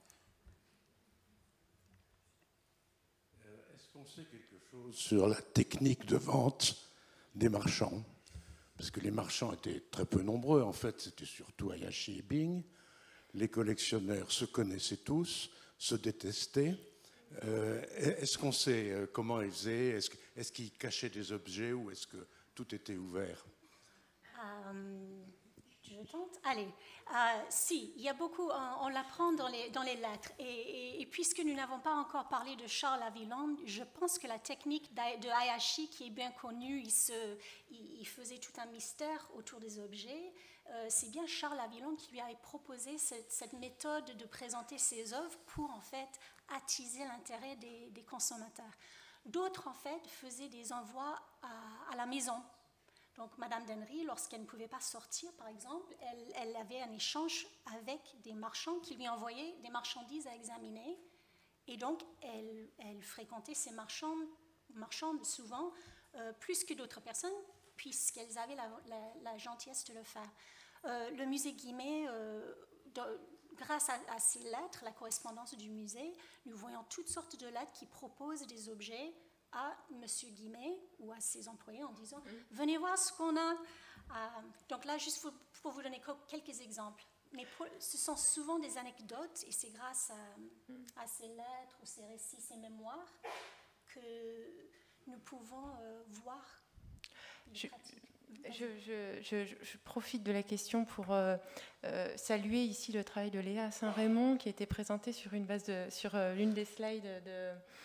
Euh, est-ce qu'on sait quelque chose sur la technique de vente des marchands? Parce que les marchands étaient très peu nombreux, en fait, c'était surtout Hayashi et Bing. Les collectionneurs se connaissaient tous, se détestaient. Euh, est-ce qu'on sait comment ils faisaient? Est-ce, est-ce qu'ils cachaient des objets ou est-ce que tout était ouvert? um... Je tente. Allez, euh, si, il y a beaucoup, on, on l'apprend dans les, dans les lettres. Et, et, et puisque nous n'avons pas encore parlé de Charles Aviland, je pense que la technique de Hayashi, qui est bien connue, il, se, il, il faisait tout un mystère autour des objets. Euh, c'est bien Charles Aviland qui lui avait proposé cette, cette méthode de présenter ses œuvres pour, en fait, attiser l'intérêt des, des consommateurs. D'autres, en fait, faisaient des envois à, à la maison. Donc, Madame d'Henry, lorsqu'elle ne pouvait pas sortir, par exemple, elle, elle avait un échange avec des marchands qui lui envoyaient des marchandises à examiner. Et donc, elle, elle fréquentait ces marchands, marchands souvent euh, plus que d'autres personnes, puisqu'elles avaient la, la, la gentillesse de le faire. Euh, le musée Guimet, euh, de, grâce à, à ces lettres, la correspondance du musée, nous voyons toutes sortes de lettres qui proposent des objets à M. Guimet ou à ses employés en disant « Venez voir ce qu'on a. Euh, » Donc là, juste pour, pour vous donner quelques exemples. Mais pour, ce sont souvent des anecdotes et c'est grâce à, à ces lettres, ou ces récits, ces mémoires que nous pouvons euh, voir les je, pratiques. Je, je, je, je profite de la question pour euh, euh, saluer ici le travail de Léa Saint-Raymond qui a été présenté sur, une base de, sur euh, l'une des slides de...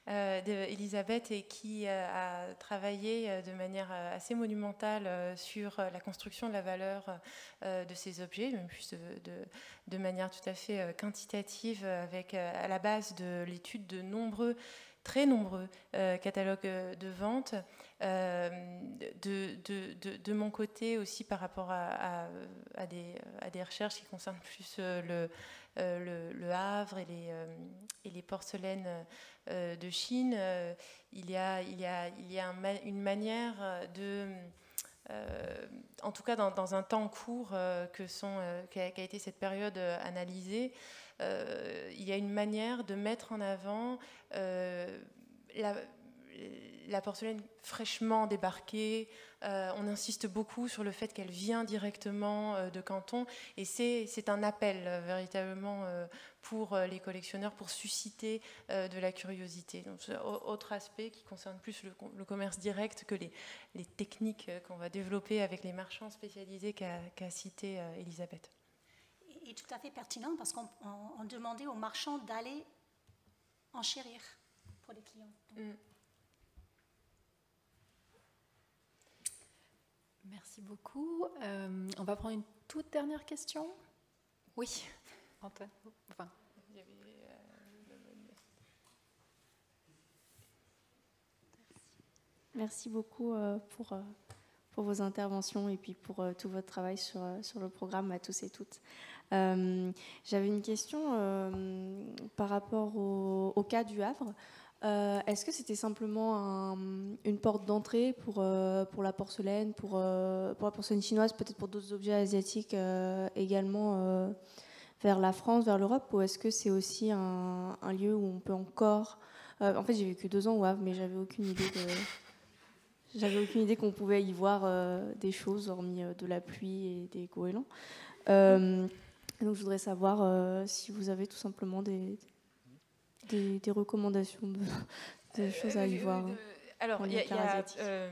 euh, d'Elisabeth et qui euh, a travaillé euh, de manière euh, assez monumentale euh, sur euh, la construction de la valeur euh, de ces objets, même plus de, de, de manière tout à fait euh, quantitative, avec euh, à la base de l'étude de nombreux très nombreux euh, catalogues de vente. Euh, de, de, de, de mon côté aussi, par rapport à, à, à, des, à des recherches qui concernent plus euh, le, euh, le, le Havre et les, euh, et les porcelaines euh, de Chine, euh, il y a, il y a, il y a un, une manière de... Euh, en tout cas dans, dans un temps court euh, que sont, euh, qu'a, qu'a été cette période euh, analysée, euh, il y a une manière de mettre en avant euh, la, la porcelaine fraîchement débarquée. Euh, on insiste beaucoup sur le fait qu'elle vient directement euh, de Canton, et c'est, c'est un appel euh, véritablement euh, pour euh, les collectionneurs, pour susciter euh, de la curiosité. Donc, c'est autre aspect qui concerne plus le, le commerce direct que les, les techniques euh, qu'on va développer avec les marchands spécialisés qu'a, qu'a cité euh, Elisabeth. Et, et tout à fait pertinent, parce qu'on on, on demandait aux marchands d'aller enchérir pour les clients. Donc, mm. Merci beaucoup. Euh, on va prendre une toute dernière question. Oui, Antoine. Enfin. Merci beaucoup euh, pour, euh, pour vos interventions et puis pour euh, tout votre travail sur, sur le programme à tous et toutes. Euh, j'avais une question euh, par rapport au, au cas du Havre. Euh, est-ce que c'était simplement un, une porte d'entrée pour, euh, pour la porcelaine, pour, euh, pour la porcelaine chinoise, peut-être pour d'autres objets asiatiques euh, également euh, vers la France, vers l'Europe, ou est-ce que c'est aussi un, un lieu où on peut encore... Euh, en fait, j'ai vécu deux ans au Havre, mais j'avais aucune idée de... J'avais aucune idée qu'on pouvait y voir euh, des choses, hormis euh, de la pluie et des goélands. Euh, donc je voudrais savoir euh, si vous avez tout simplement des... Des, des recommandations de, de choses à y voir. Euh, alors, il y a, y a euh,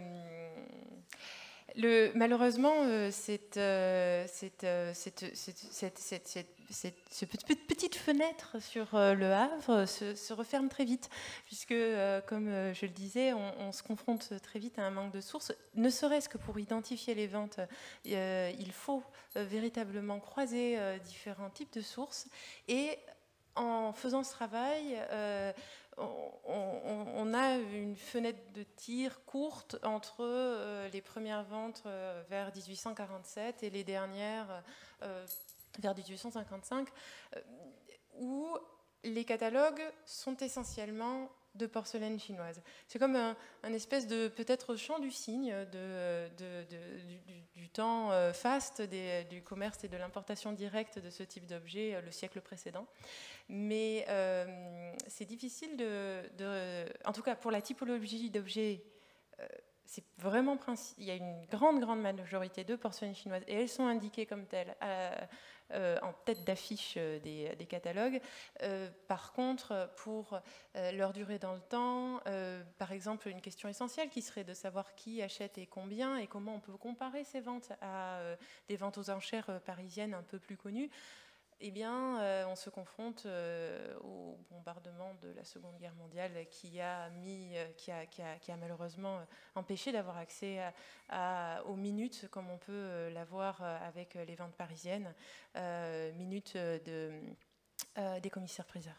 le, malheureusement, euh, cette, euh, cette, euh, cette, cette, cette, cette, cette, cette, cette petite fenêtre sur euh, le Havre se, se referme très vite, puisque, euh, comme euh, je le disais, on, on se confronte très vite à un manque de sources. Ne serait-ce que pour identifier les ventes, euh, il faut euh, véritablement croiser euh, différents types de sources. Et en faisant ce travail, euh, on, on, on a une fenêtre de tir courte entre euh, les premières ventes euh, vers dix-huit cent quarante-sept et les dernières euh, vers dix-huit cent cinquante-cinq, euh, où les catalogues sont essentiellement de porcelaine chinoise. C'est comme un, un espèce de peut-être chant du cygne de, de, de, du, du, du temps euh, faste des, du commerce et de l'importation directe de ce type d'objet euh, le siècle précédent. Mais euh, c'est difficile de, de... En tout cas, pour la typologie d'objets, euh, c'est vraiment princi- il y a une grande, grande majorité de porcelaines chinoises et elles sont indiquées comme telles euh, euh, en tête d'affiche des, des catalogues. Euh, par contre, pour euh, leur durée dans le temps, euh, par exemple, une question essentielle qui serait de savoir qui achète et combien et comment on peut comparer ces ventes à euh, des ventes aux enchères euh, parisiennes un peu plus connues. Eh bien, euh, on se confronte euh, au bombardement de la Seconde Guerre mondiale qui a, mis, euh, qui a, qui a, qui a malheureusement empêché d'avoir accès à, à, aux minutes comme on peut euh, l'avoir avec les ventes parisiennes, euh, minutes de, euh, des commissaires-priseurs.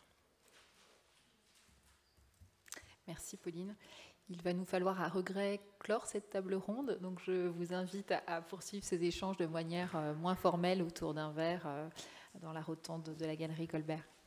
Merci Pauline. Il va nous falloir à regret clore cette table ronde, donc je vous invite à, à poursuivre ces échanges de manière euh, moins formelle autour d'un verre euh, dans la rotonde de la Galerie Colbert.